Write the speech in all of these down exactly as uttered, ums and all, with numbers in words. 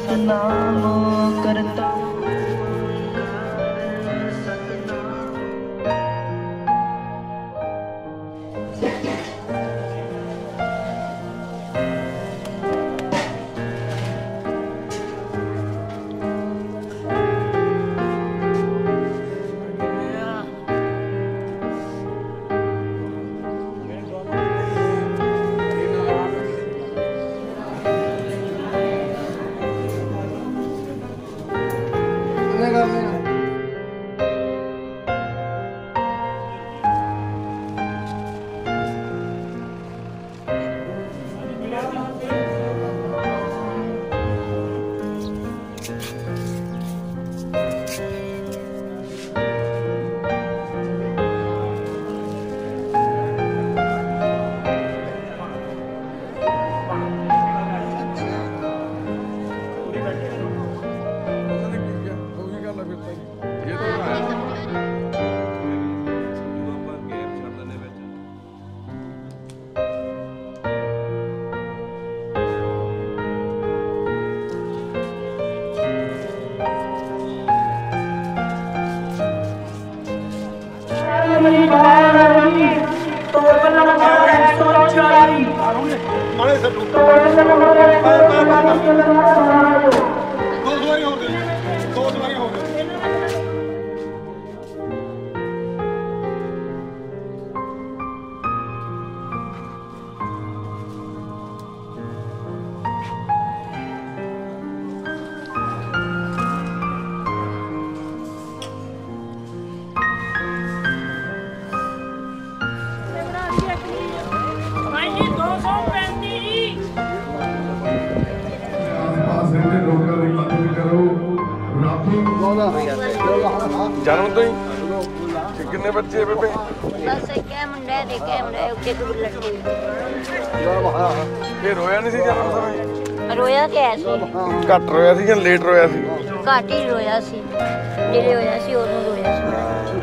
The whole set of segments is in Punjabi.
सतनाम करता जन्म तो ही कितने बच्चे बेबे? बस एक मुंडा है, एक मुंडा है, उसके दो लड़के। ये रोया नहीं सी जन्म समय? रोया क्या सी? घट रोया सी या लेट रोया सी? घट ही रोया सी, जिले होया सी ओनू रोया सी।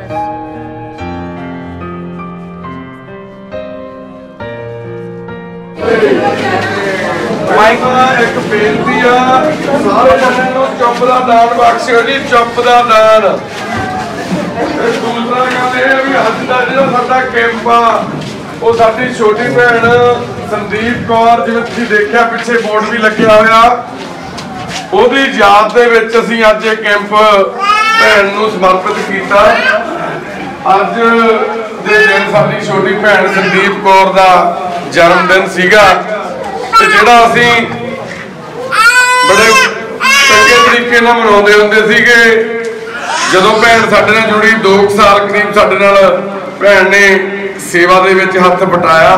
माइक एक बेनती आ सारे जने ਨੂੰ ਚੁੱਪ ਦਾ ਦਾਨ ਬਖਸ਼ਿਓ ਜੀ, ਚੁੱਪ ਦਾ ਦਾਨ। ਦੂਸਰਾ ਗੱਲ ਇਹ ਵੀ ਅੱਜ ਦਾ ਜਿਹੜਾ ਸਾਡਾ ਕੈਂਪ ਆ ਉਹ ਸਾਡੀ ਛੋਟੀ ਭੈਣ ਸੰਦੀਪ ਕੌਰ, ਜਿਵੇਂ ਤੁਸੀਂ ਦੇਖਿਆ ਪਿੱਛੇ ਬੋਰਡ ਵੀ ਲੱਗਿਆ ਹੋਇਆ, ਉਹਦੀ ਯਾਦ ਦੇ ਵਿੱਚ ਅਸੀਂ ਅੱਜ ਇਹ ਕੈਂਪ ਭੈਣ ਨੂੰ ਸਮਰਪਿਤ ਕੀਤਾ। ਅੱਜ ਦੇ ਦਿਨ ਸਾਡੀ ਛੋਟੀ ਭੈਣ ਸੰਦੀਪ ਕੌਰ ਦਾ ਜਨਮ ਦਿਨ ਸੀਗਾ ਤੇ ਜਿਹੜਾ ਅਸੀਂ ਬੜੇ ਚੰਗੇ ਤਰੀਕੇ ਨਾਲ ਮਨਾਉਂਦੇ ਹੁੰਦੇ ਸੀਗੇ। ਜਦੋਂ ਭੈਣ ਸਾਡੇ ਨਾਲ ਜੁੜੀ ਦੋ ਸਾਲ ਕਰੀਬ ਸਾਡੇ ਨਾਲ ਭੈਣ ਨੇ ਸੇਵਾ ਦੇ ਵਿੱਚ ਹੱਥ ਵਟਾਇਆ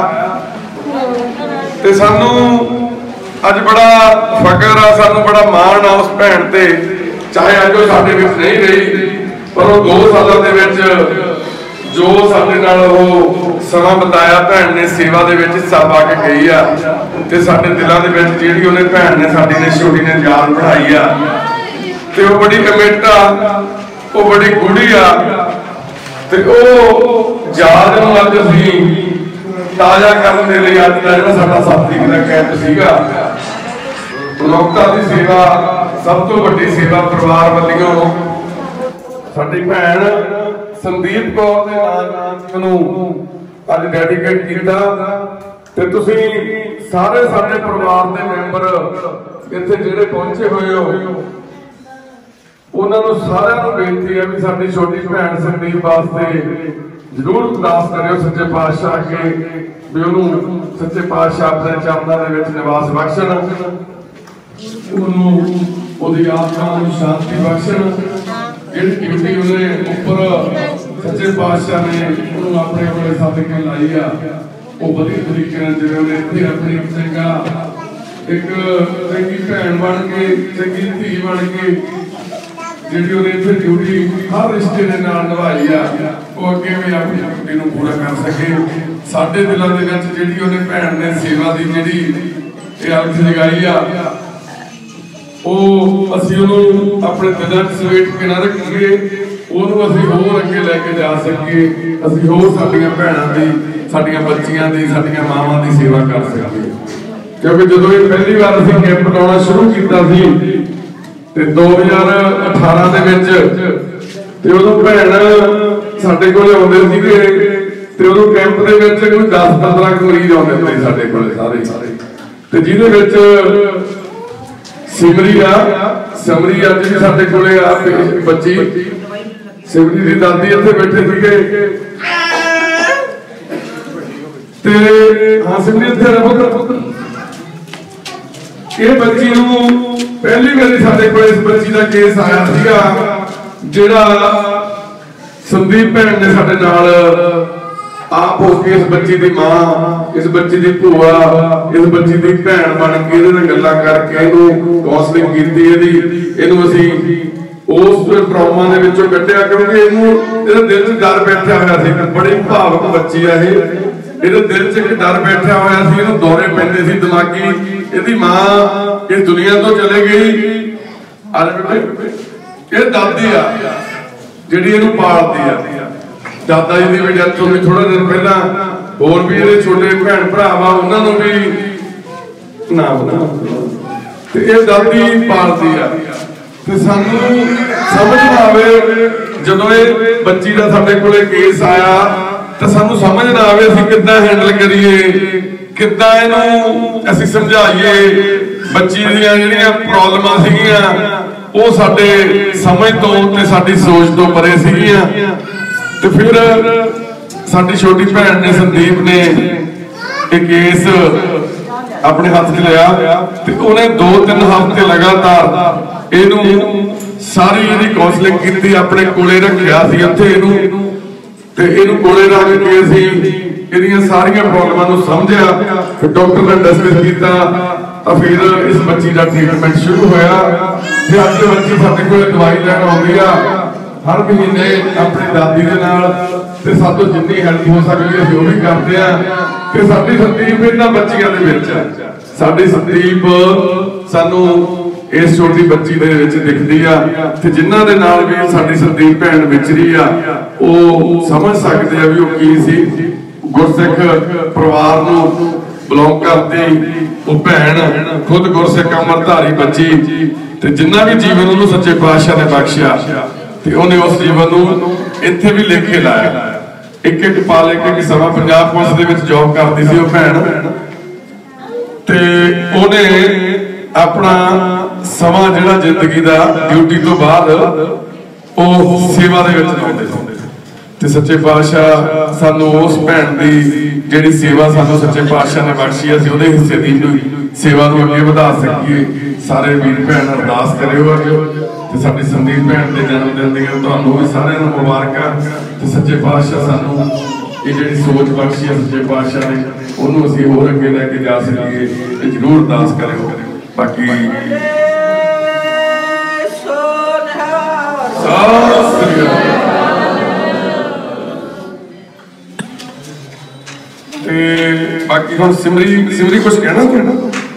ਤੇ ਸਾਨੂੰ ਅੱਜ ਬੜਾ ਫਖਰ ਆ, ਸਾਨੂੰ ਬੜਾ ਮਾਣ ਆ ਉਸ ਭੈਣ ਤੇ। ਚਾਹੇ ਅੱਜ ਉਹ ਸਾਡੇ ਵਿੱਚ ਨਹੀਂ ਰਹੀ, ਪਰ ਉਹ ਦੋ ਸਾਲਾਂ ਦੇ ਵਿੱਚ ਜੋ ਸਾਡੇ ਨਾਲ ਉਹ ਸਮਾਂ ਬਿਤਾਇਆ ਭੈਣ ਨੇ ਸੇਵਾ ਦੇ ਵਿੱਚ ਹਿੱਸਾ ਪਾ ਕੇ ਗਈ ਆ ਤੇ ਸਾਡੇ ਦਿਲਾਂ ਦੇ ਵਿੱਚ ਜਿਹੜੀ ਉਹਨੇ ਭੈਣ ਨੇ ਸਾਡੀ ਨੇ ਛੋਟੀ ਨੇ ਯਾਦ ਬਣਾਈ ਆ ਤੇ ਉਹ ਬੜੀ ਕਮਿਟ ਆ, ਉਹ ਬੜੀ ਗੂੜੀ ਆ ਤੇ ਉਹ ਯਾਦ ਨੂੰ ਅੱਜ ਅਸੀਂ ਤਾਜ਼ਾ ਕਰਨ ਦੇ ਲਈ ਅੱਜ ਦਾ ਜਿਹੜਾ ਸਾਡਾ ਸੱਤ ਤਰੀਕ ਦਾ ਕੈਂਪ ਸੀਗਾ। ਲੋਕਾਂ ਦੀ ਸੇਵਾ ਸਭ ਤੋਂ ਵੱਡੀ ਸੇਵਾ ਪਰਿਵਾਰ ਵੱਲੋਂ ਸਾਡੀ ਭੈਣ ਸੰਦੀਪ ਕੌਰ ਦੇ ਨਾਮ ਨੂੰ ਅੱਜ ਡੈਡੀਕੇਟ ਕੀਤਾ ਤੇ ਤੁਸੀਂ ਸਾਰੇ ਸਾਡੇ ਪਰਿਵਾਰ ਦੇ ਮੈਂਬਰ ਇੱਥੇ ਜਿਹੜੇ ਪਹੁੰਚੇ ਹੋਏ ਹੋ ਉਹਨਾਂ ਨੂੰ ਸਾਰਿਆਂ ਨੂੰ ਬੇਨਤੀ ਹੈ ਵੀ ਸਾਡੀ ਛੋਟੀ ਭੈਣ ਸੰਦੀਪ ਵਾਸਤੇ ਜ਼ਰੂਰ ਅਰਦਾਸ ਕਰਿਓ ਸੱਚੇ ਪਾਤਸ਼ਾਹ ਅੱਗੇ ਵੀ ਉਹਨੂੰ ਸੱਚੇ ਪਾਤਸ਼ਾਹ ਆਪਣੇ ਚਰਨਾਂ ਦੇ ਵਿੱਚ ਨਿਵਾਸ ਬਖਸ਼ਣ, ਉਹਨੂੰ ਉਹਦੀ ਆਤਮਾ ਨੂੰ ਸ਼ਾਂਤੀ ਬਖਸ਼ਣ। ਜਿਹੜੀ ਡਿਊਟੀ ਉਹਨੇ ਉੱਪਰ ਸੱਚੇ ਪਾਤਸ਼ਾਹ ਨੇ ਉਹਨੂੰ ਆਪਣੇ ਕੋਲੇ ਸੱਦ ਕੇ ਲਾਈ ਆ ਉਹ ਵਧੀਆ ਤਰੀਕੇ ਨਾਲ ਜਿਵੇਂ ਉਹਨੇ ਇੱਥੇ ਆਪਣੀ ਚੰਗਾ ਇੱਕ ਚੰਗੀ ਭੈਣ ਬਣ ਕੇ ਚੰਗੀ ਧੀ ਬਣ ਕੇ ਜਿਹੜੀ ਉਹਨੇ ਇੱਥੇ ਡਿਊਟੀ ਹਰ ਰਿਸ਼ਤੇ ਦੇ ਨਾਲ ਨਿਭਾਈ ਆ ਉਹ ਅੱਗੇ ਵੀ ਆਪਣੀ ਡਿਊਟੀ ਨੂੰ ਪੂਰਾ ਕਰ ਸਕੇ। ਸਾਡੇ ਦਿਲਾਂ ਦੇ ਵਿੱਚ ਜਿਹੜੀ ਉਹਨੇ ਭੈਣ ਨੇ ਸੇਵਾ ਦੀ ਜਿਹੜੀ ਇਹ ਅਰਥ ਜਗਾਈ ਆ ਉਹ ਅਸੀਂ ਉਹਨੂੰ ਆਪਣੇ ਦਿਲਾਂ 'ਚ ਸਵੇਟ ਕੇ ਨਾ ਰੱਖੀਏ, ਉਹਨੂੰ ਅਸੀਂ ਹੋਰ ਅੱਗੇ ਲੈ ਕੇ ਜਾ ਸਕੀਏ, ਅਸੀਂ ਹੋਰ ਸਾਡੀਆਂ ਭੈਣਾਂ ਦੀ ਸਾਡੀਆਂ ਬੱਚੀਆਂ ਦੀ ਸਾਡੀਆਂ ਮਾਵਾਂ ਦੀ ਸੇਵਾ ਕਰ ਸਕੀਏ। ਕਿਉਂਕਿ ਜਦੋਂ ਇਹ ਪਹਿਲੀ ਵਾਰ ਅਸੀਂ ਕੈਂਪ ਲਾਉਣਾ ਸ਼ੁਰੂ ਕੀਤਾ ਸੀ ਤੇ ਦੋ ਹਜ਼ਾਰ ਅਠਾਰਾਂ ਦੇ ਵਿੱਚ ਤੇ ਉਦੋਂ ਭੈਣ ਸਾਡੇ ਕੋਲ ਆਉਂਦੇ ਸੀਗੇ ਤੇ ਉਦੋਂ ਕੈਂਪ ਦੇ ਵਿੱਚ ਕੋਈ ਦਸ ਪੰਦਰਾਂ ਮਰੀਜ਼ ਆਉਂਦੇ ਹੁੰਦੇ ਸੀ ਸਾਡੇ ਕੋਲ ਸਾਰੇ ਤੇ ਜਿਹਦੇ ਵਿੱਚ ਸਿਮਰੀ ਆ ਸਮਰੀ ਅੱਜ ਵੀ ਸਾਡੇ ਕੋਲੇ ਆ ਬੱਚੀ ਸਿਮਰੀ ਦੀ ਦਾਦੀ ਇੱਥੇ ਬੈਠੇ ਸੀਗੇ ਤੇ ਹਾਂ ਸਿਮਰੀ ਇੱਥੇ ਰਹੋ। ਇਹ ਬੱਚੀ ਨੂੰ ਪਹਿਲੀ ਵਾਰੀ ਸਾਡੇ ਕੋਲ ਇਸ ਬੱਚੀ ਦਾ ਕੇਸ ਆਇਆ ਸੀਗਾ ਜਿਹੜਾ ਸੰਦੀਪ ਭੈਣ ਨੇ ਸਾਡੇ ਨਾਲ ਆਪ ਹੋ ਕੇ ਇਸ ਬੱਚੀ ਦੀ ਮਾਂ ਇਸ ਬੱਚੀ ਦੀ ਭੂਆ ਇਸ ਬੱਚੀ ਦੀ ਭੈਣ ਬਣ ਕੇ ਇਹਦੇ ਨਾਲ ਗੱਲਾਂ ਕਰਕੇ ਇਹਨੂੰ ਕਾਉਂਸਲਿੰਗ ਕੀਤੀ ਇਹਦੀ ਇਹਨੂੰ ਅਸੀਂ ਉਸ ਟਰਾਮਾ ਦੇ ਵਿੱਚੋਂ ਕੱਢਿਆ ਕਿਉਂਕਿ ਇਹਨੂੰ ਇਹਦੇ ਦਿਲ 'ਚ ਡਰ ਬੈਠਿਆ ਹੋਇਆ ਸੀ। ਬੜੀ ਭਾਵੁਕ ਬੱਚੀ ਆ ਇਹ ਇਹਦੇ ਦਿਲ 'ਚ ਇੱਕ ਡਰ ਬੈਠਿਆ ਹੋਇਆ ਸੀ ਇਹਨੂੰ ਦੌਰੇ ਪੈਂਦੇ ਸੀ ਦਿਮਾਗੀ। ਇਹਦੀ ਮਾਂ ਇਸ ਦੁਨੀਆ ਤੋਂ ਚਲੇ ਗਈ ਇਹ ਦਾਦੀ ਆ ਜਿਹੜੀ ਇਹਨੂੰ ਪਾਲਦੀ ਆ। ਦਾਦਾ ਜੀ ਦੀ ਵੀ ਡੈਥ ਹੋ ਗਈ ਥੋੜਾ ਦਿਨ ਪਹਿਲਾਂ। ਹੋਰ ਵੀ ਇਹਦੇ ਛੋਟੇ ਭੈਣ ਭਰਾ ਵਾ ਉਹਨਾਂ ਨੂੰ ਵੀ ਨਾ ਬਣਾ ਤੇ ਇਹ ਦਾਦੀ ਪਾਲਦੀ ਆ ਤੇ ਸਾਨੂੰ ਸਮਝ ਨਾ ਆਵੇ ਜਦੋਂ ਇਹ ਬੱਚੀ ਦਾ ਸਾਡੇ ਕੋਲੇ ਕੇਸ ਆਇਆ ਤਾਂ ਸਾਨੂੰ ਸਮਝ ਨਾ ਆਵੇ ਅਸੀਂ ਕਿੱਦਾਂ ਹੈਂਡਲ ਕਰੀਏ ਕਿੱਦਾਂ ਇਹਨੂੰ ਅਸੀਂ ਸਮਝਾਈਏ। ਬੱਚੀ ਦੀਆਂ ਜਿਹੜੀਆਂ ਪ੍ਰੋਬਲਮਾਂ ਸੀਗੀਆਂ ਉਹ ਸਾਡੇ ਸਮਝ ਤੋਂ ਤੇ ਸਾਡੀ ਸੋਚ ਤੋਂ ਪਰੇ ਸੀਗੀਆਂ ਤੇ ਫਿਰ ਸਾਡੀ ਛੋਟੀ ਭੈਣ ਨੇ ਸੰਦੀਪ ਨੇ ਇਹ ਕੇਸ ਆਪਣੇ ਹੱਥ 'ਚ ਲਿਆ ਤੇ ਉਹਨੇ ਦੋ ਤਿੰਨ ਹਫ਼ਤੇ ਲਗਾਤਾਰ ਇਹਨੂੰ ਸਾਰੀ ਇਹਦੀ ਕਾਉਂਸਲਿੰਗ ਕੀਤੀ ਆਪਣੇ ਕੋਲੇ ਰੱਖਿਆ ਸੀ ਉੱਥੇ ਇਹਨੂੰ ਤੇ ਇਹਨੂੰ ਕੋਲੇ ਰੱਖ ਕੇ ਅਸੀਂ ਇਹਦੀਆਂ ਸਾਰੀਆਂ ਪ੍ਰੋਬਲਮਾਂ ਨੂੰ ਸਮਝਿਆ ਫਿਰ ਡਾਕਟਰ ਨੇ ਡਿਸਕਸ ਕੀਤਾ ਤਾਂ ਫਿਰ ਇਸ ਬੱਚੀ ਦਾ ਟ੍ਰੀਟਮੈਂਟ ਸ਼ੁਰੂ ਹੋਇਆ ਤੇ ਅੱਜ ਬੱਚੀ ਸਾਡੇ ਕੋਲ ਦਵਾਈ ਲੈਣ ਆਉਂਦੀ ਆ ਹਰ ਮਹੀਨੇ ਆਪਣੀ ਦਾਦੀ ਦੇ ਨਾਲ ਤੇ ਸਾਤੋਂ ਜਿੰਨੀ ਹੈਲਪ ਹੋ ਸਕਦੀ ਅਸੀਂ ਉਹ ਵੀ ਕਰਦੇ ਆ ਤੇ ਸਾਡੀ ਸੰਦੀਪ ਇਹਨਾਂ ਬੱਚੀਆਂ ਦੇ ਵਿੱਚ ਸਾਡੀ ਸੰਦੀਪ ਸਾਨੂੰ ਇਸ ਛੋਟੀ ਬੱਚੀ ਦੇ ਵਿੱਚ ਦਿਖਦੀ ਆ ਤੇ ਜਿਨ੍ਹਾਂ ਦੇ ਨਾਲ ਵੀ ਸਾਡੀ ਸੰਦੀਪ ਭੈਣ ਵਿਚਰੀ ਆ ਉਹ ਸਮਝ ਸਕਦੇ ਆ ਵੀ ਉਹ ਕੀ ਸੀ। ਗੁਰਸਿੱਖ ਪਰਿਵਾਰ ਨੂੰ ਬਿਲੋਂਗ ਕਰਦੀ ਉਹ ਭੈਣ ਖੁਦ ਗੁਰਸਿੱਖ ਅੰਮ੍ਰਿਤਧਾਰੀ ਬੱਚੀ ਤੇ ਜਿੰਨਾ ਵੀ ਜੀਵਨ ਉਹਨੂੰ ਸੱਚੇ ਪਾਤਸ਼ਾਹ ਨੇ ਬਖਸ਼ਿਆ ਤੇ ਉਹਨੇ ਉਸ ਜੀਵਨ ਨੂੰ ਇੱਥੇ ਵੀ ਲਿਖ ਕੇ ਲਾਇਆ। ਇੱਕ ਇੱਕ ਪਲ ਇੱਕ ਇੱਕ ਸਮਾਂ ਪੰਜਾਬ ਪੁਲਿਸ ਦੇ ਵਿੱਚ ਜੌਬ ਕਰਦੀ ਸੀ ਉਹ ਭੈਣ ਤੇ ਉਹਨੇ ਆਪਣਾ ਸਮਾਂ ਜਿਹੜਾ ਜ਼ਿੰਦਗੀ ਦਾ ਡਿਊਟੀ ਤੋਂ ਬਾਅਦ ਉਹ ਸੇਵਾ ਦੇ ਵਿੱਚ ਲਾਉਂਦੇ ਸੀ ਤੇ ਸੱਚੇ ਪਾਤਸ਼ਾਹ ਸਾਨੂੰ ਉਸ ਭੈਣ ਦੀ ਜਿਹੜੀ ਸੇਵਾ ਸਾਨੂੰ ਸੱਚੇ ਪਾਤਸ਼ਾਹ ਨੇ ਬਖਸ਼ੀ ਅਸੀਂ ਉਹਦੇ ਹਿੱਸੇ ਦੀ ਸੇਵਾ ਨੂੰ ਅੱਗੇ ਵਧਾ ਸਕੀਏ। ਸਾਰੇ ਵੀਰ ਭੈਣ ਅਰਦਾਸ ਕਰਿਓ ਤੇ ਸਾਡੀ ਸੰਦੀਪ ਭੈਣ ਦੇ ਜਨਮ ਦਿਨ ਦੀਆਂ ਤੁਹਾਨੂੰ ਵੀ ਸਾਰਿਆਂ ਨੂੰ ਮੁਬਾਰਕਾਂ ਤੇ ਸੱਚੇ ਪਾਤਸ਼ਾਹ ਸਾਨੂੰ ਇਹ ਜਿਹੜੀ ਸੋਚ ਬਖਸ਼ੀ ਹੈ ਸੱਚੇ ਪਾਤਸ਼ਾਹ ਨੇ ਉਹਨੂੰ ਅਸੀਂ ਹੋਰ ਅੱਗੇ ਲੈ ਕੇ ਜਾ ਸਕੀਏ ਤੇ ਜ਼ਰੂਰ ਅਰਦਾਸ ਕਰਿਓ। ਬਾਕੀ ਤੇ ਬਾਕੀ ਹੁਣ ਸਿਮਰੀ ਸਿਮਰੀ ਕੁਝ ਕਹਿਣਾ ਕਹਿਣਾ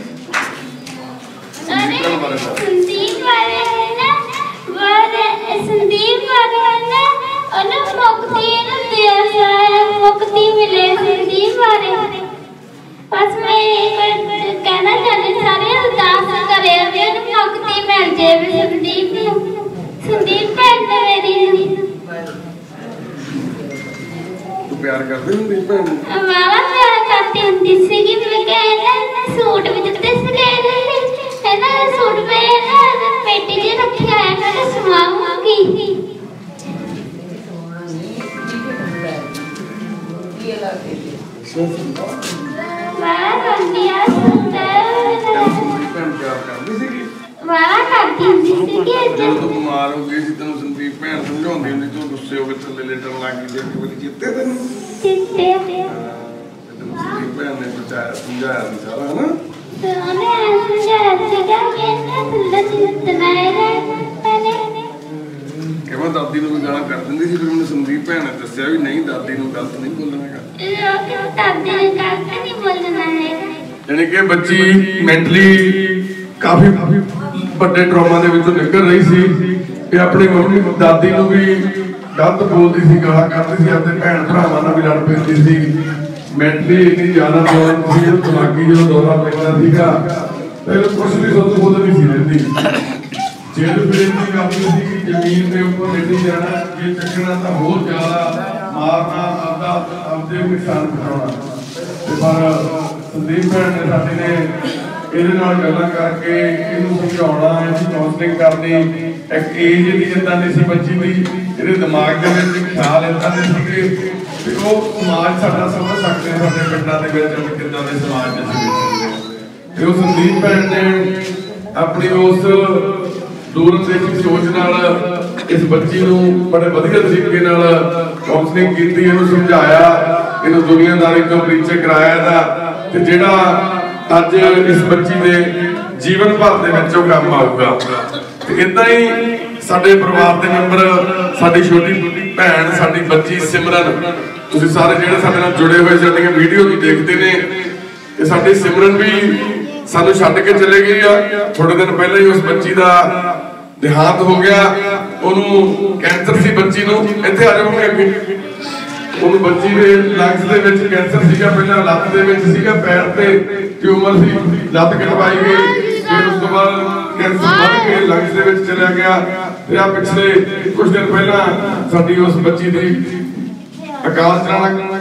ਸੰਦੀਪ ਬਾਰੇ ਨਾ ਬਾਰੇ ਸੰਦੀਪ ਬਾਰੇ ਨਾ ਉਹਨੂੰ ਮੁਕਤੀ ਨੂੰ ਦਿਆ ਮੁਕਤੀ ਮਿਲੇ ਸੰਦੀਪ ਬਾਰੇ ਬਸ ਮੈਂ ਕਹਿਣਾ ਚਾਹੁੰਦੀ ਸਾਰੇ ਅਰਦਾਸ ਕਰੇ ਵੀ ਉਹਨੂੰ ਮੁਕਤੀ ਮਿਲ ਜਾਵੇ ਸੰਦੀਪ ਨੂੰ ਸੰਦੀਪ ਭੈਣ ਤੇ ਮੇਰੀ ਨੂੰ ਤੂੰ ਪਿਆਰ ਕਰਦੀ ਹੁੰਦੀ ਭੈਣ ਨੂੰ ਵਾਵਾ ਪਿਆਰ ਕਰਦੀ ਹੁੰਦੀ ਸੀਗੀ ਮੈਂ ਕਹਿੰਦਾ ਸੂਟ ਵੀ ਦਿੱਤੇ ਸੀਗੇ ਇਹਨਾਂ ਸੂਟ ਮੈਂ ਨਾ ਪੇਟੀ 'ਚ ਰੱਖਿਆ ਹੈ ਮੈਂ ਸਵਾਉਂਗੀ ਵਾਹ ਰੰਡੀਆ ਸੁੰਦਰ ਭੈਣ ਪਿਆਰ ਕਰਦੀ ਸੀਗੀ ਵਾਹ ਕਰਦੀ ਹੁੰਦੀ ਸੀਗੀ ਜਦੋਂ ਤੂੰ ਬਿਮਾਰ ਹੋ ਗਈ ਸੀ ਤੈਨੂੰ ਸੰਦੀਪ ਭੈਣ ਸਮਝਾਉਂਦੀ ਹੁੰਦੀ ਤੂੰ ਗੁੱਸੇ ਹੋ ਕੇ ਥੱਲੇ ਲੇਟਣ ਲੱਗ ਗਈ ਜੇ ਕੋਈ ਚਿੱਤੇ ਤੈਨੂੰ ਚਿੱਤੇ ਤੈਨੂੰ ਸੰਦੀਪ ਭੈਣ ਨੇ ਬਚਾਇਆ ਸਮਝਾਇਆ ਸੀ ਸਾਰਾ ਹਨਾ ਉਹਨੇ ਸਮਝਾਇਆ ਸੀਗਾ ਕਿ ਇਹਨਾਂ ਥੱਲੇ ਚਿੱਤਨਾ ਹੈ ਕਿਵੇਂ ਦਾਦੀ ਨੂੰ ਵੀ ਗਾਲਾਂ ਕਰ ਦਿੰਦੀ ਸੀ ਫਿਰ ਉਹਨੇ ਸੰਦੀਪ ਭੈਣ ਨੇ ਦੱਸਿਆ ਵੀ ਨਹੀਂ ਦਾਦੀ ਨੂੰ ਗਲਤ ਨਹੀਂ ਬੋਲਣਾ ਹੈਗਾ ਲੋਕ ਦਾਦੀ ਨੂੰ ਗਲਤ ਨਹੀਂ ਬੋਲਣਾ ਹੈਗਾ ਯਾਨੀ ਕਿ ਬੱਚੀ ਮੈਂਟਲੀ ਕਾਫੀ ਵੱਡੇ ਟਰਾਮਾ ਦੇ ਵਿੱਚੋਂ ਨਿਕਲ ਰਹੀ ਸੀ ਇਹ ਆਪਣੀ ਮੰਮੀ ਦਾਦੀ ਨੂੰ ਵੀ ਗਲਤ ਬੋਲਦੀ ਸੀ ਗਾਲਾਂ ਕੱਢਦੀ ਸੀ ਆਪਣੇ ਭੈਣ ਭਰਾਵਾਂ ਨਾਲ ਵੀ ਲੜ ਪੈਂਦੀ ਸੀ ਮੈਂਟਲੀ ਇੰਨੀ ਜ਼ਿਆਦਾ ਪ੍ਰੋਬਲਮ ਸੀ ਉਹ ਦਿਮਾਗੀ ਜਦੋਂ ਦੌਰਾ ਪੈਂਦਾ ਸੀਗਾ ਤੇ ਕੁਛ ਵੀ ਸੋਚ ਬੋਲ ਨਹੀਂ ਸੀ ਰਹਿੰਦੀ जेल फिर जमीन के उपर लेटी जाना, ये चकना तो बहुत ज्यादा मारना, आपदा आपदे नुकसान कराना। पर संदीप भैन ने साडी ने ਇਹਦੇ ਨਾਲ ਗੱਲਾਂ ਕਰਕੇ ਇਹਨੂੰ ਸਮਝਾਉਣਾ, ਇਹਦੀ ਕਾਉਂਸਲਿੰਗ ਕਰਨੀ। ਇੱਕ ਏਜ ਦੀ ਜਿੱਦਾਂ ਦੀ ਸੀ ਬੱਚੀ ਦੀ, ਇਹਦੇ ਦਿਮਾਗ ਦੇ ਵਿੱਚ ਖਿਆਲ ਇੱਦਾਂ ਦੇ ਸੀਗੇ ਵੀ ਉਹ ਸਮਾਜ ਸਾਡਾ ਸਮਝ ਸਕਦੇ ਆ, ਸਾਡੇ ਪਿੰਡਾਂ ਦੇ ਵਿੱਚ ਕਿੱਦਾਂ ਦੇ ਸਮਾਜ ਦੇ ਸੀ। ਤੇ ਉਹ ਸੰਦੀਪ ਭੈਣ ਨੇ ਆਪਣੀ ਉਸ ਦੂਰਦੇਸ਼ੀ ਸੋਚ ਨਾਲ ਇਸ ਬੱਚੀ ਨੂੰ ਬੜੇ ਵਧੀਆ ਤਰੀਕੇ ਨਾਲ ਕਾਉਂਸਲਿੰਗ ਕੀਤੀ, ਇਹਨੂੰ ਸਮਝਾਇਆ, ਇਹਨੂੰ ਦੁਨੀਆਦਾਰੀ ਤੋਂ ਪਰਿਚੈ ਕਰਾਇਆ ਇਹਦਾ, ਤੇ ਜਿਹੜਾ ਅੱਜ इस बच्ची के जीवन भर दे विचों काम आऊगा। ते इदां ही साडे परिवार दे मैंबर, साडी छोटी भैन, साडी बच्ची सिमरन, तुसीं सारे जिहड़े साडे नाल जुड़े हुए साडीआं वीडियो भी देखते ने, ते साडी सिमरन भी सानूं छड्ड के चले गई आ। थोड़े दिन पहले ही उस बच्ची का देहांत हो गया। उहनूं कैंसर सी बच्ची नूं, इत्थे आ जाओ अगे, उस बच्ची के लंग्स दे विच कैंसर सीगा, पहला लत्त दे विच सीगा, पैर ते ट्यूमर सी, लत्त कटवाई गई, फिर उस तो बाद कैंसर बढ़ के लंग्स दे विच चला गया। ते आ पिछले कुछ दिन पहला साडी उस बच्ची दी अकाल चलाना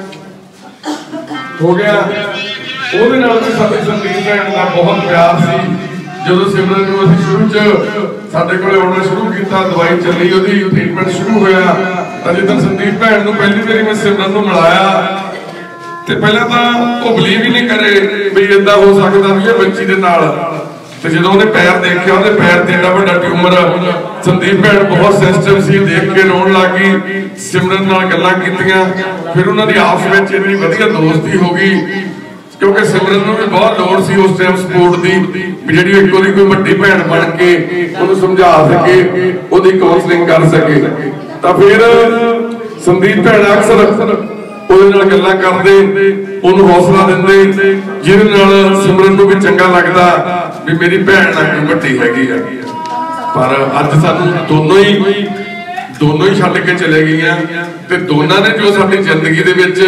हो गया। ओहदे नाल भी साडी संदीप भैन दा बहुत प्यार सी। ਜਦੋਂ ਸਿਮਰਨ ਨੂੰ ਅਸੀਂ ਸ਼ੁਰੂ ਚ ਸਾਡੇ ਕੋਲੇ ਆਉਣਾ ਸ਼ੁਰੂ ਕੀਤਾ, ਦਵਾਈ ਚੱਲੀ, ਉਹਦੀ ਟ੍ਰੀਟਮੈਂਟ ਸ਼ੁਰੂ ਹੋਇਆ, ਤਾਂ ਜਦੋਂ ਸੰਦੀਪ ਭੈਣ ਨੂੰ ਪਹਿਲੀ ਵਾਰੀ ਮੈਂ ਸਿਮਰਨ ਨੂੰ ਮਿਲਾਇਆ ਤੇ ਪਹਿਲਾਂ ਤਾਂ ਉਹ ਬਲੀਵ ਹੀ ਨਹੀਂ ਕਰੇ ਵੀ ਇਦਾਂ ਹੋ ਸਕਦਾ ਵੀ ਇਹ ਬੱਚੀ ਦੇ ਨਾਲ। ਤੇ ਜਦੋਂ ਉਹਨੇ ਪੈਰ ਦੇਖਿਆ, ਉਹਦੇ ਪੈਰ ਤੇ ਏਡਾ ਵੱਡਾ ਟਿਊਮਰ, ਸੰਦੀਪ ਭੈਣ ਬਹੁਤ ਸੈਂਸਿਟਿਵ ਸੀ, ਦੇਖ ਕੇ ਰੋਣ ਲੱਗ ਗਈ। ਸਿਮਰਨ ਨਾਲ ਗੱਲਾਂ ਕੀਤੀਆਂ, ਫਿਰ ਉਹਨਾਂ ਦੀ ਆਪਸ ਵਿੱਚ ਇੰਨੀ ਵਧੀਆ ਦੋਸਤੀ ਹੋ ਗਈ, क्योंकि सिमरन नूं भी बहुत लोड़ सी उस टाइम सपोर्ट दी, भी जिहड़ी इक वारी कोई वड्डी भैन बन के उहनूं समझा सके, उहदी काउंसलिंग कर सके। तां फिर संदीप भैन अक्सर उहदे नाल गल्लां करदे, उहनूं हौसला दिंदे, जिहदे नाल सिमरन नूं भी चंगा लगदा भी मेरी भैन ना कोई वड्डी हैगी है। पर अज सानूं दोनों ही दोनों ही छड्ड के चले गईयां, ते दोनां ने जो साडी जिंदगी दे विच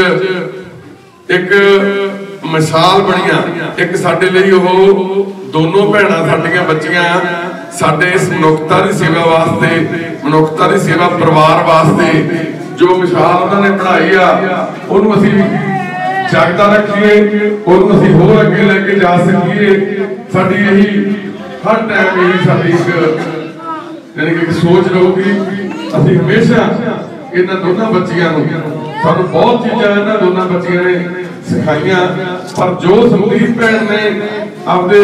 एक मिसाल बनिया, एक साडे लई ओह दोनों भैणां साडीआं बच्चियां साडे इस मनुखता दी सेवा वास्ते, मनुखता दी सेवा परिवार वास्ते जो मिसाल उन्होंने बनाई आ, उहनूं असीं जागदा रखीए, उहनूं असीं होर अगे लेके जा सकीए। साडी यही हर टाइम यही साडी एक यानी कि सोच रहूगी। असीं हमेशा इन्हां दोनों बच्चियां नूं, सानूं बहुत चीज़ां इन्हां दोनों बच्चियां ने सिखाइया, पर जो संदीप भैन ने अपने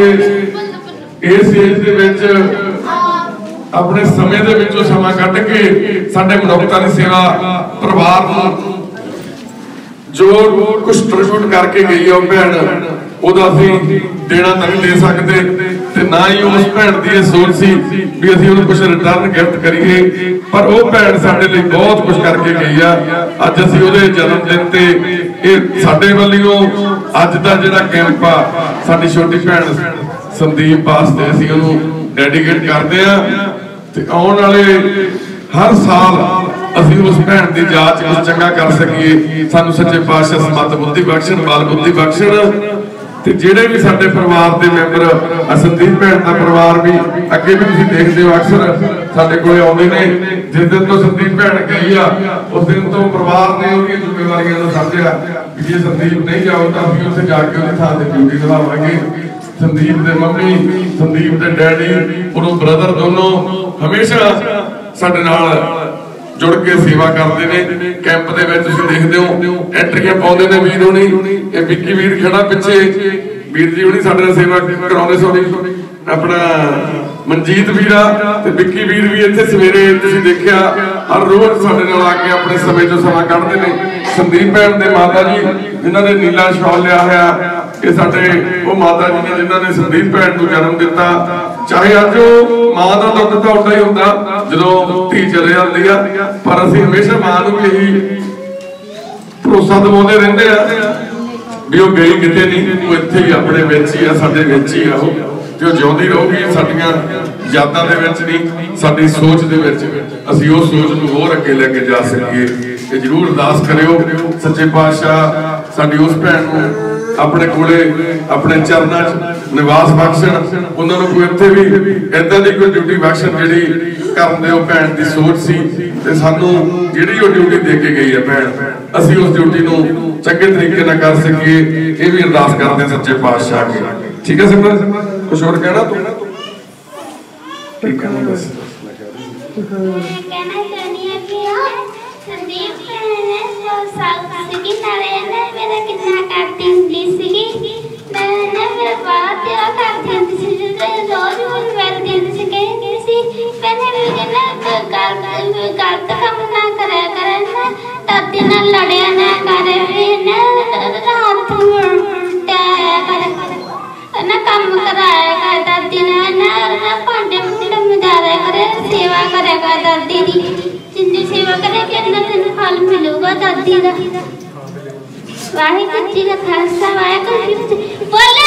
इस एज दे विच अपने समय दे विचों समा कढ के साडे मनुखता दी सेवा परिवार नूं जो कुछ ट्रिब्यूट करके गई है भैन, ਉਹਦਾ ਅਸੀਂ ਦੇਣਾ ਤਾਂ ਨਹੀਂ ਦੇ ਸਕਦੇ, ਤੇ ਨਾ ਹੀ ਉਸ ਭੈਣ ਦੀ ਇਹ ਸੋਚ ਸੀ ਵੀ ਅਸੀਂ ਉਹਨੂੰ ਕੁਝ ਰਿਟਰਨ ਗਿਫਟ ਕਰੀਏ। ਪਰ ਉਹ ਭੈਣ ਸਾਡੇ ਲਈ ਬਹੁਤ ਕੁਝ ਕਰਕੇ ਗਈ ਆ। ਅੱਜ ਅਸੀਂ ਉਹਦੇ ਜਨਮ ਦਿਨ ਤੇ ਇਹ ਸਾਡੇ ਵੱਲੋਂ ਅੱਜ ਦਾ ਜਿਹੜਾ ਕੈਂਪ ਆ ਸਾਡੀ ਛੋਟੀ ਭੈਣ ਸੰਦੀਪ ਵਾਸਤੇ ਅਸੀਂ ਉਹਨੂੰ ਡੈਡੀਕੇਟ ਕਰਦੇ ਆ। ਤੇ ਆਉਣ ਵਾਲੇ हर साल असीं उस भैन की जात कुछ चंगा कर सकीए। सानू सच्चे पातशाह समत बुद्धि बख्शण, बाल बुद्धि बख्शण। ते जिहड़े भी साडे परिवार के मैंबर, संदीप भैन का परिवार भी अगे भी तुसीं देखदे हो अक्सर साडे कोले आउंदे ने। जिस दिन तो संदीप भैन गई आ उस दिन तो परिवार ने उहदियां जिम्मेवारियां नूं समझिया कि जे संदीप नहीं जाओ तां असीं उत्थे जाके उहदी थां ते ड्यूटी निभावांगे। संदीप दे मम्मी, संदीप दे डैडी, उहनूं ब्रदर दोनों हमेशा साडे नाल जुड़ के सेवा करते हैं। कैंप दे विच तुसीं देखदे हो एंट्रियां पाउंदे ने वीर होनी, ये विक्की वीर खड़ा पिछे, वीर जी होनी साडे नाल सेवा कराउंदे। सॉरी अपना मनजीत वीरा ते विक्की वीर भी इत्थे सवेरे तुसीं देखिया हर रोज साडे नाल आके अपने समय चों समा कढदे ने। संदीप भैन दे माता जी जिन्हां ने नीला शॉल लिया होया, ये साडे वो माता जी ने जिन्हां ने संदीप भैन नूं जन्म दिता। चाहे अज मां का दुख तो उदा ही होंदा जदों धी चले जाती है, पर असीं हमेशा मां नूं भी यही भरोसा दिवाउंदे रहिंदे आ भी वो गई किते नहीं, वो इत्थे ही अपने विच ही आ, साडे विच ही आ। वो जो जिउंदी रहूगी साडीआं यादां दे विच नहीं, साडी सोच दे विच। असीं उस सोच नूं होर अगे लैके जा सकीए। ये जरूर अरदास करियो सच्चे पातशाह साडी उस भैन नूं अपने कोले अपने चरणों च निवास बख्शण, उन्होंने कोई इत्थे भी इदां दी कोई ड्यूटी बख्शण जिहड़ी करन दे भैन की सोच सी ते सानू जिहड़ी वो ड्यूटी दे के गई है भैन, असीं उस ड्यूटी नूं चंगे तरीके नाल कर सकीए, ये भी अरदास करते हैं सच्चे पातशाह के। ठीक है सिमरन, कुछ और कहना तू? ठीक है बस कहना चाहनी है कि संदीप ने जो साल सीगी नाले ने मेरा कितना करती हुंदी सीगी, मैं ने मेरा बात क्या करती हुंदी सी, रोज रोज मिलती हुंदी सी, कहती सी मैंने भी कहना गलत गलत काम ना करे करे ना, दादी नाल लड़िया ना करे भी ना, रात उल्टाया करे ना, काम कराया कर दादी ने ना, भांडे मुंडे मजाया करे, सेवा करेगा दादी दी, जिंदी सेवा करे कितना दिन फल मिलूगा दादी दा। वाहिगुरू जी का खालसा वाहिगुरू जी की फतेह। बोले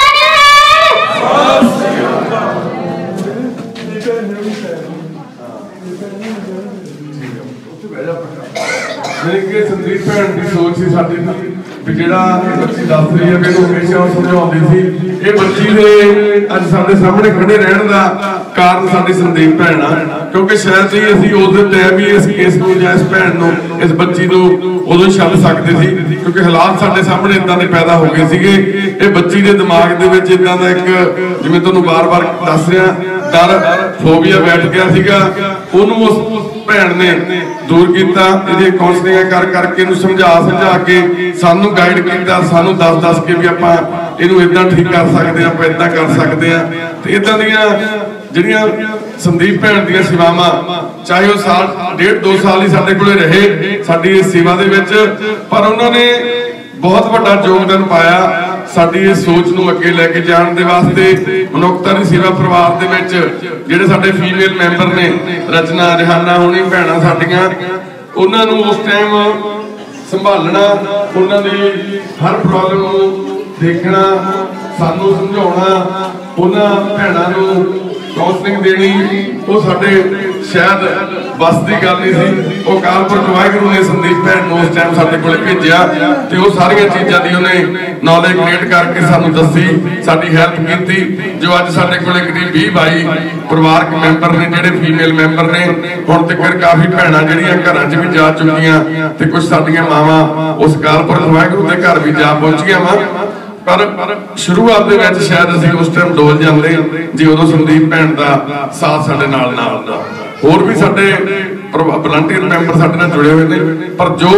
संदीप भैन की सोच सी साडी भी जिहड़ा बच्ची दस रही है कि हमेशा समझाउंदी सी, ये बच्ची दे अज साडे सामने खड़े रहण दा कारण साडी संदीप भैन आ, क्योंकि शायद ही असीं उस टाइम ही इस केस नूं जां इस भैन नूं इस बच्ची नूं उदों छड्ड सकदे सी, क्योंकि हालात साडे सामने इदां दे पैदा हो गए सीगे। ये बच्ची दे दिमाग दे विच इदां दा एक जिवें तुहानूं बार-बार दस रहा डर फोबिया बैठ गया सीगा, उहनूं उस भैन ने दूर किया, ये काउंसलिंग कर करके समझा समझा के सानू गाइड किया, सानू दस दस के भी आपां इहनूं इदां ठीक कर सकते हैं, आपां इदां कर सकते हैं। तो इदां दियां जिहड़ियां संदीप भैन दियां सेवावां, चाहे वो साल डेढ़ दो साल ही साडे कोले रहे साडी इस सेवा दे विच, पर उन्होंने बहुत बड़ा योगदान पाया साडी इस सोच नूं अगे लैके जाण दे वास्ते। मनुखता दी सेवा परिवार दे विच जिहड़े साडे फीमेल मैंबर ने, रचना रिहाना होनी भैणां साडीआं, उन्हां नूं उस टाइम संभालना, उन्हां दी हर प्रॉब्लम नूं देखना, सानू समझाउणा, उन्हां भैणां नूं काउंसलिंग देनी, वो साडे शायद बस की गल नहीं सी। वो कालपुरख वाहिगुरू ने संदीप भैन नूं उस टाइम साडे कोल भेजिया ते वो सारियां चीज़ां दी उन्हें नॉलेज क्रिएट करके सानू दसी, साडी हेल्प कीती, जो अज साडे कोल करीब बीस बाई परिवारक मैंबर ने जिहड़े फीमेल मैंबर ने। हुण तक काफ़ी भैणां जिहड़ियां घरां च भी जा चुकीआं ते कुछ साडीआं मावां उस कालपुरख वाहिगुरू दे घर भी जा पहुंचियां वा, पर शुरुआत दे विच शायद असीं उस टाइम डोल जांदे जे उदों संदीप भैन दा साथ साडे नाल ना हुंदा। होर भी साडे वलंटियर मैंबर साडे नाल जुड़े हुए ने, पर जो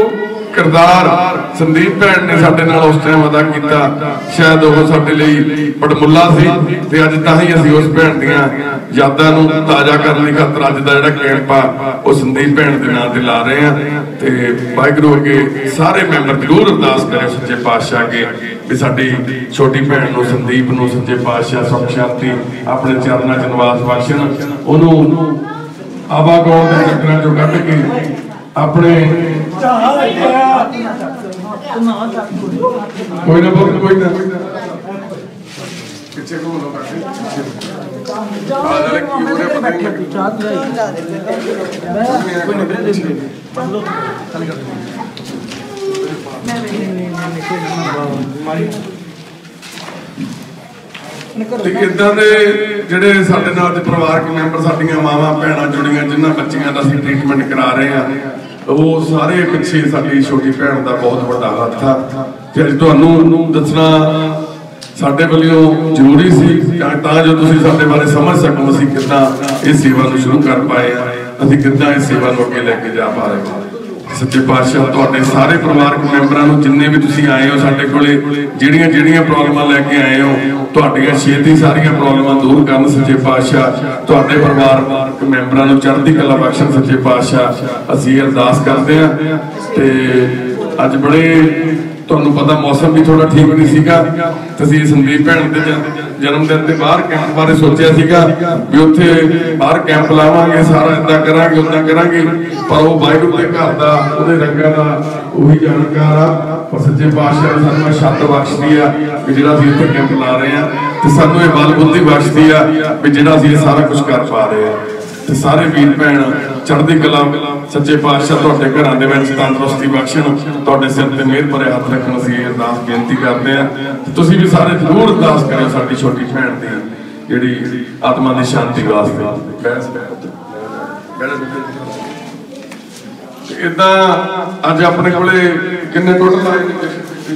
किरदार संदीप भैन ने साडे नाल उस टाइम अदा किया शायद वो साडे लई बड़मुल्ला सी, ते अज तां ही असीं उस भैन दीआं यादां नूं ताज़ा करने खातर अज दा जिहड़ा कैंप आ वो संदीप भैन दे नां ते ला रहे हैं। ते वाहिगुरू अगे सारे मैंबर जरूर अरदास करें सच्चे पातशाह अगे भी साडी छोटी भैन नूं संदीप नूं सच्चे पातशाह सुख शांति अपने चरनां च निवास बख्शण, उहनूं आवागौण दे चक्करां चों कढ के अपने कोई ना बहुत कोई ना पीछे को लो बैठे आ जरा की हो रहा पता नहीं चाहत कोई नहीं ब्रेक दे बंदो खाली कर नहीं नहीं नहीं नहीं कोई ना मारी ते इदां दे जिहड़े साडे नाल दे परिवारक मैंबर साडीआं मावां भैणां जुड़ीआं जिन्हां बच्चियां दा असीं ट्रीटमेंट करा रहे हैं, वो सारे पिछे साडी छोटी भैन दा बहुत वड्डा हत्थ आ। ते अज तुहानूं दसना साडे वल्लों जरूरी सी तां जो तुसीं साडे बारे समझ सको असीं किद्दां इस सेवा नूं शुरू कर पाए, असीं किद्दां इस सेवा नूं अगे लैके जा पा रहे। सच्चे पातशाह तुहाडे सारे परिवारक मैंबरां नूं जिन्ने भी तुसीं आए हो साडे कोले जिहड़ियां जिहड़ियां प्रॉब्लमां लैके आए हो, तुहाडीआं छेती सारियां प्रॉब्लमां दूर करन सच्चे पातशाह, तुहाडे परिवारक मैंबरां नूं चढ़दी कला बख्शण सच्चे पातशाह। असीं अरदास करदे हां। ते अज बड़े तुहानूं पता मौसम भी थोड़ा ठीक नहीं सीगा, ते असीं संदीप भैन दे जन्मदिन के बाहर कैंप बारे सोचा सीगा भी उत्थे बाहर कैंप लावांगे, सारा इदां करांगे उदां करांगे, पर वो वाहिगुरू दे घर दा उहदे रंगां दा उही जानकार आ। पर सच्चे पातशाह ने सानूं छत्त बख्शदी आ कि जिहड़ा असीं इत्थे कैंप ला रहे हैं, ते सानूं इह बल बुद्धि बख्शदी आ भी जिहड़ा असीं सारा कुछ कर पा रहे हैं। ते सारे वीर भैन चढ़दी कला सच्चे पातशाह तुहाडे घरां दे विच तंदुरुस्ती बख्शण, तुहाडे सिर ते मेहर भरे हत्थ रखण। असीं अरदास बेनती करदे हां, तुसीं भी सारे जरूर अरदास करिओ साडी छोटी भैण दी जिहड़ी आत्मा दी शांति वास्ते। इदां अज अपने कोले किन्ने टोटल आए ने?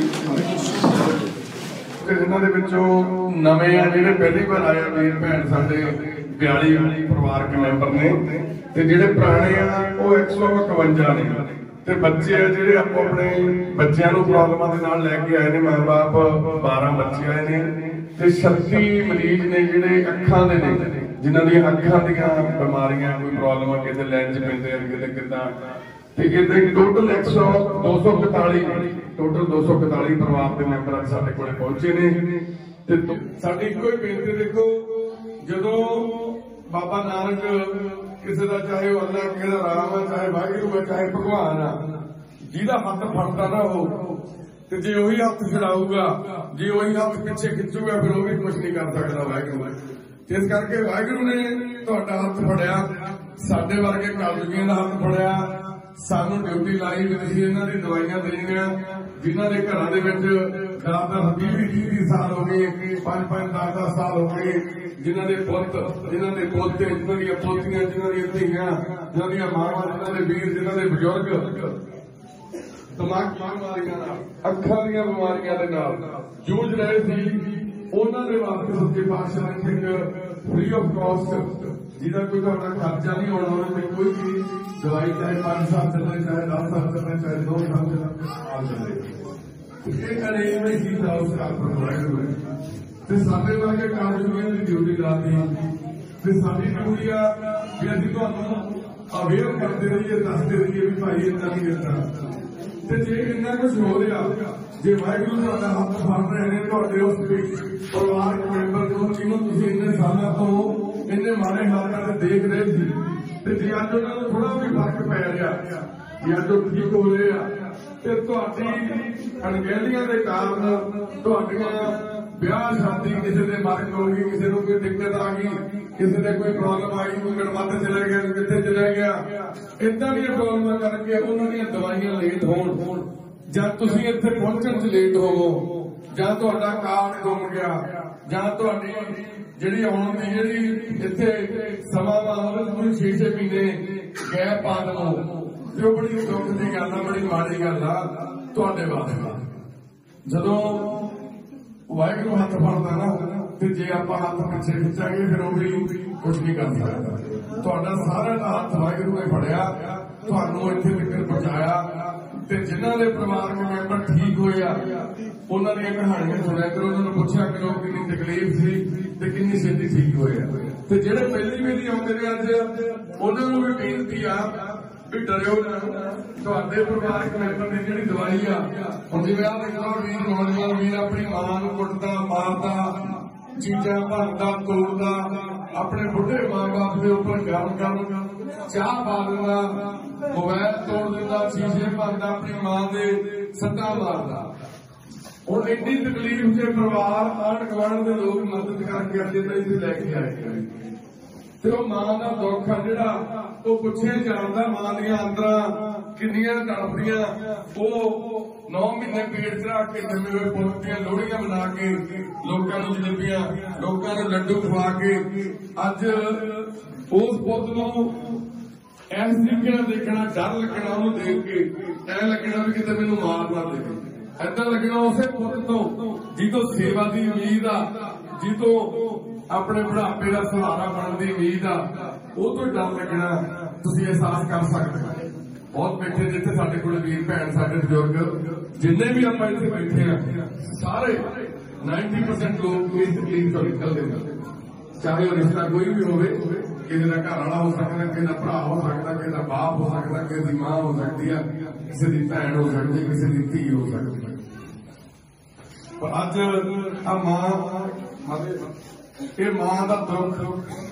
इन्हां दे विचों नਵੇਂ आ जिहड़े पहली बार आए वीर भैण साडे बयाली परिवारक मैंबर ने, ते जिहड़े पुराने आ वो एक सौ इकवंजा ने, ते बच्चे आ जिहड़े आपो अपने बच्चों नूं प्रॉब्लमां दे नाल लैके आए ने। मां बाप बारह बच्चे आए ने, ते छत्ती मरीज ने जिहड़े अखां दे ने, जिन्हां दी अखां दीयां बीमारियां कोई प्रॉब्लम आ, किते लैंज पैंदे आ, किते किदां, ते इदां टोटल एक सौ दो सौ इकताली टोटल दो सौ इकताली परिवार के मैंबर साडे कोले पहुंचे ने। ते साडी इक्को ही बेनती, देखो जदों बाबा नानक किसी का चाहे वो अल्लाह, किसी का राम है, चाहे वाहिगुरू है, चाहे भगवान आ, जिहदा हथ फड़दा ना हो, ते जे उही हथ छड़ाऊगा, जे उही हथ पिछे खिंचूगा, फिर वो भी कुछ नहीं कर सकता वाहिगुरू। इस करके वाहिगुरू ने तुहाडा हथ फड़िया, साडे वर्गे कलयुगियां दा हथ फड़िया, सानू ड्यूटी लाई भी तुसीं इन्हां दी दवाइयां देणीआं, जिन्हां दे घरां दे विच दस दस बीह बीह साल हो गए, पांच पांच दस दस साल हो गए, जिन्हां दे पुत्त, जिन्हां दे पोते, जिन्हां दी पोतियां, जिन्हां दी धीआं, जिन्हां दी मावां, जिन्हां दे वीर, जिन्हां दे बजुर्ग दिमाग बीमारियां नाल, अखां दीयां बीमारियां दे नाल जूझ रहे सी, उन्हां दे वास्ते सच्चे पातशाह ने एक फ्री ऑफ कॉस्ट, जिहदा कोई तुहाडा खर्चा नहीं होना, उन्हां ने कोई भी दवाई चाहे पांच साल चले, चाहे दस साल चले, चाहे दो साल चले, ये अरेंजमेंट ही था उस काल पर वाहिगुरू ने। ते साडे वर्गे कलयुगियां दी ड्यूटी लाती, ते साडी ड्यूटी आ कि असीं तुहानूं अवेयर करते रहिए, दसदे रहिए भी भाई इदां नहीं इदां। ते जे इन्ना कुछ हो रहा, जे वाहिगुरू तुहाडा हत्थ फड़ रहे ने तुहाडे उस परिवारक मैंबर नूं, जिन्हों तुसीं इन्ने सालां तो इन्ने माड़े हालातां ते देख रहे सी, ते जे अज उन्हां नूं थोड़ा भी फर्क पै रिहा, जे अज वो ठीक हो रहे आ, ते तुहाडी अणगਹਿਲੀਆਂ ਦੇ ਕਾਰਨ ਤੁਹਾਡੀਆਂ ਵਿਆਹ ਸ਼ਾਦੀ ਕਿਸੇ ਦੇ ਮਰਨ ਹੋ ਗਈ, ਕਿਸੇ ਨੂੰ ਕੋਈ ਦਿੱਕਤ ਆ ਗਈ, ਕਿਸੇ ਦੇ ਕੋਈ ਪ੍ਰੋਬਲਮ ਆਈ, ਕੋਈ ਗੜਵਾਤੇ ਚਲੇ ਗਿਆ, ਕਿੱਥੇ ਚਲੇ ਗਿਆ, ਇਦਾਂ ਦੀਆਂ ਪ੍ਰੋਬਲਮਾਂ ਕਰਕੇ ਉਹਨਾਂ ਦੀਆਂ ਦਵਾਈਆਂ ਲੇਟ ਹੋਣ, ਜਾਂ ਤੁਸੀਂ ਇੱਥੇ ਪਹੁੰਚਣ 'ਚ ਲੇਟ ਹੋਵੋ, ਜਾਂ ਤੁਹਾਡਾ ਕਾਰਡ ਗੁੰਮ ਗਿਆ, ਜਾਂ ਤੁਹਾਡੀ ਜਿਹੜੀ ਆਉਣ ਦੀ ਜਿਹੜੀ ਇੱਥੇ ਸਮਾਂ ਵਾ ਉਹਦੇ 'ਚ ਕੋਈ ਛੇ ਛੇ ਮਹੀਨੇ ਗੈਪ ਪਾ ਦੇਵੋ, ਤੇ ਉਹ ਬੜੀ ਦੁੱਖ ਦੀ ਗੱਲ ਆ, ਬੜੀ ਮਾੜੀ ਗੱਲ ਆ ਤੁਹਾਡੇ ਵਾਸਤੇ। ਜਦੋਂ ਵਾਹਿਗੁਰੂ ਹੱਥ ਫੜਦਾ ਨਾ, ਤੇ ਜੇ ਆਪਾਂ ਹੱਥ ਪਿੱਛੇ ਖਿੱਚਾਂਗੇ ਫਿਰ ਉਹ ਵੀ ਕੁਝ ਨਹੀਂ ਕਰ ਸਕਦਾ। ਤੁਹਾਡਾ ਸਾਰਿਆਂ ਦਾ ਹੱਥ ਵਾਹਿਗੁਰੂ ਨੇ ਫੜਿਆ, ਤੁਹਾਨੂੰ ਇੱਥੇ ਤੱਕ ਪਹੁੰਚਾਇਆ, ਤੇ ਜਿਨ੍ਹਾਂ ਦੇ ਪਰਿਵਾਰਕ ਮੈਂਬਰ ਠੀਕ ਹੋਏ ਆ ਉਹਨਾਂ ਦੀਆਂ ਕਹਾਣੀਆਂ ਸੁਣਿਆ ਕਰੋ, ਉਹਨਾਂ ਨੂੰ ਪੁੱਛਿਆ ਕਰੋ ਕਿੰਨੀ ਤਕਲੀਫ ਸੀ ਤੇ ਕਿੰਨੀ ਛੇਤੀ ਠੀਕ ਹੋਏ ਆ। ਤੇ ਜਿਹੜੇ ਪਹਿਲੀ ਵਾਰੀ ਆਉਂਦੇ ਨੇ ਅੱਜ, ਉਹਨਾਂ ਨੂੰ ਵੀ ਬੇਨਤੀ ਆ ਵੀ ਡਰਿਓ ਨਾ, ਤੁਹਾਡੇ ਪਰਿਵਾਰਕ ਮੈਂਬਰ ਦੀ ਜਿਹੜੀ ਦਵਾਈ ਆ, ਹੁਣ ਜਿਵੇਂ ਆਹ ਦੇਖੋ ਵੀਰ ਨੌਜਵਾਨ ਵੀਰ ਆਪਣੀ ਮਾਂ ਨੂੰ ਕੁੱਟਦਾ, ਮਾਰਦਾ, ਚੀਜ਼ਾਂ ਭੰਨਦਾ, ਤੋੜਦਾ, ਆਪਣੇ ਬੁੱਢੇ ਮਾਂ ਬਾਪ ਦੇ ਉੱਪਰ ਗਰਮ ਗਰਮ ਚਾਹ ਪਾ ਦਿੰਦਾ, ਮੋਬਾਈਲ ਤੋੜ ਦਿੰਦਾ, ਸ਼ੀਸ਼ੇ ਭੰਨਦਾ, ਆਪਣੀ ਮਾਂ ਦੇ ਸੱਟਾਂ ਮਾਰਦਾ। ਹੁਣ ਇੰਨੀ ਤਕਲੀਫ ਦੇ ਪਰਿਵਾਰ ਆਂਢ ਗੁਆਂਢ ਦੇ ਲੋਕ ਮਦਦ ਕਰਕੇ ਅੱਜ ਇੱਥੇ ਲੈ ਕੇ ਆਏ, ਤੇ ਉਹ ਮਾਂ ਦਾ ਦੁੱਖ ਆ ਜਿਹੜਾ ਉਹ ਪੁੱਛਿਆ ਜਾਂਦਾ, ਮਾਂ ਦੀਆਂ ਅੰਦਰਾਂ ਕਿੰਨੀਆਂ ਤੜਫਦੀਆਂ। ਉਹ ਨੌ ਮਹੀਨੇ ਪੇਟ ਚੜਾ ਕੇ ਜੰਮੇ ਹੋਏ ਪੁੱਤ ਦੀਆਂ ਲੋਹੜੀਆਂ ਬਣਾ ਕੇ ਲੋਕਾਂ ਨੂੰ ਜਲੇਬੀਆਂ, ਲੋਕਾਂ ਨੂੰ ਲੱਡੂ ਖਵਾ ਕੇ ਅੱਜ ਉਸ ਪੁੱਤ ਨੂੰ ਐਸ ਤਰੀਕੇ ਨਾਲ ਦੇਖਣਾ, ਡਰ ਲੱਗਣਾ ਉਹਨੂੰ ਦੇਖ ਕੇ, ਐ ਲੱਗਣਾ ਵੀ ਕਿਤੇ ਮੈਨੂੰ ਮਾਰ ਨਾ ਦੇਵੇ, ਏਦਾਂ ਲੱਗਣਾ ਉਸੇ ਪੁੱਤ ਤੋਂ ਜਿਹਤੋਂ ਸੇਵਾ ਦੀ ਉਮੀਦ ਆ, ਜਿਹਤੋਂ ਆਪਣੇ ਬੁਢਾਪੇ ਦਾ ਸਹਾਰਾ ਬਣਨ ਦੀ ਉਮੀਦ ਆ, ਉਹ ਤੋਂ ਡਰ ਲੱਗਣਾ ਤੁਸੀਂ ਅਹਿਸਾਸ ਕਰ ਸਕਦੇ ਹੋ। ਬਹੁਤ ਬੈਠੇ ਜਿੱਥੇ ਸਾਡੇ ਕੋਲ ਵੀਰ ਭੈਣ, ਸਾਡੇ ਬਜ਼ੁਰਗ ਜਿੰਨੇ ਵੀ ਆਪਾਂ ਇੱਥੇ ਬੈਠੇ ਆ, ਸਾਰੇ ਨੱਬੇ ਪਰਸੈਂਟ ਲੋਕ ਇਸ ਤਕਲੀਫ ਤੋਂ ਨਿਕਲਦੇ ਨੇ, ਚਾਹੇ ਉਹ ਰਿਸ਼ਤਾ ਕੋਈ ਵੀ ਹੋਵੇ, ਕਿਸੇ ਦਾ ਘਰ ਵਾਲਾ ਹੋ ਸਕਦਾ, ਕਿਸੇ ਦਾ ਭਰਾ ਹੋ ਸਕਦਾ, ਕਿਸੇ ਦਾ ਬਾਪ ਹੋ ਸਕਦਾ, ਕਿਸੇ ਦੀ ਮਾਂ ਹੋ ਸਕਦੀ ਆ, ਕਿਸੇ ਦੀ ਭੈਣ ਹੋ ਸਕਦੀ, ਕਿਸੇ ਦੀ ਧੀ ਹੋ ਸਕਦੀ। ਪਰ ਅੱਜ ਆ ਮਾਂ, ਇਹ ਮਾਂ ਦਾ ਦੁੱਖ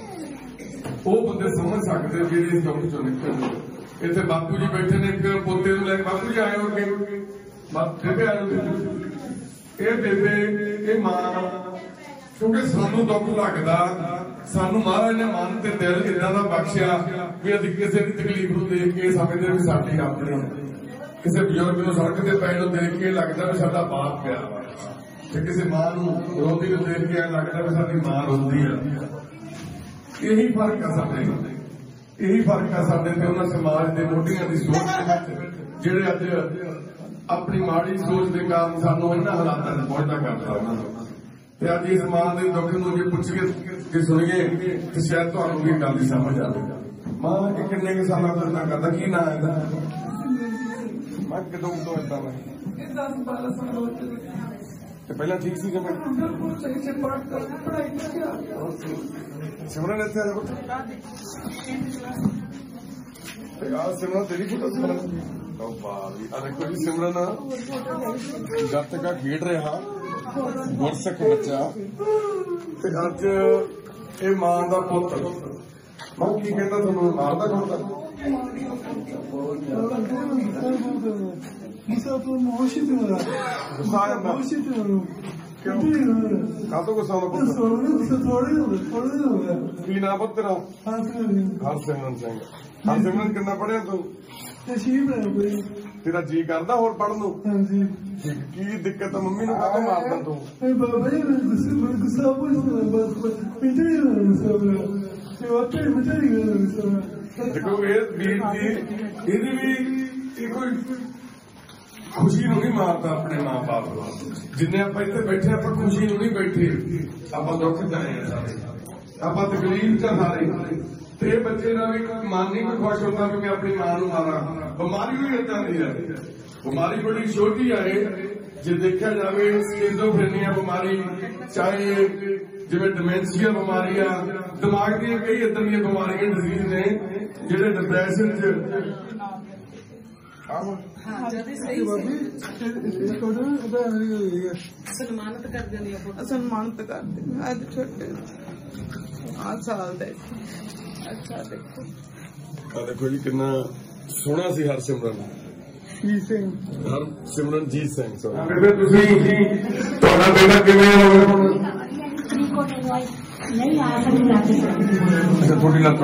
ਉਹ ਬੰਦੇ ਸਮਝ ਸਕਦੇ ਜਿਹੜੇ ਇਸ ਦੁੱਖ ਚੋਂ ਨਿਕਲਦੇ। ਇੱਥੇ ਬਾਪੂ ਜੀ ਬੈਠੇ ਨੇ, ਇੱਕ ਪੋਤੇ ਨੂੰ ਲੈ ਕੇ ਬਾਪੂ ਜੀ ਆਏ ਹੋਣਗੇ, ਬੇਬੇ ਆਏ, ਇਹ ਬੇਬੇ, ਇਹ ਮਾਂ, ਕਿਉਂਕਿ ਸਾਨੂੰ ਦੁੱਖ ਲੱਗਦਾ ਸਾਨੂੰ ਮਹਾਰਾਜ ਨੇ ਮਨ ਤੇ ਦਿਲ ਇਦਾਂ ਦਾ ਬਖਸ਼ਿਆ ਵੀ ਅਸੀਂ ਕਿਸੇ ਦੀ ਤਕਲੀਫ ਨੂੰ ਦੇਖ ਕੇ ਸਮਝਦੇ ਵੀ ਸਾਡੀ ਆਪਣੀ, ਕਿਸੇ ਬਜ਼ੁਰਗ ਨੂੰ ਸੜਕ ਤੇ ਪੈ ਨੂੰ ਦੇਖ ਕੇ ਲੱਗਦਾ ਵੀ ਸਾਡਾ ਬਾਪ ਪਿਆ, ਤੇ ਕਿਸੇ ਮਾਂ ਨੂੰ ਰੋਂਦੀ ਨੂੰ ਦੇਖ ਕੇ ਲੱਗਦਾ ਵੀ ਸਾਡੀ ਮਾਂ ਰੋਂਦੀ ਆ। ਇਹੀ ਫਰਕ ਆ ਸਾਡੇ, ਇਹੀ ਫਰਕ ਆ ਸਾਡੇ ਤੇ ਉਹਨਾਂ ਸਮਾਜ ਦੇ ਮੋਢੀਆਂ ਦੀ ਸੋਚ ਦੇ ਵਿੱਚ, ਜਿਹੜੇ ਅੱਜ ਆਪਣੀ ਮਾੜੀ ਸੋਚ ਦੇ ਕਾਰਨ ਸਾਨੂੰ ਇਹਨਾਂ ਹਾਲਾਤਾਂ ਨੂੰ ਪਹੁੰਚਦਾ ਕਰਦਾ ਉਹਨਾਂ ਨੂੰ। ਤੇ ਅੱਜ ਇਸ ਮਾਂ ਦੇ ਦੁੱਖ ਨੂੰ ਜੇ ਪੁੱਛ ਕੇ ਸੁਣੀਏ ਤੇ ਸ਼ਾਇਦ ਤੁਹਾਨੂੰ ਵੀ ਗੱਲ ਦੀ ਸਮਝ ਆਵੇ। ਮਾਂ ਇਹ ਕਿੰਨੇ ਕੁ ਸਾਲਾਂ ਤੋਂ ਏਦਾਂ ਕਰਦਾ, ਕੀ ਨਾਂ ਇਹਦਾ? ਮੈਂ ਕਿਦੋਂ ਤੋਂ ਏਦਾਂ ਮੈਂ ਦਸ ਬਾਰਾਂ ਸਾਲ ਤੇ ਪਹਿਲਾਂ ਠੀਕ ਸੀ ਕਿ ਮੈਂ ਸਿਮਰਨ ਇੱਥੇ ਆ ਜਾ ਤੇ ਆ ਸਿਮਰਨ ਤੇਰੀ ਫੋਟੋ ਸਿਮਰਨ ਆ ਦੇਖੋ ਜੀ, ਸਿਮਰਨ ਗੱਤਕਾ ਖੇਡ ਰਿਹਾ ਗੁਰਸਿੱਖ ਬੱਚਾ, ਤੇ ਅੱਜ ਇਹ ਮਾਂ ਦਾ ਪੁੱਤ ਮਾਂ ਕੀ ਕਹਿੰਦਾ ਤੁਹਾਨੂੰ ਮਾਰਦਾ ਖੋਲਦਾ ਕਾਹਤੋਂ ਗੁੱਸਾ ਆਉਂਦਾ ਪੁੱਤ? ਕੀ ਨਾਂ ਪੁੱਤ ਤੇਰਾ? ਹਰਸਿਮਰਨ ਸਿੰਘ। ਹਰਸਿਮਰਨ ਕਿੰਨਾ ਪੜ੍ਹਿਆ ਤੂੰ? ਤੇਰਾ ਜੀ ਕਰਦਾ ਹੋਰ ਪੜ੍ਹਨ ਨੂੰ? ਕੀ ਦਿੱਕਤ ਆ? ਮੰਮੀ ਨੂੰ ਕਾਹਤੋਂ ਮਾਰਦਾ ਤੂੰ? ਦੇਖੋ ਇਹ ਵੀਰ ਜੀ, ਇਹਦੀ ਵੀ ਇਹ ਕੋਈ ਖੁਸ਼ੀ ਨੂੰ ਨਹੀਂ ਮਾਰਦਾ ਆਪਣੇ ਮਾਂ ਬਾਪ ਨੂੰ। ਜਿੰਨੇ ਆਪਾਂ ਇੱਥੇ ਬੈਠੇ ਆਪਾਂ ਖੁਸ਼ੀ ਨੂੰ ਨਹੀਂ ਬੈਠੇ, ਆਪਾਂ ਦੁੱਖ ਚ ਆਏ ਆ ਸਾਰੇ, ਆਪਾਂ ਤਕਲੀਫ ਚ ਸਾਰੇ। ਤੇ ਇਹ ਬੱਚੇ ਦਾ ਵੀ ਮਨ ਨਹੀਂ ਕੋਈ ਖੁਸ਼ ਹੁੰਦਾ ਕਿ ਮੈਂ ਆਪਣੀ ਮਾਂ ਨੂੰ ਮਾਰਾਂ। ਬਿਮਾਰੀ ਵੀ ਏਦਾਂ ਦੀ ਹੈ, ਬਿਮਾਰੀ ਬੜੀ ਛੋਟੀ ਆਏ ਜੇ ਦੇਖਿਆ ਜਾਵੇ, ਸਕਿਜ਼ੋਫਰੇਨੀਆ ਬਿਮਾਰੀ, ਚਾਹੇ ਜਿਵੇਂ ਡਿਮੈਂਸ਼ੀਆ ਬਿਮਾਰੀ ਆ, ਦਿਮਾਗ ਦੀਆਂ ਕਈ ਏਦਾਂ ਦੀਆਂ ਬਿਮਾਰੀਆਂ ਡਿਜ਼ੀਜ਼ ਨੇ ਜਿਹੜੇ ਡਿਪਰੈਸ਼ਨ ਚ ਸਨਮਾਨਿਤ ਕਰਦੇ ਨੇ, ਸਨਮਾਨਿਤ ਕਰਦੇ ਅੱਜ ਛੋਟੇ ਆ ਸਾਲ ਦੇ। ਅੱਛਾ ਦੇਖੋ ਆ ਦੇਖੋ ਜੀ ਕਿੰਨਾ ਸੋਹਣਾ ਸੀ ਹਰਸਿਮਰਨ ਸਿੰਘ, ਹਰਸਿਮਰਨਜੀਤ ਸਿੰਘ। ਸੋਹਣਾ ਤੁਸੀਂ ਤੁਹਾਡਾ ਬੇਟਾ ਕਿਵੇਂ ਹੋ? नहीं आ सकती थोड़ी लत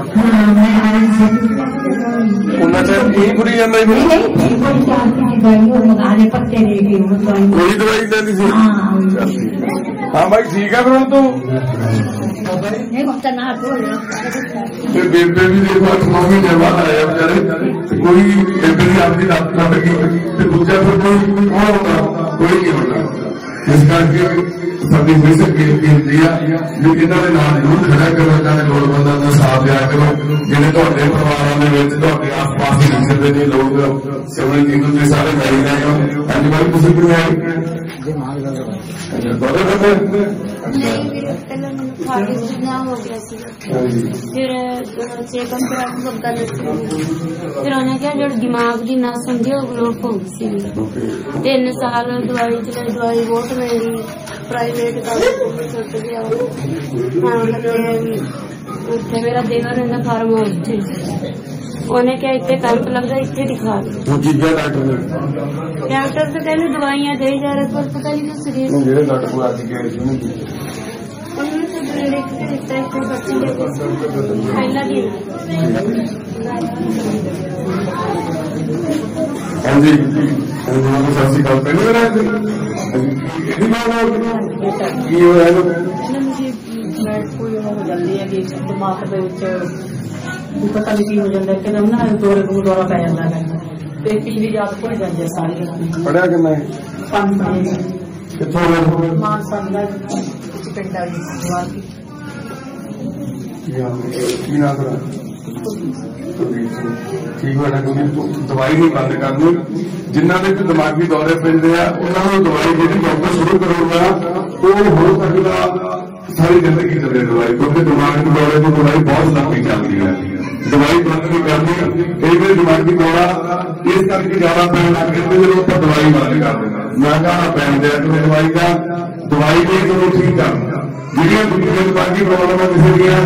ਉਹਨਾਂ ਤੇ ਕੀ ਕੁੜੀ ਜਾਂਦਾ ਹੀ नहीं कोई चाहते हैं दवाइयों मंगाने पत्ते लेके वो दवाई ਕੋਈ ਦਵਾਈ ਲੈਂਦੀ ਸੀ? ਹਾਂ ਭਾਈ ਠੀਕ ਆ ਫਿਰ ਹੁਣ ਤੂੰ? नहीं होता ना तो ਤੇ ਬੇਬੇ ਵੀ ਦੇਖੋ ਅੱਠ ਨੌ ਮਹੀਨੇ ਬਾਅਦ ਆਇਆ ਵਿਚਾਰੇ, ਕੋਈ ਬੇਬੇ ਦੀ ਆਪਣੀ ਲੱਤ ਨਾ ਲੱਗੀ ਤੇ ਦੂਜਾ ਫਿਰ ਕੋਈ ਕੌਣ ਹੁੰਦਾ? ਕੋਈ ਨਹੀਂ ਹੁੰਦਾ। ਇਸ ਕਰਕੇ ਸਾਡੀ ਬੇਸਿਕ ਬੇਨਤੀ ਆ ਵੀ ਇਹਨਾਂ ਦੇ ਨਾਲ ਜ਼ਰੂਰ ਖੜਾ ਕਰੋ, ਇਹਨਾਂ ਦੇ ਲੋੜਵੰਦਾਂ ਦਾ ਸਾਥ ਦਿਆ ਕਰੋ। ਜਿਹੜੇ ਤੁਹਾਡੇ ਪਰਿਵਾਰਾਂ ਦੇ ਵਿੱਚ ਤੁਹਾਡੇ ਆਸ ਪਾਸ ਦੇ ਰਿਸ਼ਤੇ ਦੇ ਜੀ ਲੋਕ ਸਿਮਰਨ ਜੀ ਨੂੰ ਸਾਰੇ ਚਾਹੀਦੇ ਹੋ। ਅੱਜ ਬਾਈ ਤੁਸੀਂ ਕਿਵੇਂ ਆਏ? हो गया फिर चेकअप करा गल फिर उन्हें क्या जो दिमाग की नस होंगी वो ब्लॉक हो गई सी। तीन साल दवाई चलाई, दवाई बहुत मेरी प्राइवेट छुट गया। उत्थे मेरा देवर रहता फार्म उत्थे, उन्हें क्या इतने कैंप लगता इतने दिखा डॉक्टर ने डॉक्टर तो कहने दवाइयां दे जा रहे पर पता नहीं कुछ शरीर हाँ जी सत श्रीकाल। पहले दिमाग पता नहीं की हो जाता एकदम ना दौरे दौरा पै जाता है, पिछली याद भुल जाती सारी। पढ़िया कितना है? मानसा पिंड ठीक होना क्योंकि दवाई नहीं बंद करनी। जिन्हों के भी दिमागी दौरे पैंदे आ उन्होंने दवाई जी डॉक्टर शुरू करूंगा तो हो सकता सारी जिंदगी चले दवाई, क्योंकि दिमाग के दौरे की दवाई बहुत लंबी चलती है। दवाई बंद नहीं करनी, कई बार दिमागी दौरा इस करके ज्यादा पैन लग जाते जो आप दवाई बंद कर देना ना कहना पैन दिया करो दवाई का, दवाई नहीं तो ठीक करना। ਜਿਹੜੀਆਂ ਦੂਜੀਆਂ ਦਿਮਾਗੀ ਪ੍ਰੋਬਲਮਾਂ ਕਿਸੇ ਦੀਆਂ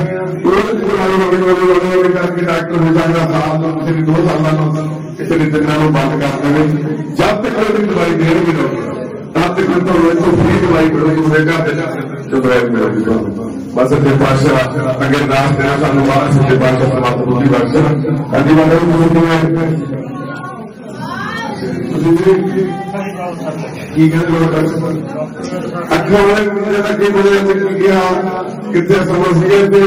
ਉਹ ਕਰਕੇ ਡਾਕਟਰ ਹੋ ਜਾਂਦਾ ਸਾਲ ਤੋਂ ਕਿਸੇ ਦੋ ਸਾਲਾਂ ਤੋਂ ਕਿਸੇ ਨੇ ਤਿੰਨਾਂ ਨੂੰ ਬੰਦ ਕਰ ਦੇਵੇ। ਜਦ ਤੱਕ ਕੋਈ ਦਵਾਈ ਦੇਣਗੇ ਡਾਕਟਰ ਤਦ ਤੱਕ ਤੁਹਾਨੂੰ ਇੱਥੋਂ ਫ੍ਰੀ ਦਵਾਈ ਮਿਲੂਗੀ, ਤੁਹਾਡੇ ਘਰ ਦੇ ਜੋ ਦਵਾਈ ਮਿਲੂਗੀ ਤੁਹਾਨੂੰ। बस सच्चे पातशाह अगे अरदास करा सानू बाहर सच्चे पातशाह परमात्मा बुद्धि बख्श अभी वाले की कहते लोग अखा वाले मुझे तक बोले गया कितने समझ गए थे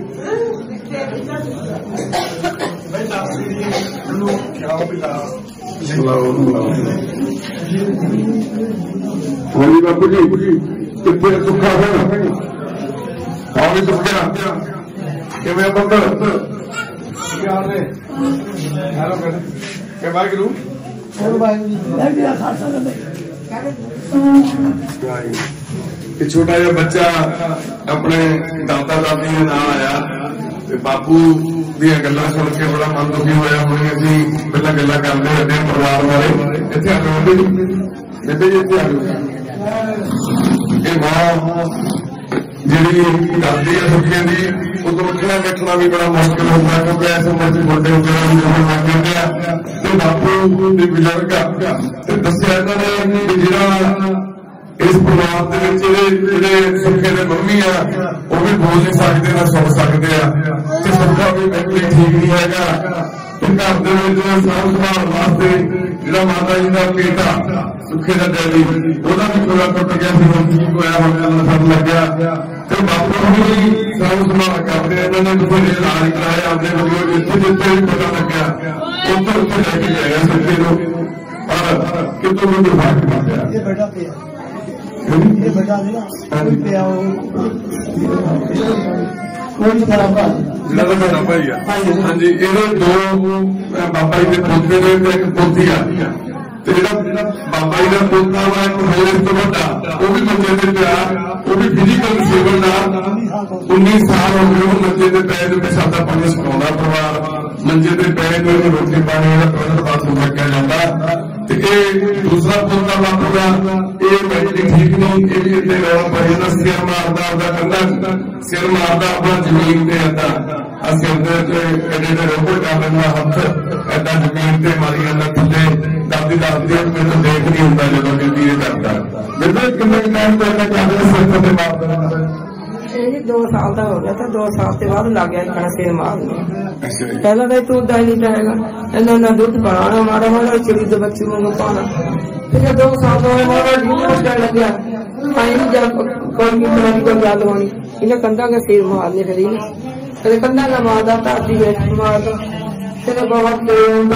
होली बापू जी कितने सुखा है और सुखा कि मैं पुत्र वाहिगुरु छोटा जहा बच्चा अपने दादा दादी के नाल आया बापू दियां गल्लां सुन के बड़ा मन दुखी होया होनी असीं पहला गल्लां करदे रहे परिवार बारे इत्थे आ जाओ बेबे जी इत्थे आ जाओ ये मां जिहड़ी करदी है सुखियां दी उदों उठना बैठना भी बड़ा मुश्किल होता है क्योंकि ऐसे मर्जी बड़े वगैरह भी जमन लग जाते हैं तो बापू दे बुजुर्ग दस्सिया इन्होंने भी जिहड़ा इस परिवार के सुखे के मम्मी आ वो भी बोल नहीं सकते ना सुन सकते हैं सुखा भी मेंटली ठीक नहीं है घर के साफ संभाल वास्ते जो माता जी का बेटा सुखे का डैडी वह भी पूरा टुट गया हम ठीक होया हम सब लग गया तो बापू भी साफ संभाल करते इन्होंने बथेरे इलाज कराए अपने बच्चों जिथे जिथे भी पता लग्या उधर उधर लैके जाया सुखे को और कितों भी फर्क पड़ गया जिहड़ा मेरा भाई है हाँ जी ये दो बाबा जी के पोते ने एक पोती आ जो बाबा जी का पोता वा एक होर इस तो बड़ा वो भी मंजे से पिया वो भी फिजिकल डिसेबल ना उन्नीस साल हो गए मंजे से पै सादा पानी सिखाता परिवार मंजे से पै रोटी पानी टॉयलेट बाथरूम रखा जाता दूसरा पोता वापूगा ये मेंटली ठीक नहीं ये भी इतने रौला पाई जाता सिर मारदा अपना कंधा सिर मारदा अपना जमीन से आता सिर एडे एडे रोबोट कर लेना हथ ऐदा जमीन से मारी जाता थले दादी दादी मेरे तो देख नहीं होता जो कहती ये करता मेरे कितने टाइम तो ऐसा क्या सिर से मार देना दो साल का हो गया था दो साल के बाद लग गया खाना सिर मारने पहला तो तू उदा ही नहीं जाएगा इन्होंने दुध बनाना मारा मारा चिड़ी के बच्चे को पाना फिर दो साल का हमारा ढूंढने लग गया आई जब कोई बनानी कोई गल होनी इन्हें कंधा का सिर मारने करी कभी कंधा का मारदा ताजी मारदा फिर बहुत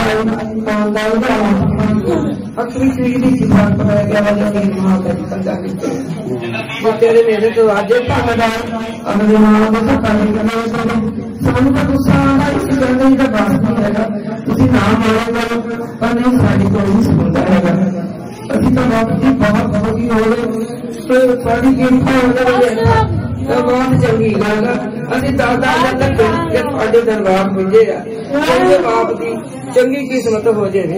अखरी चीज की बात पता क्या वाले मारदा कंधा वो तेरे मेरे तो आज अगले मां को पता नहीं करना सानू तो गुस्सा आना इस गल का बात नहीं है तुम ना मारो पर नहीं साड़ी को नहीं सुनता है अभी तो बात की बहुत बहुत ही हो गई तो साड़ी की तो बहुत चंगी गल अभी दादा तक थोड़े दरबार पुजे चंगे बाप की चंगी किस्मत हो जाए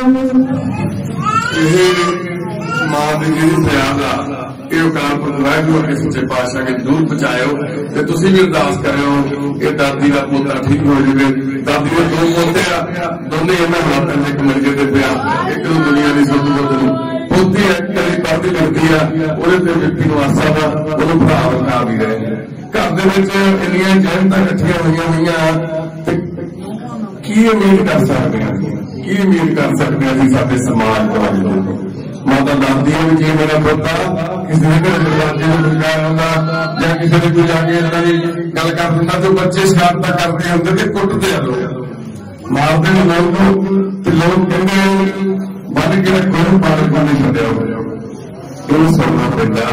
मां की जी फरियाद आ ये अकाल पुरख वाहिगुरू अगे सच्चे पातशाह के जरूर पहुंचाओ ते तुसीं भी अरदास करियो ये दादी का पोता ठीक हो जाए दादी के दो पोते आ दोने इन्हां हाथां विच मंजे ते पिया एक दुनिया की सुध बुध नूं पोती एक करी पढ़दी लिखदी आ ਉਹਦੇ ਤੇ ਵਿਅਕਤੀ ਨੂੰ ਆਸਾ ਵਾ ਉਹਨੂੰ ਭਰਾ ਵਰਗਾ ਵੀ ਰਹੇ घर ਦੇ ਵਿੱਚ ਇੰਨੀਆਂ ਜਨਤਾ ਇਕੱਠੀਆਂ ਹੋਈਆਂ ਹੋਈਆਂ ਤੇ ਕੀ ਉਮੀਦ ਕਰ ਸਕਦੇ ਹਾਂ ਕੀ ਉਮੀਦ ਕਰ ਸਕਦੇ ਹਾਂ ਅਸੀਂ ਸਾਡੇ ਸਮਾਜ ਤੋਂ ਅੱਜ ਤੋਂ माता दादी भी जी मेरा पोता किसी ने दरवाजे में लुकाया होगा या किसी ने कोई जाके गल कर दिता तो बच्चे शरारत करते होंगे तो कुटते हैं लोग मारते हैं लोग तो लोग कहते बन के रखो पालक बने छड़े हो सुनना पैदा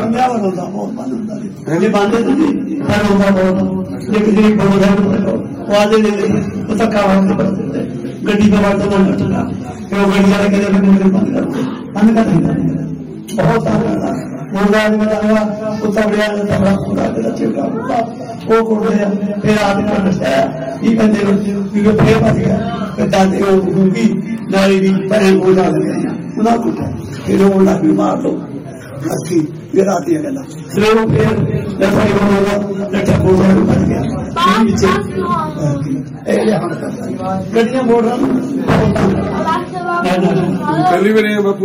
गड्डी का बात बंद करना गड्डी वाले कहते बंद कर बंद कर बहुत मुर्गा आदमी बताया कुत्ता बड़ा तबड़ा खुदा तेरा चिड़का वो कोट गया फिर आदमी ने बताया ये कहते क्योंकि फिर बच गया फिर दादी वो घूमी नारी भी पहले वो डाल गया खुदा कुटा फिर वो लाठी मार दो अच्छी फिर आती है कहना फिर वो फिर लड़ाई होगा लट्ठा बोझा बच गया नीचे गड्डियां बोल रहा पहली बार बापू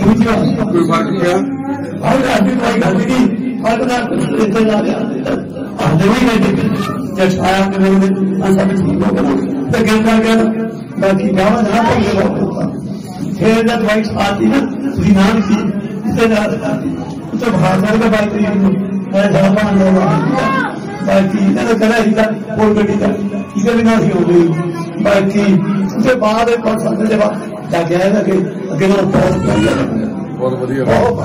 कोई फर्क क्या फर्क आदमी फर्क ना आते भी नहीं जब छाया के लोग सब ठीक हो गए तो क्या कर गया बाकी गाँव ना फिर जब बाइक आती ना उसकी नाम की इसे तो भाषा का बाइक मैं जाता बाकी तो करा ही था कोल गड्डी का इसे भी ना ही हो गई बाकी उसके बाद एक और साल जब जाके आया था कि अगे वो बहुत बहुत बढ़िया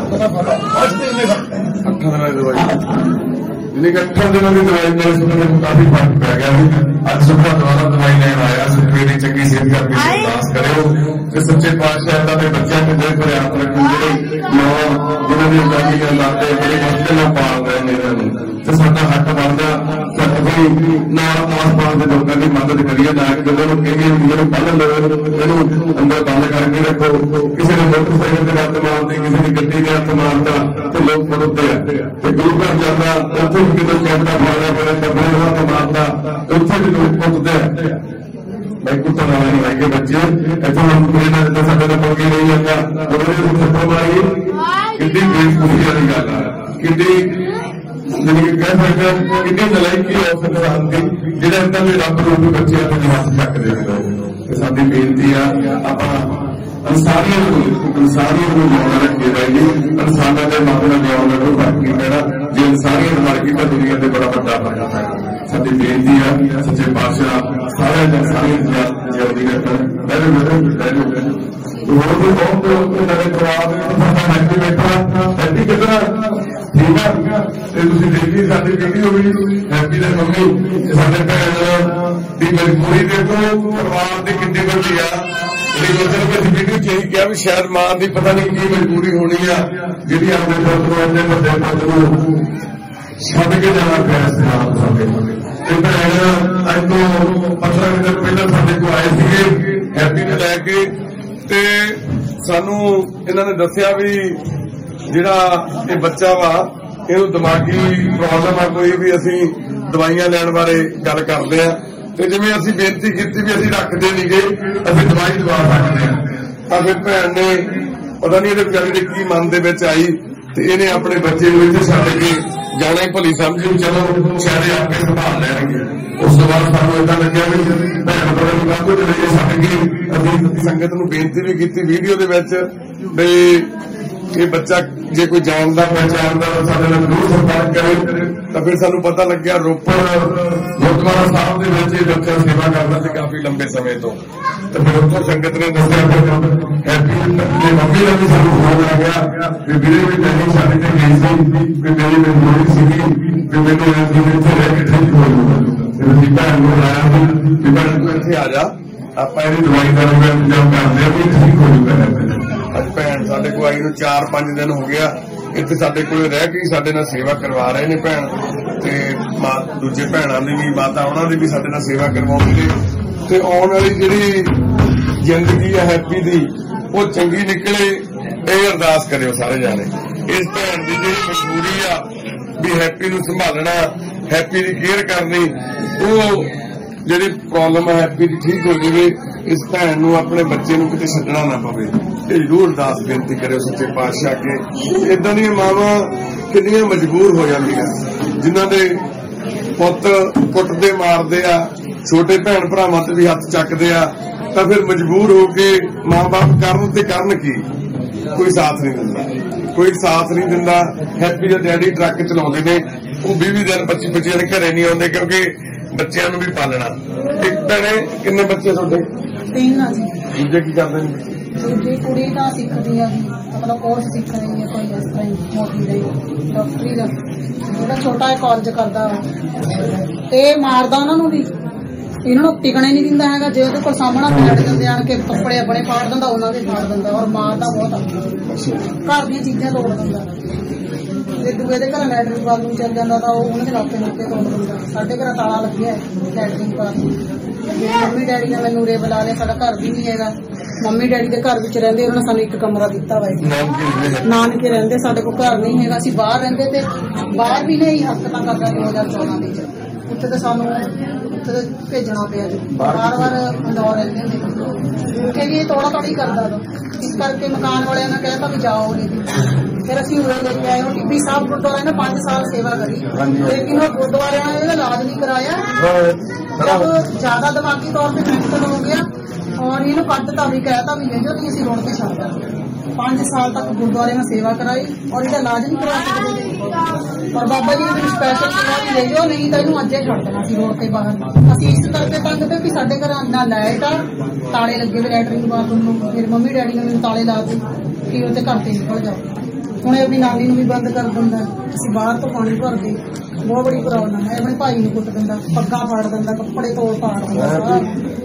अठारह दिनों की दवाई मेरे सुनने में काफी फर्क पै गया आज सुबह दोबारा दवाई लेने आया मेरी चंगी सेहत करके अरदास करो कि सच्चे पातशाह अल्लाह के बच्चों के दिल पर हाथ रखो जेडे मां जिन्होंने गाड़ी के लाते बड़ी मुश्किल में पाल रहे ने तो साडा हक बनदा कि ਅਸੀਂ ਨਾਲ ਆਸ-ਪਾਸ ਦੇ ਲੋਕਾਂ ਦੀ ਮਦਦ ਕਰੀਏ ਜਾ ਕੇ ਜਦੋਂ ਉਹ ਕਹਿੰਦੇ ਜਿਹਨੂੰ ਬੰਨ ਲਓ ਇਹਨੂੰ ਅੰਦਰ ਬੰਦ ਕਰਕੇ ਰੱਖੋ ਕਿਸੇ ਨੇ ਮੋਟਰਸਾਈਕਲ ਤੇ ਹੱਥ ਮਾਰਦੇ ਕਿਸੇ ਨੇ ਗੱਡੀ ਦੇ ਹੱਥ ਮਾਰਦਾ ਤੇ ਲੋਕ ਫੜਦੇ ਆ ਤੇ ਗੁਰੂ ਘਰ ਜਾਂਦਾ ਉੱਥੇ ਵੀ ਕਿਤੇ ਚੈਂਡਾ ਮਾਰਿਆ ਬੜਾ ਡੱਬੇ ਨੂੰ ਹੱਥ ਮਾਰਦਾ ਉੱਥੇ ਵੀ ਲੋਕ ਫੜਦੇ ਆ भाई कुछ नहीं लाएंगे बच्चे ऐसे हम पूरे ना जैसे साढ़े नंबर के नहीं आता और ये सफर मारी कितनी बेवकूफी वाली गल है कितनी यानी कह सकते हैं कितनी नलायकी है उस इंसान की जिहड़े अंदर भी रब रूप बच्चे अपने हाथ चक दे रहे साडी बेनती है आप इंसानियत को इंसानियत को जिंदा रखिए भाई इंसाना के मामले में जिंदा को बाकी मेरा जो इंसानियत मर गई तो दुनिया से बड़ा बड़ा फर्क है साडी बेनती है सच्चे पातशाह सारे इंसानियत जल्दी रखन पहले मेरे और भी बहुत मेरे जवाब हैप्पी बैठा हैप्पी कितना ठीक है तुम देखी साडी वीडियो भी हैप्पी ने मम्मी साडे भैन की मजबूरी देखो परिवार की कितनी बड़ी आ वीडियो च यही कहा भी शायद मां की पता नहीं की मजबूरी होनी है जी अपने पुत को अपने बड़े पुत को छड़ के जाना पिया भैन अज तो पंद्रह मिनट पहले साडे को आए थे हैप्पी ने लैके सानू इन्होंने दसिया भी जिहड़ा ये बच्चा वा इहनूं दिमागी प्रॉब्लम आ कोई भी असीं दवाइयां लैण बारे गल करदे आ ते जिवें असीं बेनती कीती भी असीं रखदे नहीं गए असीं दवाई दवा सकदे आ तां फिर भैन ने पता नहीं इहदे बेचारे दे की मन दे विच आई ते इहने अपने बच्चे नूं इत्थे छड्ड के जाना ही भली समझी चलो शायद आपे संभाल लैणगे उस तो बाद सानूं इदां लग्गिया भी भैन पता नहीं काहतों चले छड्ड के असीं संगत नूं बेनती भी कीती वीडियो दे विच भी ये बच्चा जे कोई जानदा पहचानदा साडे नाल जरूर संपर्क करे तो फिर सानू पता लग्या रोपड़ गुरुद्वारा साहब दे विच बच्चा सेवा करदा सी काफी लंबे समय तो तो फिर उतो संगत ने दस्सिया हैप्पी ने मम्मी ने भी सानू फोन आ गया कि वीरे भी नहीं छड्ड के गई सी कि मेरी मजबूरी सीगी कि मैनूं ऐसी इत्थे रह के ठीक हो जाऊं फिर असीं भैन नूं लाया कि भैन तूं इत्थे आ जा आपां इहदी दवाई दा इंतजाम करदे आ भी ठीक हो जाऊगा अज भैन साडे को आई नूं चार पांच दिन हो गया इत्थे साडे कोल रह के साडे नाल सेवा करवा रहे ने भैन ते दूजे भैणां दी भी माता उहनां दी भी साडे नाल सेवा करवाउंदे ने ते आउण वाली जिहड़ी जिंदगी है हैप्पी दी वो चंगी निकले ਇਹ अरदास करियो सारे जाने इस भैन की जी मजबूरी आ भी हैप्पी नूं संभालना हैप्पी की केयर करनी वो जी प्रॉब्लम है हैप्पी की ठीक हो जाए इस भैन नूं अपने बच्चे नूं किते छड्डना ना पवे ये जरूर अरदास बेनती करियो सच्चे पातशाह के इदां दी मावां कितनियां मजबूर हो जांदियां जिन्हां दे पुत कुटदे मारदे आ छोटे भैन भरावां ते भी हत्थ चकदे आ तां फिर मजबूर हो के मां बाप करन ते करन की कोई साथ नहीं दिंदा कोई साथ नहीं दिंदा हैप्पी दे डैडी ट्रक चलाउंदे ने वो बीस दिन पच्ची पच्ची दिन घरे नहीं आउंदे क्योंकि बच्चों भी पालना एक भैने किन्ने बच्चे तुहाडे तीन आ जी दूजे की करदे ने दूजी कुड़ी तां सिखदी आ मतलब कोर्स सिख रही है कोई इस तरह मोटी रही डॉक्टरी का ਜਿਹੜਾ ਛੋਟਾ ਹੈ ਕਾਲਜ ਕਰਦਾ ਇਹ ਮਾਰਦਾ ਉਹਨਾਂ ਨੂੰ ਵੀ ਇਹਨਾਂ ਨੂੰ ਟਿਕਣੇ ਨਹੀਂ ਦਿੰਦਾ ਹੈਗਾ ਜੇ ਉਹਦੇ ਕੋਲ ਸਾਹਮਣਾ ਬੈਠ ਜਾਂਦੇ ਆਣ ਕੇ ਕੱਪੜੇ ਆਪਣੇ ਪਾੜ ਦਿੰਦਾ ਉਹਨਾਂ ਦੇ ਪਾੜ ਦਿੰਦਾ ਔਰ ਮਾਰਦਾ ਬਹੁਤ ਆ ਘਰ ਦੀਆਂ ਚੀਜ਼ਾਂ ਤੋੜ ਦਿੰਦਾ ਜੇ ਦੂਏ ਦੇ ਘਰ ਲੈਟਰਿੰਗ ਵੱਲ ਨੂੰ ਚੱਲ ਜਾਂਦਾ ਤਾਂ ਉਹ ਉਹਨਾਂ ਦੇ ਲਾਕੇ ਨੁੱਕੇ ਤੋੜ ਦਿੰਦਾ ਸਾਡੇ ਘਰ ਤਾਲਾ ਲੱਗਿਆ ਲੈਟਰਿੰਗ ਪਾਸ ਮੰਮੀ ਡੈਡੀ ਨੇ ਮੈਨੂੰ ਉਰੇ ਬੁਲਾ ਲਿਆ ਸਾਡਾ ਘਰ ਵੀ ਨਹੀਂ ਹੈਗਾ ਮੰਮੀ ਡੈਡੀ ਦੇ ਘਰ ਵਿੱਚ ਰਹਿੰਦੇ ਉਹਨਾਂ ਨੇ ਸਾਨੂੰ ਇੱਕ ਕਮਰਾ ਦਿੱਤਾ ਵਾ ਨਾਨਕੇ ਰਹਿੰਦੇ ਸਾਡੇ ਕੋਲ ਘਰ ਨਹੀਂ ਹੈਗਾ ਅਸੀਂ ਬਾਹਰ ਰਹਿੰਦੇ ਤੇ ਬਾਹਰ ਵੀ ਨਹੀਂ ਹੱਕ ਤਾਂ ਕਰਦਾ ਦੋ ਹਜ਼ਾਰ ਚੌਦਾਂ ਵਿੱਚ ਉੱਥੇ ਤਾਂ ਸਾਨੂੰ ਉੱਥੇ ਭੇਜਣਾ ਪਿਆ ਜੀ ਵਾਰ ਵਾਰ ਇੰਦੌਰ ਰਹਿੰਦੇ ਹੁੰਦੇ ਉੱਥੇ ਵੀ ਤੋੜਾ ਤੋੜੀ ਕਰਦਾ ਵਾ ਇਸ ਕਰਕੇ ਮਕਾਨ ਵਾਲਿਆਂ ਨੇ ਕਹਿਤਾ ਵੀ ਜਾਓ ਨਹੀਂ ਫਿਰ ਅਸੀਂ ਉਰੇ ਲੈ ਕੇ ਆਏ ਉਹ ਟਿੱਬੀ ਸਾਹਿਬ ਗੁਰਦੁਆਰੇ ਨੇ ਪੰਜ ਸਾਲ ਸੇਵਾ ਕਰੀ, ਲੇਕਿਨ ਉਹ ਗੁਰਦੁਆਰਿਆਂ ਨੇ ਇਹਦਾ ਇਲਾਜ ਨਹੀਂ ਕਰਾਇਆ। ਜਦ ਜ਼ਿਆਦਾ ਦਿਮਾਗੀ ਤੌਰ ਤੇ ਮੈਂਟਲ ਹੋ ਗਿਆ ਔਰ ਇਹਨੂੰ ਕੱਢਤਾ ਵੀ ਕਹਿਤਾ ਵੀ ਲੈ ਜਾਓ ਨਹੀਂ ਅਸੀਂ ਰੋਡ ਤੇ ਛੱਡ ਦਾਂਗੇ। ਪੰਜ ਸਾਲ ਤੱਕ ਗੁਰਦੁਆਰੇ में सेवा कराई और ਇਹਦਾ ਇਲਾਜ ਨਹੀਂ ਕਰਾ ਸਕਦੇ ਔਰ ਬਾਬਾ ਜੀ ਨੇ ਮੈਨੂੰ ਸਪੈਸ਼ਲ ਕਿਹਾ ਵੀ ਲੈ ਜਾਓ ਨਹੀਂ ਤਾਂ ਇਹਨੂੰ ਅੱਜੇ ਛੱਡ ਦੇਣਾ ਸੀ ਰੋਡ ਤੇ ਬਾਹਰ। ਅਸੀਂ ਇਸ ਕਰਕੇ ਤੰਗ ਤੇ ਵੀ ਸਾਡੇ ਘਰ ਨਾ ਲਾਈਟ ਆ, ਤਾਲੇ ਲੱਗੇ ਵੇ ਲੈਟਰਿੰਗ ਬਾਥਰੂਮ ਨੂੰ। ਮੇਰੇ ਮੰਮੀ ਡੈਡੀ ਨੇ ਮੈਨੂੰ ਤਾਲੇ ਲਾ ਦਿੱਤੇ ਕਿ ਉਹਦੇ ਘਰ ਤੇ ਨਿਕਲ ਜਾਓ। ਹੁਣ ਆਪਣੀ ਨਾਨੀ ਨੂੰ ਵੀ ਬੰਦ ਕਰ ਦਿੰਦਾ, ਅਸੀਂ ਬਾਹਰ ਤੋਂ ਪਾਣੀ ਭਰਦੇ, ਬਹੁਤ ਬੜੀ ਪ੍ਰੋਬਲਮ ਹੈ। ਆਪਣੇ ਭਾਈ ਨੂੰ ਕੁੱਟ ਦਿੰਦਾ, ਪੱਗਾਂ ਫਾੜ ਦਿੰਦਾ, ਕੱਪੜੇ ਤੋੜ ਪਾੜ ਦਿੰਦਾ।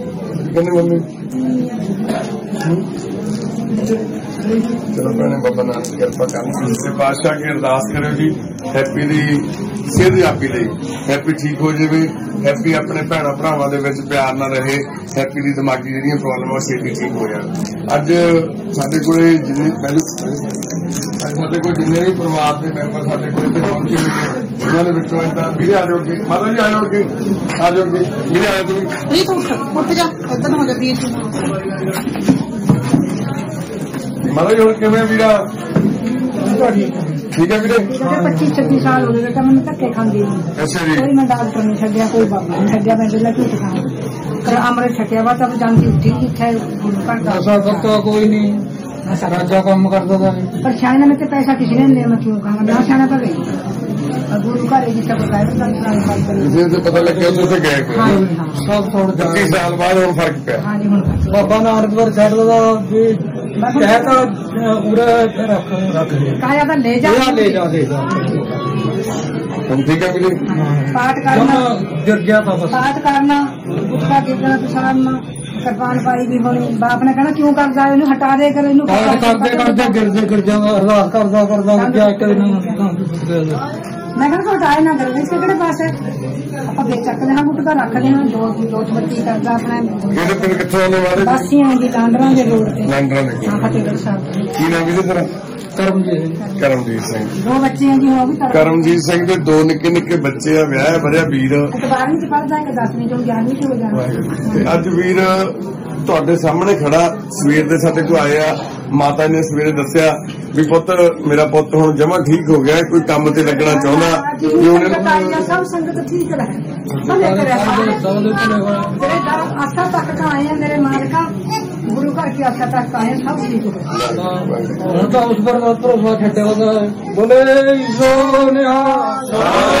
चलो भैने बाबा नानक कृपा कर दूसरे पातशाह की अरदास करो जी हैप्पी दी सेहत यापी दी हैप्पी ठीक हो जाए, हैप्पी अपने भैन भरावां दे विच प्यार नाल रहे, हैप्पी दी दिमागी जिहड़ियां प्रॉब्लम छेती ठीक हो जाए। अज साडे कोले जिन्ने पहले साडे कोल जिन्ने भी परिवार के मैंबर साडे कोल इत्थे पहुंचे उन्हां दे विचों इदां वीरे आ जाओ जी, माता जी आ जाओ जी, आ जाओ जी, वीरे आ जाओ जी, प्लीज उठ उठ जा इधर हो जा प्लीज। माता जी किवें वीरा ठीक है वीरे? पच्चीस छब्बीस साल हो गए बेटा मैंने धक्के खांदी अच्छा जी, कोई मैं डॉक्टर नहीं छड्या, कोई बाबा नहीं छड्या, मैं दिला झूठ खाऊं अमृत छकिया वा तब जानती उठी जिथे करता कोई नहीं राजा काम करता था पर छाने में तो पैसा किसी ने नहीं, मैं क्यों कहूँगा ना छाना पर गई गुरु घर जिसका जिस से पता लग गया उसे गए सब थोड़ा पच्चीस साल बाद और फर्क पिया। हाँ जी हुण बाबा नानक पर छड़ लगा भी कहता पूरा रख रख कहा जाता ले जा ले जा ले जा हम ठीक है वीरे? पाठ करना गिर गया था बस पाठ करना गुटका गिरना पिछाड़ना कृपान पाई भी होनी। बाप ने कहना क्यों कर जा इन्हू हटा दे कर इन्हू करते करते गिरते गिर जाऊंगा अरदास करदा करदा जाके मैं कहना हटाए ना कर इसके किहड़े पास है ਆਪਾਂ ਵੇਚ ਸਕਦੇ ਹਾਂ ਗੁਟਕਾ ਰੱਖਦੇ ਹਾਂ ਦੋ ਦੋ ਬੱਤੀ ਕਰਦਾ ਆਪਣਾ ਕਿਹੜੇ ਪਿੰਡ ਕਿੱਥੋਂ ਆਉਣੇ ਵਾਲੇ? ਬਾਸੀਆਂ ਦੀ ਲਾਂਡਰਾਂ ਦੇ ਰੋਡ ਤੇ ਲਾਂਡਰਾਂ ਦੇ ਹਾਂ ਫਤਿਹਗੜ੍ਹ ਸਾਹਿਬ। ਕੀ ਨਾਮ ਵੀਰੇ ਤੇਰਾ? ਕਰਮਜੀਤ ਕਰਮਜੀਤ ਸਿੰਘ। ਦੋ ਬੱਚੇ हैं जी वो भी ਕਰਮਜੀਤ ਸਿੰਘ ਦੇ ਦੋ ਨਿੱਕੇ ਨਿੱਕੇ ਬੱਚੇ ਆ, ਵਿਆਹ ਭਰਿਆ ਵੀਰ ਬਾਰਵੀਂ ਚ ਪੜਦਾ ਹੈ ਕਿ ਦਸਵੀਂ ਚ ਗਿਆਰਵੀਂ ਚ ਹੋ ਜਾਣਾ। ਤੇ ਅੱਜ ਵੀਰ ਤੁਹਾਡੇ ਸਾਹਮਣੇ ਖੜਾ ਸਵੇਰ ਦੇ ਸਾਡੇ ਕੋਲ ਆਏ ਆ। ਮਾਤਾ ਨੇ ਸਵੇਰੇ ਦੱਸਿਆ ਵੀ ਪੁੱਤ ਮੇਰਾ ਪੁੱਤ ਹੁਣ ਜਮਾ ਠੀਕ ਹੋ ਗਿਆ, ਕੋਈ ਕੰਮ ਤੇ ਲੱਗਣਾ ਚਾਹੁੰਦਾ ਵੀ ਉਹਨੇ सब संगत ठीक रहे आस्था तक का आए हैं मेरे मालिका गुरु घर की आस्था तक आए सब ठीक हो तो उस पर भरोसा छड्या होगा बोले सो निहाल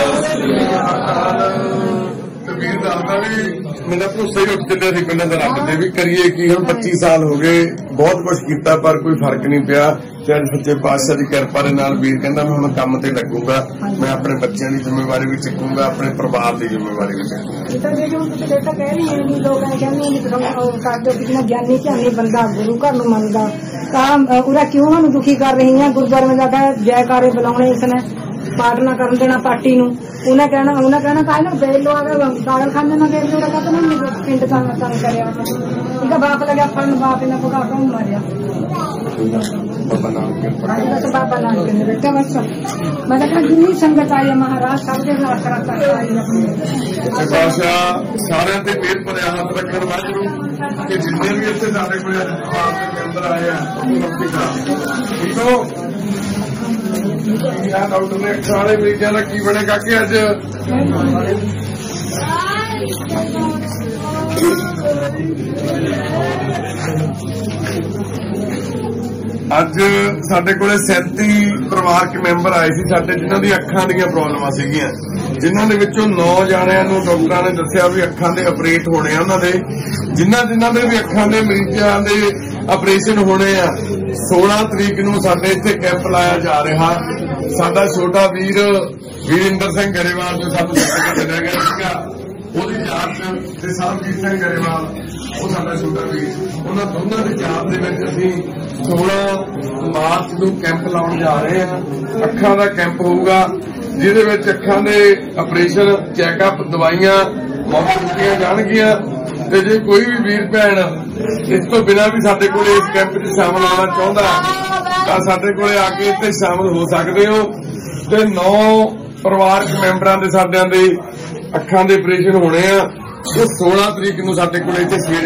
ਵੀਰ ਦੱਸਦਾ ਵੀ ਮੇਰਾ ਭਰੋਸਾ ਹੀ ਉੱਠ ਚੱਲਿਆ ਸੀ ਪਹਿਲਾਂ ਤਾਂ ਰੱਬ ਤੇ ਵੀ ਕਰੀਏ ਕੀ। ਹੁਣ ਪੱਚੀ ਸਾਲ ਹੋ ਗਏ, ਬਹੁਤ ਕੁਝ ਕੀਤਾ ਪਰ ਕੋਈ ਫਰਕ ਨਹੀਂ ਪਿਆ। ਤੇ ਅੱਜ ਸੱਚੇ ਪਾਤਸ਼ਾਹ ਦੀ ਕਿਰਪਾ ਦੇ ਨਾਲ ਵੀਰ ਕਹਿੰਦਾ ਮੈਂ ਹੁਣ ਕੰਮ ਤੇ ਲੱਗੂਗਾ, ਮੈਂ ਆਪਣੇ ਬੱਚਿਆਂ ਦੀ ਜ਼ਿੰਮੇਵਾਰੀ ਵੀ ਚੁੱਕੂਗਾ, ਆਪਣੇ ਪਰਿਵਾਰ ਦੀ ਜ਼ਿੰਮੇਵਾਰੀ ਵੀ ज्ञानी ध्यानी बंदा गुरु घर नूं मनदा उरा क्यों उन्होंने दुखी कर रही है। गुरुद्वारे में जाकर जयकारे बुलाने इसने पाठ ना कर देना पार्टी नूं उन्हें कहना उन्हें कहना कहा ना बेल लो आगे पागल खाने ना बेल लो कहते ना पिंड तंग तंग करे इनका बाप लगा फल बाप इन्हें भगा कौन मारिया बाबा नानक ने बेटा बस मैं कहना जिन्नी संगत आई है महाराज सब के नाथ करता ਸੱਚੇ ਪਾਤਸ਼ਾਹ ਸਾਰਿਆਂ ਤੇ ਮਿਹਰ ਭਰਿਆ ਹੱਥ ਰੱਖਣ ਵਾਹਿਗੁਰੂ ਕਿ ਜਿੰਨੇ ਵੀ ਇੱਥੇ ਸਾਡੇ ਕੋਲ ਅੱਜ ਦੇ ਅੰਦਰ ਆਏ ਆ ਠੀਕ ਹੋ। ਯਾਰ ਡਾਕਟਰ ਨੇ ਸਾਰੇ ਮਰੀਜ਼ਾਂ ਦਾ ਕੀ ਬਣੇਗਾ ਕਿ ਅੱਜ ਅੱਜ ਸਾਡੇ ਕੋਲੇ सैंती ਪਰਿਵਾਰਕ ਮੈਂਬਰ ਆਏ ਸੀ ਸਾਡੇ ਜਿਨ੍ਹਾਂ ਦੀ ਅੱਖਾਂ ਦੀਆਂ ਪ੍ਰੋਬਲਮਾਂ ਸੀਗੀਆਂ, ਜਿਨ੍ਹਾਂ ਦੇ ਵਿੱਚੋਂ ਨੌ ਜਾਣਿਆਂ ਨੂੰ ਡਾਕਟਰਾਂ ਨੇ ਦੱਸਿਆ ਵੀ ਅੱਖਾਂ ਦੇ ਆਪਰੇਟ ਹੋਣੇ ਆ ਉਹਨਾਂ ਦੇ, ਜਿਨ੍ਹਾਂ ਜਿਨ੍ਹਾਂ ਦੇ ਵੀ ਅੱਖਾਂ ਦੇ ਮਰੀਜ਼ਾਂ ਦੇ ਆਪਰੇਸ਼ਨ ਹੋਣੇ ਆ। सोलह ਤਰੀਕ ਨੂੰ ਸਾਡੇ ਇੱਥੇ ਕੈਂਪ ਲਾਇਆ ਜਾ ਰਿਹਾ। ਸਾਡਾ ਛੋਟਾ ਵੀਰ ਵੀਰਿੰਦਰ ਸਿੰਘ ਗਰੇਵਾਲ ਜੋ ਸਾਨੂੰ ਛੱਡ ਕੇ ਚਲਿਆ ਗਿਆ ਸੀਗਾ, ਉਹਦੀ ਯਾਦ ਚ ਤੇ ਸਰਬਜੀਤ ਸਿੰਘ ਗਰੇਵਾਲ ਉਹ ਸਾਡਾ ਛੋਟਾ ਵੀਰ, ਉਹਨਾਂ ਦੋਨਾਂ ਦੀ ਯਾਦ ਦੇ ਵਿੱਚ ਅਸੀਂ सोलह ਮਾਰਚ ਨੂੰ ਕੈਂਪ ਲਾਉਣ ਜਾ ਰਹੇ ਹਾਂ। ਅੱਖਾਂ ਦਾ ਕੈਂਪ ਹੋਊਗਾ ਜਿਹਦੇ ਵਿੱਚ ਅੱਖਾਂ ਦੇ ਆਪਰੇਸ਼ਨ, ਚੈੱਕਅਪ, ਦਵਾਈਆਂ ਮੁਫਤ ਦਿੱਤੀਆਂ ਜਾਣਗੀਆਂ। ਤੇ ਜੇ ਕੋਈ ਵੀ ਵੀਰ ਭੈਣ ਇਸ ਤੋਂ ਬਿਨਾਂ ਵੀ ਸਾਡੇ ਕੋਲ ਇਸ ਕੈਂਪ 'ਚ ਸ਼ਾਮਲ ਹੋਣਾ ਚਾਹੁੰਦਾ ਤਾਂ ਸਾਡੇ ਕੋਲੇ ਆ ਕੇ ਇੱਥੇ ਸ਼ਾਮਲ ਹੋ ਸਕਦੇ ਹੋ। ਤੇ ਨੌ ਪਰਿਵਾਰਕ ਮੈਂਬਰਾਂ ਦੇ ਸਾਡਿਆਂ ਦੇ ਅੱਖਾਂ ਦੇ ਆਪਰੇਸ਼ਨ ਹੋਣੇ ਆ। ਉਹ सोलह ਤਰੀਕ ਨੂੰ ਸਾਡੇ ਕੋਲ ਇੱਥੇ ਸਵੇਰੇ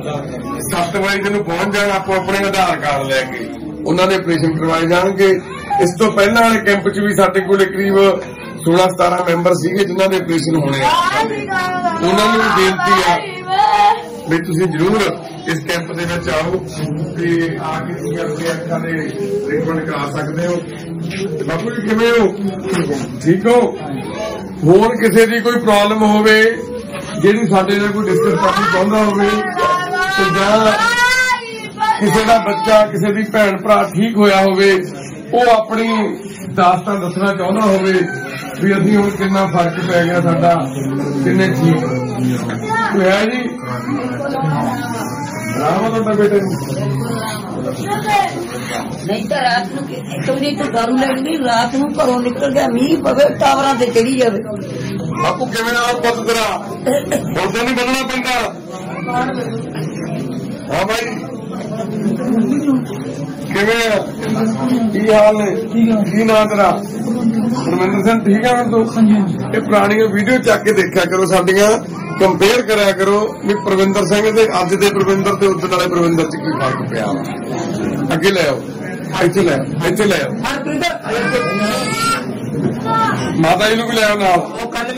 ਸਾਢੇ ਸੱਤ ਵਜੇ ਨੂੰ ਪਹੁੰਚ ਜਾਣਾ। ਆਪੋ ਆਪਣੇ ਆਧਾਰ ਕਾਰਡ ਲੈ ਕੇ ਉਹਨਾਂ ਦੇ ਆਪਰੇਸ਼ਨ ਕਰਵਾਏ ਜਾਣਗੇ। इस तो पहले वाले कैंप च भी साडे कोल करीब सोलह सतारह मैंबर सीगे जिन्हां दे ऑपरेशन होने उन्हां नूं बेनती है भी तुसीं जरूर इस कैंप दे विच आओ ते आके तुसीं अपने अखां दे ट्रीटमेंट करा सकदे हो। बापू जी किवें हो? ठीक हो? होर किसी दी कोई प्रॉब्लम होवे जिहड़ी साडे नाल कोई डिस्कस करनी चाहुंदा होवे ते जां किसी का बच्चा किसी की भैन भरा ठीक होया होवे वो अपनी दास्तां दसना चाहुंदा होवे भी असीं हुण कितना फर्क पै गया साडा किन्ने ठीक कोई है जी राम तुहाडा बेटे नहीं तो रात नूं कभी तो डर लगदी रात नूं घरों निकल गया मींह पवे टावरां ते चढ़ी जावे। बापू किवें आ पुੱਤ तेरा ਹੁਣ ਤਾਂ नहीं बदलना पैंदा? हाँ भाई किवें की हाल ने की ना तेरा? परमिंदर सिंह ठीक है? हम तो ये पुरानियां वीडियो चक के देखा करो, साडियां कंपेयर करया करो भी परविंदर सिंह ते अज दे परविंदर ते उदण वाले परविंदर च की फर्क पिया। अगे ले आओ, इत्थे ले आओ, इत्थे ले आओ, माता जी नूं भी ले आओ नाल।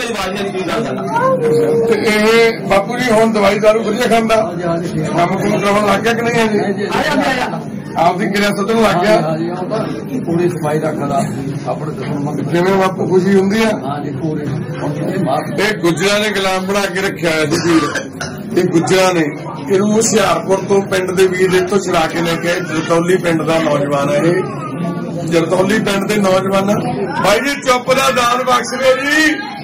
बापू जी हुण दवाई दारू वधिया खांदा, काम कुम कराउण लग गया कि नहीं है जी? आपकी क्रिया सुधरन लग गया, पूरी सफाई रखदा अपने किवें बापू खुशी हुंदी है? ये गुजरां ने गुलाम बना के रखिया है जी वीर, ये गुजरां ने इहनूं हुशियारपुर तो पिंड दे वीर इत्थों छुड़ा के लेके जरतौली पिंड दा नौजवान है। ये जरतौली पिंड दे नौजवान भाई जी चुप दा दान बख्श दे जी।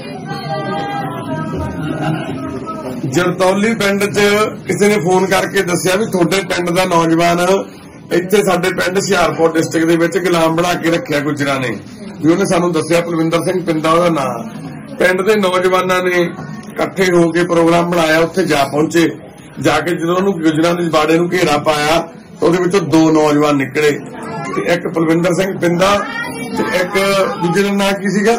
जरतौली पिंड च किसी ने फोन करके दसिया भी थोड़े पिंड दा नौजवान इत्थे साडे पिंड हुशियारपुर डिस्ट्रिक्ट दे विच गुलाम बना के रखिया गुजरां ने, भी उन्हें सानूं दसिया परविंदर सिंह पिंडा ओहदा नाम। पिंड दे नौजवानां ने इकट्ठे होके प्रोग्राम बनाया, उत्थे जा पहुंचे, जाके जदों उहनूं गुजरां दे बाड़े नूं घेरा पाया तो उहदे विचों दो नौजवान निकले, एक परविंदर सिंह पिंडा ते एक दूजे दा नाम की सीगा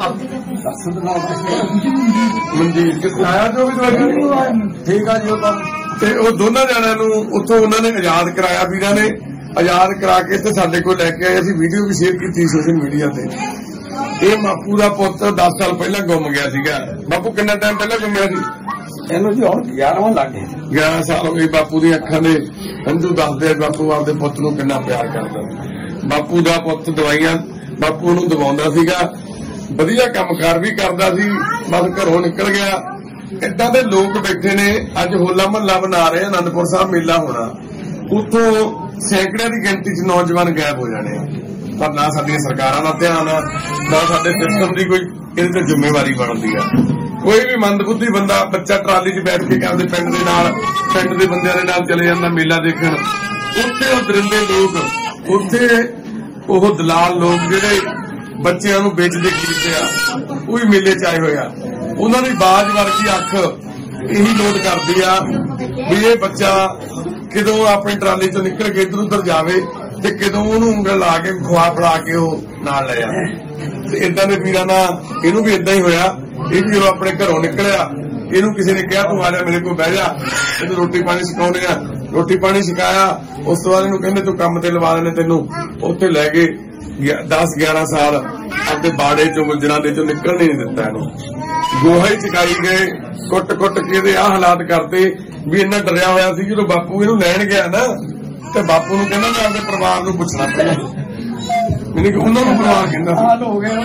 मनजीत आया जो भी दवाई ठीक है जी। ते वो दोनों जणिਆਂ ਨੂੰ ਉੱਥੋਂ ਉਹਨਾਂ ਨੇ ਆਜ਼ਾਦ ਕਰਾਇਆ, ਵੀਰਾਂ ਨੇ ਆਜ਼ਾਦ ਕਰਾ ਕੇ ਤੇ ਸਾਡੇ ਕੋਲ ਲੈ ਕੇ ਆਏ। ਅਸੀਂ ਵੀਡੀਓ ਵੀ ਸ਼ੇਅਰ ਕੀਤੀ ਸੋਸ਼ਲ ਮੀਡੀਆ ਤੇ। ਇਹ ਬਾਪੂ ਦਾ ਪੁੱਤ दस ਸਾਲ ਪਹਿਲਾਂ ਗੁੰਮ ਗਿਆ ਸੀਗਾ। ਬਾਪੂ ਕਿੰਨਾ ਟਾਈਮ ਪਹਿਲਾਂ ਗੁੰਮਿਆ ਸੀ? ਇਹਨੂੰ ਜੀ ਹੁਣ ਗਿਆਰਵਾਂ ਲੱਗ ਗਿਆ, ਗਿਆਰਾਂ ਸਾਲ ਹੋ ਗਏ। ਬਾਪੂ ਦੀਆਂ ਅੱਖਾਂ ਦੇ ਹੰਝੂ ਦੱਸਦੇ ਬਾਪੂ ਆਪਦੇ ਪੁੱਤ ਨੂੰ ਕਿੰਨਾ ਪਿਆਰ ਕਰਦਾ। ਬਾਪੂ ਦਾ ਪੁੱਤ ਦਵਾਈਆਂ ਬਾਪੂ ਨੂੰ ਦਵਾਉਂਦਾ ਸੀਗਾ, ਵਧੀਆ ਕੰਮਕਾਰ ਵੀ ਕਰਦਾ ਸੀ, ਬਸ ਘਰੋਂ ਨਿਕਲ ਗਿਆ। ਏਦਾਂ ਦੇ ਲੋਕ ਬੈਠੇ ਨੇ, ਅੱਜ ਹੋਲਾ ਮਹੱਲਾ ਬਣਾ ਰਹੇ, ਆਨੰਦਪੁਰ ਸਾਹਿਬ ਮੇਲਾ ਹੋਣਾ, ਉੱਥੋਂ ਸੈਂਕੜਿਆਂ ਦੀ ਗਿਣਤੀ ਚ ਨੌਜਵਾਨ ਗਾਇਬ ਹੋ ਜਾਣੇ ਆ। ਪਰ ਨਾ ਸਾਡੀਆਂ ਸਰਕਾਰਾਂ ਦਾ ਧਿਆਨ ਆ, ਨਾ ਸਾਡੇ ਸਿਸਟਮ ਦੀ ਕੋਈ ਇਹਦੇ ਤੇ ਜ਼ਿੰਮੇਵਾਰੀ ਬਣਦੀ ਆ। ਕੋਈ ਵੀ ਮੰਦਬੁੱਧੀ ਬੰਦਾ ਬੱਚਾ ਟਰਾਲੀ 'ਚ ਬੈਠ ਕੇ ਆਪਦੇ ਪਿੰਡ ਦੇ ਨਾਲ ਪਿੰਡ ਦੇ ਬੰਦਿਆਂ ਦੇ ਨਾਲ ਚਲੇ ਜਾਂਦਾ ਮੇਲਾ ਦੇਖਣ, ਉੱਥੇ ਉਹ ਦਰਿੰਦੇ ਲੋਕ, ਉੱਥੇ ਉਹ ਦਲਾਲ ਲੋਕ ਜਿਹੜੇ ਬੱਚਿਆਂ ਨੂੰ ਵੇਚਦੇ ਖਰੀਦਦੇ ਆ, ਉਹ ਵੀ ਮੇਲੇ 'ਚ ਆਏ ਹੋਏ ਆ। ਉਹਨਾਂ ਦੀ ਬਾਜ ਵਰਗੀ ਅੱਖ ਇਹੀ ਨੋਟ ਕਰਦੀ ਆ ਵੀ ਇਹ ਬੱਚਾ ਕਦੋਂ ਆਪਣੀ ਟਰਾਲੀ 'ਚੋਂ ਨਿਕਲ ਕੇ ਇੱਧਰ ਉੱਧਰ ਜਾਵੇ ਤੇ ਕਦੋਂ ਉਹਨੂੰ ਉਂਗਲ ਲਾ ਕੇ ਖਵਾ ਫੜਾ ਕੇ ਉਹ ਨਾਲ ਲੈ ਜਾਵੇ। ਤੇ ਏਦਾਂ ਦੇ ਵੀਰਾਂ ਨਾਲ ਇਹਨੂੰ ਵੀ ਏਦਾਂ ਹੀ ਹੋਇਆ। ਇਹ ਵੀ ਜਦੋਂ ਆਪਣੇ ਘਰੋਂ ਨਿਕਲਿਆ, ਇਹਨੂੰ ਕਿਸੇ ਨੇ ਕਿਹਾ ਤੂੰ ਆ ਜਾ ਮੇਰੇ ਕੋਲ ਬਹਿ ਜਾ, ਇਹਨੂੰ ਰੋਟੀ ਪਾਣੀ ਸਿਖਾਉਂਦੇ ਆ। ਰੋਟੀ ਪਾਣੀ ਸਿਖਾਇਆ, ਉਸ ਤੋਂ ਬਾਅਦ ਇਹਨੂੰ ਕਹਿੰਦੇ ਤੂੰ ਕੰਮ ਤੇ ਲਵਾ ਦੇਣੇ ਤੈਨੂੰ। ਉੱਥੇ ਲੈ ਕੇ ਦਸ ਗਿਆਰਾਂ ਸਾਲ ਆਪਦੇ ਬਾੜੇ ਚੋਂ ਗੁਜਰਾਂ ਦੇ ਚੋਂ ਨਿਕਲਣ ਨਹੀਂ ਦਿੱਤਾ ਇਹਨੂੰ। ਗੋਹਾ ਹੀ ਚਕਾਈ ਗਏ, ਕੁੱਟ ਕੁੱਟ ਕੇ ਇਹਦੇ ਆਹ ਹਾਲਾਤ ਕਰਤੇ ਵੀ ਇੰਨਾ ਡਰਿਆ ਹੋਇਆ ਸੀ। ਜਦੋਂ ਬਾਪੂ ਇਹਨੂੰ ਲੈਣ ਗਿਆ ਨਾ ਤੇ ਬਾਪੂ ਨੂੰ ਕਹਿੰਦਾ ਮੈਂ ਆਪਦੇ ਪਰਿਵਾਰ ਨੂੰ ਪੁੱਛਣਾ ਪਿਆ, ਮੈਨੂੰ ਕਿ ਉਹਨਾਂ ਨੂੰ ਪਰਿਵਾਰ ਕਹਿੰਦਾ ਹਾਲ ਹੋ ਗਿਆ।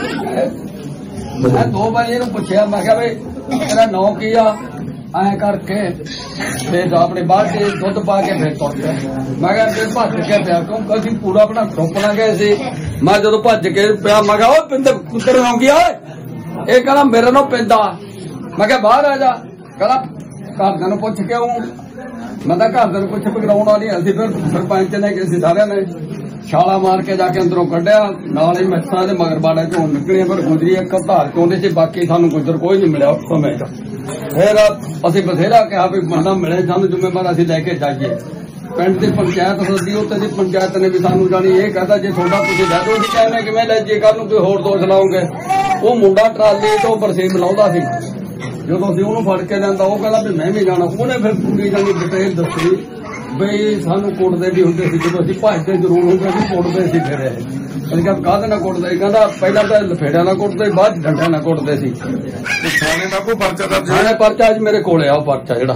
ਮੈਂ ਦੋ ਵਾਰੀ ਇਹਨੂੰ ਪੁੱਛਿਆ, ਮੈਂ ਕਿਹਾ ਬਈ ਤੇਰਾ ਨਾਂ ਕੀ ਆ? ਐਂ ਕਰਕੇ ਫਿਰ ਆਪਣੇ ਬਾਹਰ ਦੇ ਦੁੱਧ ਪਾ ਕੇ ਫਿਰ ਤੁਰ ਪਿਆ। ਮੈਂ ਕਿਹਾ ਫਿਰ ਭੱਜ ਕੇ ਪਿਆ, ਕਿਉਂਕਿ ਅਸੀਂ ਪੂਰਾ ਆਪਣਾ ਗਰੁੱਪ ਨਾਲ ਗਏ ਸੀ। ਮੈਂ ਜਦੋਂ ਭੱਜ ਕੇ ਪਿਆ, ਮੈਂ ਕਿਹਾ ਉਹ ਪਿੰਦਰ ਪੁੱਤਰ ਨਾਂ ਕੀ ਆ? ਇਹ ਕਹਿੰਦਾ ਮੇਰਾ ਨਾਂ ਪਿੰਦਾ। ਮੈਂ ਕਿਹਾ ਬਾਹਰ ਆ ਜਾ। ਕਹਿੰਦਾ ਘਰਦਿਆਂ ਨੂੰ ਪੁੱਛ ਕੇ ਆਊਂ। ਮੈਂ ਤਾਂ ਘਰਦਿਆਂ ਨੂੰ ਪੁੱਛ ਪਕੜਾਉਣ ਵਾਲੀ ਅਸੀਂ ਫਿਰ ਸਰਪੰਚ ਨੇ ਕਿ ਅਸੀਂ ਸਾਰਿਆਂ ਨੇ ਛਾਲਾ ਮਾਰ ਕੇ ਜਾ ਕੇ ਅੰਦਰੋਂ ਕੱਢਿਆ। ਨਾਲ ਹੀ ਮੈਸਾਂ ਦੇ ਮਗਰ ਬਾੜਾ ਚੋਂ ਨਿਕਲੇ, ਪਰ ਗੁਜਰੀ ਇੱਕ ਧਾਰ ਚੋਂਦੇ ਸੀ, ਬਾਕੀ ਸਾਨੂੰ ਗੁਜਰ ਕੋਈ ਨਹੀਂ ਮਿਲਿਆ ਉਸ ਸਮੇਂ ਦਾ। ਫਿਰ ਅਸੀਂ ਬਥੇਰਾ ਕਿਹਾ ਵੀ ਬੰਦਾ ਮਿਲੇ ਸਾਨੂੰ ਜ਼ਿੰਮੇਵਾਰ ਅਸੀਂ ਲੈ ਕੇ ਜਾਈਏ। ਪਿੰਡ ਦੀ ਪੰਚਾਇਤ ਸੱਦੀ, ਉੱਥੇ ਦੀ ਪੰਚਾਇਤ ਨੇ ਵੀ ਸਾਨੂੰ ਜਾਣੀ ਇਹ ਕਹਿੰਦਾ ਜੇ ਤੁਹਾਡਾ ਤੁਸੀਂ ਲੈ ਦੋ, ਅਸੀਂ ਕਹਿੰਦੇ ਕਿਵੇਂ ਲੈ ਜੇ ਕੱਲ ਨੂੰ ਕੋਈ ਹੋਰ ਦੋਸ਼ ਲਾਓਗੇ। ਉਹ ਮੁੰਡਾ ਟਰਾਲੀ ਤੋਂ ਬਰਸੀਮ ਲਾਉਂਦਾ ਸੀ, ਜਦੋਂ ਅਸੀਂ ਉਹਨੂੰ ਫੜ ਕੇ ਲੈਂਦਾ ਉਹ ਕਹਿੰਦਾ ਵੀ ਮੈਂ ਵੀ ਜਾਣਾ। ਉਹਨੇ ਫਿਰ ਪੂਰੀ ਜਾਣੀ ਡਿਟੇਲ ਦੱਸੀ ਬਈ ਸਾਨੂੰ ਕੁੱਟਦੇ ਵੀ ਹੁੰਦੇ ਸੀ ਜਦੋਂ ਅਸੀਂ ਭੱਜਦੇ ਜ਼ਰੂਰ ਹੁੰਦੇ ਸੀ ਕੁੱਟਦੇ ਸੀ ਫਿਰ ਇਹ ਅਸੀਂ ਕਿਹਾ ਕਾਹਦੇ ਨਾਲ ਕੁੱਟਦੇ ਕਹਿੰਦਾ ਪਹਿਲਾਂ ਤਾਂ ਲਫੇੜਿਆਂ ਨਾਲ ਕੁੱਟਦੇ ਬਾਅਦ ਡੰਡਿਆਂ ਨਾਲ ਕੁੱਟਦੇ ਸੀ ਥਾਣੇ ਦਾ ਕੋਈ ਪਰਚਾ ਦਰਜ ਥਾਣੇ ਪਰਚਾ ਅੱਜ ਮੇਰੇ ਕੋਲ ਆ ਉਹ ਪਰਚਾ ਜਿਹੜਾ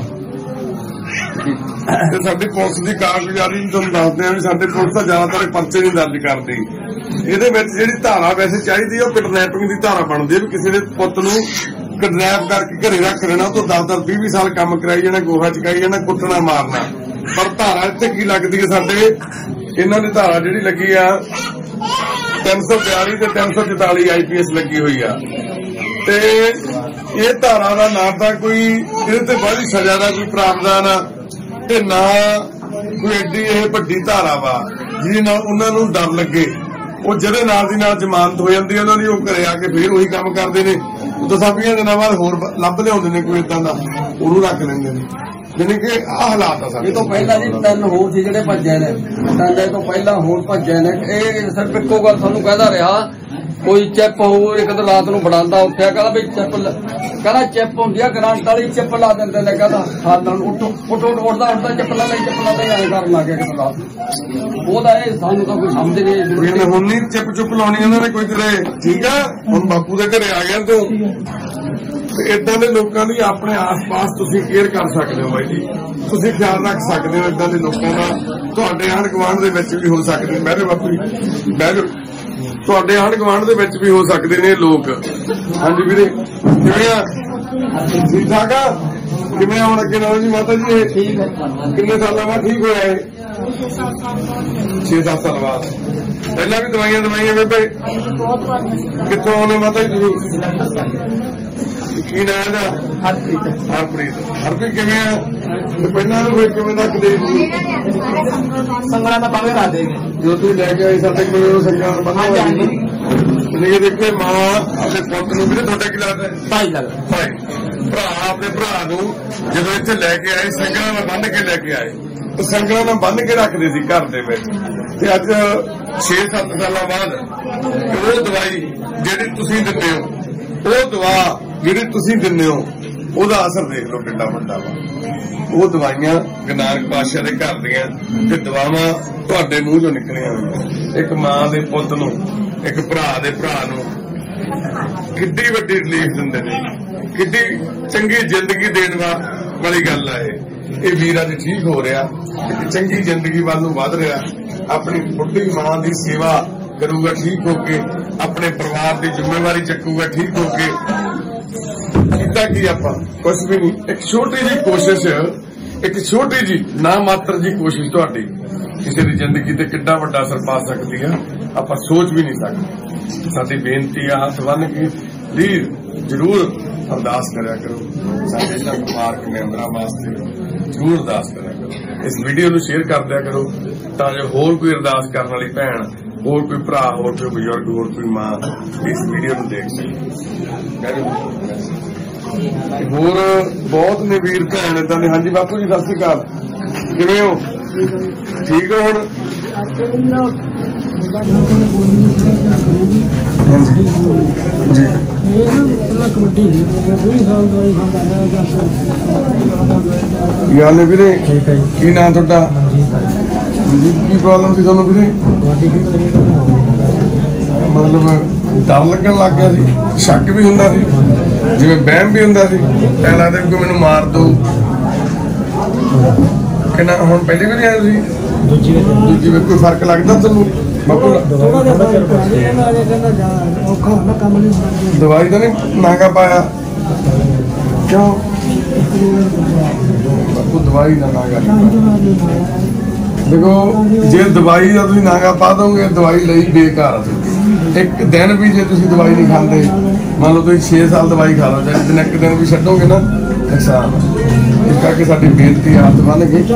ਤੇ ਸਾਡੀ ਪੁਲਿਸ ਦੀ ਕਾਰਗੁਜ਼ਾਰੀ ਨੂੰ ਤੁਹਾਨੂੰ ਦੱਸਦੇ ਆ ਵੀ ਸਾਡੇ ਪੁਲਿਸ ਤਾਂ ਜ਼ਿਆਦਾਤਰ ਪਰਚੇ ਨਹੀਂ ਦਰਜ ਕਰਦੀ। ਇਹਦੇ ਵਿੱਚ ਜਿਹੜੀ ਧਾਰਾ ਵੈਸੇ ਚਾਹੀਦੀ ਉਹ ਕਿਡਨੈਪਿੰਗ ਦੀ ਧਾਰਾ ਬਣਦੀ ਹੈ ਵੀ ਕਿਸੇ ਦੇ ਪੁੱਤ ਨੂੰ ਕਿਡਨੈਪ ਕਰਕੇ ਘਰੇ ਰੱਖ ਲੈਣਾ ਤੋਂ ਦਸ ਦਸ ਵੀਹ ਵੀਹ ਸਾਲ ਕੰਮ ਕਰਾਈ ਜਾਣਾ ਗੋਹਾ ਚਕਾਈ ਜਾਣਾ ਕੁੱਟਣਾ ਮਾਰਨਾ। ਪਰ ਧਾਰਾ ਇੱਥੇ ਕੀ ਲੱਗਦੀ ਹੈ ਸਾਡੇ ਇਹਨਾਂ ਦੀ ਧਾਰਾ ਜਿਹੜੀ ਲੱਗੀ ਆ ਤਿੰਨ ਸੌ ਬਿਆਲੀ ਤੇ ਤਿੰਨ ਸੌ ਚੁਤਾਲੀ ਆਈ ਪੀ ਐਸ ਲੱਗੀ ਹੋਈ ਆ ਤੇ ਇਹ ਧਾਰਾ ਦਾ ਨਾ ਤਾਂ ਕੋਈ ਇਹਦੇ ਤੇ ਬਾਹਲੀ ਸਜ਼ਾ ਦਾ ਕੋਈ ਪ੍ਰਾਵਧਾਨ ਆ ਤੇ ਨਾ ਕੋਈ ਐਡੀ ਇਹ ਵੱਡੀ ਧਾਰਾ ਵਾ ਜਿਹਦੇ ਨਾਲ ਉਹਨਾਂ ਨੂੰ ਡਰ ਲੱਗੇ। ਉਹ ਜਿਹਦੇ ਨਾਲ ਦੀ ਨਾਲ ਜ਼ਮਾਨਤ ਹੋ ਜਾਂਦੀ ਉਹਨਾਂ ਦੀ ਉਹ ਘਰੇ ਆ ਕੇ ਫੇਰ ਉਹੀ ਕੰਮ ਕਰਦੇ ਨੇ ਦਸਾਂ ਵੀਹਾਂ ਦਿਨਾਂ ਬਾਅਦ ਹੋਰ ਲੱਭ ਲਿਆਉਂਦੇ ਨੇ ਕੋਈ ਏਦਾਂ ਦਾ ਉਹਨੂੰ ਰੱਖ ਲੈਂਦੇ ਨੇ। ਜਾਨੀ ਕਿ ਆਹ ਹਾਲਾਤ ਆ ਸਾਡੇ। ਇਹ ਤੋਂ ਪਹਿਲਾਂ ਜੀ ਤਿੰਨ ਹੋਰ ਸੀ ਜਿਹੜੇ ਭੱਜੇ ਨੇ ਤਿੰਨ ਤੋਂ ਪਹਿਲਾਂ ਹੋਰ ਭੱਜੇ ਨੇ। ਇਹ ਸਿਰਫ ਇੱਕੋ ਗੱਲ ਤੁਹਾਨੂੰ ਕਹਿੰਦਾ ਰਿਹਾ ਕੋਈ ਚਿੱਪ ਹੋਊ ਇੱਕ ਦਿਨ ਰਾਤ ਨੂੰ ਬਣਾਉਂਦਾ ਉੱਠਿਆ ਕਹਿੰਦਾ ਵੀ ਚਿੱਪ ਕਹਿੰਦਾ ਚਿੱਪ ਹੁੰਦੀ ਆ ਗਰੰਟ ਵਾਲੀ ਚਿੱਪ ਲਾ ਦਿੰਦੇ ਨੇ ਕਹਿੰਦਾ ਸਾਧਨ ਉੱਠੋ ਉੱਠੋ ਉੱਠਦਾ ਉੱਠਦਾ ਚਿੱਪ ਲਾ ਲਈ ਚਿੱਪ ਲਾ ਲਈ ਐਂ ਕਰਨ ਲੱਗ ਗਿਆ ਕਿਤੇ ਰਾਤ ਉਹਦਾ ਇਹ ਸਾਨੂੰ ਤਾਂ ਕੋਈ ਸਮਝ ਨਹੀਂ। ਹੁਣ ਨਹੀਂ ਚਿੱਪ ਚੁੱਪ ਲਾਉਣੀ ਉਹਨਾਂ ਨੇ ਕੋਈ ਕਿਤੇ ਠੀਕ ਆ ਹੁਣ ਬਾਪੂ ਦੇ ਘਰੇ ਆ ਗਿਆ ਤੇ ਏਦਾਂ ਦੇ ਲੋਕਾਂ ਦੀ ਆਪਣੇ ਆਸ-ਪਾਸ ਤੁਸੀਂ ਕੇਅਰ ਕਰ ਸਕਦੇ ਹੋ ਬਾਈ ਜੀ। ਤੁਸੀਂ ਖਿਆਲ ਰੱਖ ਸਕਦੇ ਹੋ ਏਦਾਂ ਦੇ ਲੋਕਾਂ ਦਾ। ਤੁਹਾਡੇ ਆਂਢ ਗੁਆਂਢ ਦੇ ਵਿੱਚ ਵੀ ਹੋ ਸਕਦੇ ਬਹਿ ਜਾਓ ਬਾਪੂ ਜੀ ਬਹਿ ਜਾਓ ਤੁਹਾਡੇ ਆਂਢ ਗੁਆਂਢ ਦੇ ਵਿੱਚ ਵੀ ਹੋ ਸਕਦੇ ਨੇ ਲੋਕ। ਹਾਂਜੀ ਵੀਰੇ ਕਿਵੇਂ ਆ ਠੀਕ ਠਾਕ ਆ ਕਿਵੇਂ ਆਉਣ ਅੱਗੇ ਨਾਲ ਜੀ ਮਾਤਾ ਜੀ ਇਹ ਠੀਕ ਹੈ ਕਿੰਨੇ ਸਾਲਾਂ ਬਾਅਦ ਠੀਕ ਹੋਇਆ ਇਹ ਛੇ ਸੱਤ ਸਾਲ ਬਾਅਦ। ਪਹਿਲਾਂ ਵੀ ਦਵਾਈਆਂ ਦਵਾਈਆਂ ਬੇਬੇ ਕਿੱਥੋਂ ਆਉਣੇ ਮਾਤਾ ਜੀ ਤੁਸੀਂ ਕੀ ਨਾਂ ਇਹਦਾ ਹਰਪ੍ਰੀਤ ਹਰਪ੍ਰੀਤ ਹਰਪ੍ਰੀਤ ਕਿਵੇਂ ਆ ਪਹਿਲਾਂ ਨੂੰ ਕਿਵੇਂ ਰੱਖਦੇ ਸੰਗਲਾਂ ਦਾ ਪਾਵੇ ਲਾ ਦੇਗੇ ਜੋ ਤੂੰ ਲੈ ਕੇ ਆਈ ਸਾਡੇ ਕੋਲ ਸੰਗਲਾਂ ਦਾ ਬੰਦਾ ਨਹੀਂ ਦੇਖੇ ਮਾਂ ਆਪਣੇ ਪੁੱਤ ਨੂੰ ਵੀ ਤੁਹਾਡਾ ਕੀ ਲੱਗਦਾ ਭਾਈ ਲੱਗਦਾ ਭਾਈ ਭਰਾ ਆਪਣੇ ਭਰਾ ਨੂੰ ਜਦੋਂ ਇੱਥੇ ਲੈ ਕੇ ਆਏ ਸੰਗਲਾਂ ਨਾਲ ਬੰਨ੍ਹ ਕੇ ਲੈ ਕੇ ਆਏ ਤੇ ਸੰਗਲਾਂ ਨਾਲ ਬੰਨ੍ਹ ਕੇ ਰੱਖਦੇ ਸੀ ਘਰ ਦੇ ਵਿੱਚ ਤੇ ਅੱਜ ਛੇ ਸੱਤ ਸਾਲਾਂ ਬਾਅਦ ਉਹ ਦਵਾਈ ਜਿਹੜੀ ਤੁਸੀਂ ਦਿੰਦੇ ਹੋ ਉਹ ਦਵਾ ਜਿਹੜੀ ਤੁਸੀਂ ਦਿੰਦੇ ਹੋ ਉਹਦਾ ਅਸਰ ਦੇਖ ਲਓ ਕਿੰਨਾ ਵੱਡਾ ਵਾ। ਉਹ ਦਵਾਈਆਂ ਗੁਰੂ ਨਾਨਕ ਪਾਤਸ਼ਾਹ ਦੇ ਘਰ ਦੀਆਂ ਤੇ ਦਵਾਵਾਂ ਤੁਹਾਡੇ ਮੂੰਹ ਚੋਂ ਨਿਕਲੀਆਂ ਹੋਈਆਂ। ਇੱਕ ਮਾਂ ਦੇ ਪੁੱਤ ਨੂੰ ਇੱਕ ਭਰਾ ਦੇ ਭਰਾ ਨੂੰ ਕਿੱਡੀ ਵੱਡੀ ਰਿਲੀਫ ਦਿੰਦੇ ਨੇ ਕਿੱਡੀ ਚੰਗੀ ਜ਼ਿੰਦਗੀ ਦੇਣ ਵਾਲੀ ਗੱਲ ਆ ਇਹ। ਇਹ ਵੀਰ ਅੱਜ ਠੀਕ ਹੋ ਰਿਹਾ ਇੱਕ ਚੰਗੀ ਜ਼ਿੰਦਗੀ ਵੱਲ ਨੂੰ ਵੱਧ ਰਿਹਾ ਆਪਣੀ ਬੁੱਢੀ ਮਾਂ ਦੀ ਸੇਵਾ ਕਰੂਗਾ ਠੀਕ ਹੋ ਕੇ ਆਪਣੇ ਪਰਿਵਾਰ ਦੀ ਜ਼ਿੰਮੇਵਾਰੀ ਚੱਕੂਗਾ ਠੀਕ ਹੋ ਕੇ। ਕੀਤਾ ਕੀ ਆਪਾਂ ਕੁਛ ਵੀ ਨਹੀਂ ਇੱਕ ਛੋਟੀ ਜਿਹੀ ਕੋਸ਼ਿਸ਼ ਇੱਕ ਛੋਟੀ ਜੀ ਨਾ ਮਾਤਰ ਜੀ ਕੋਸ਼ਿਸ਼ ਤੁਹਾਡੀ ਕਿਸੇ ਦੀ ਜ਼ਿੰਦਗੀ ਤੇ ਕਿੱਡਾ ਵੱਡਾ ਅਸਰ ਪਾ ਸਕਦੀ ਆ ਆਪਾਂ ਸੋਚ ਵੀ ਨਹੀਂ ਸਕਦੇ। ਸਾਡੀ ਬੇਨਤੀ ਆ ਹੱਥ ਬੰਨ੍ਹ ਕੇ ਪਲੀਜ਼ ਜ਼ਰੂਰ ਅਰਦਾਸ ਕਰਿਆ ਕਰੋ ਸਾਡੇ ਸੰਪਰਕ ਮੈਂਬਰਾਂ ਵਾਸਤੇ ਜ਼ਰੂਰ ਅਰਦਾਸ ਕਰਿਆ ਕਰੋ। ਇਸ ਵੀਡੀਓ ਨੂੰ ਸ਼ੇਅਰ ਕਰ ਦਿਆ ਕਰੋ ਤਾਂ ਜੋ ਹੋਰ ਕੋਈ ਅਰਦਾਸ ਕਰਨ ਵਾਲੀ ਭੈਣ ਹੋਰ ਕੋਈ ਭਰਾ ਹੋਰ ਕੋਈ ਬਜ਼ੁਰਗ ਹੋਰ ਕੋਈ ਮਾਂ ਇਸ ਵੀਡੀਓ ਨੂੰ ਦੇਖ ਸਕੇ। ਹੋਰ ਬਹੁਤ ਨੇ ਵੀਰ ਭੈਣ ਏਦਾਂ ਦੇ। ਹਾਂਜੀ ਬਾਪੂ ਜੀ ਸਤਿ ਸ਼੍ਰੀ ਅਕਾਲ ਕਿਵੇਂ ਹੋ ਠੀਕ ਹੋ ਹੁਣ ਗੱਲ ਨੇ ਵੀਰੇ ਕੀ ਨਾਂ ਤੁਹਾਡਾ ਕੀ ਪ੍ਰੋਬਲਮ ਸੀ ਤੁਹਾਨੂੰ ਵੀਰੇ ਮਤਲਬ ਡਰ ਲੱਗਣ ਲੱਗ ਗਿਆ ਸੀ ਸ਼ੱਕ ਵੀ ਹੁੰਦਾ ਸੀ ਜਿਵੇਂ ਵਹਿਮ ਵੀ ਹੁੰਦਾ ਸੀ ਐਂ ਲੱਗਦਾ ਕੋਈ ਮੈਨੂੰ ਮਾਰ ਦਊ ਕਿੰਨਾ ਹੁਣ ਪਹਿਲੀ ਵਾਰੀ ਆਏ ਤੁਸੀਂ ਦੂਜੀ ਦੂਜੀ ਵਾਰ ਕੋਈ ਫਰਕ ਲੱਗਦਾ ਤੁਹਾਨੂੰ ਬਾਪੂ ਦਵਾਈ ਤਾਂ ਨਹੀਂ ਨਾਗਾ ਪਾਇਆ ਕਿਉਂ ਬਾਪੂ ਦਵਾਈ ਦਾ ਨਾਗਾ ਦੇਖੋ ਜੇ ਦਵਾਈ ਦਾ ਤੁਸੀਂ ਨਾਗਾ ਪਾ ਦੋਗੇ ਦਵਾਈ ਲਈ ਬੇਕਾਰ ਇੱਕ ਦਿਨ ਵੀ ਜੇ ਤੁਸੀਂ ਦਵਾਈ ਨਹੀਂ ਖਾਂਦੇ ਮੰਨ ਲਓ ਤੁਸੀਂ ਛੇ ਸਾਲ ਦਵਾਈ ਖਾ ਲਓ ਜੇ ਦਿਨ ਇੱਕ ਦਿਨ ਵੀ ਛੱਡੋਗੇ ਨਾ ਨੁਕਸਾਨ ਇਸ ਕਰਕੇ ਸਾਡੀ ਬੇਨਤੀ ਹੱਥ ਬੰਨ੍ਹ ਕੇ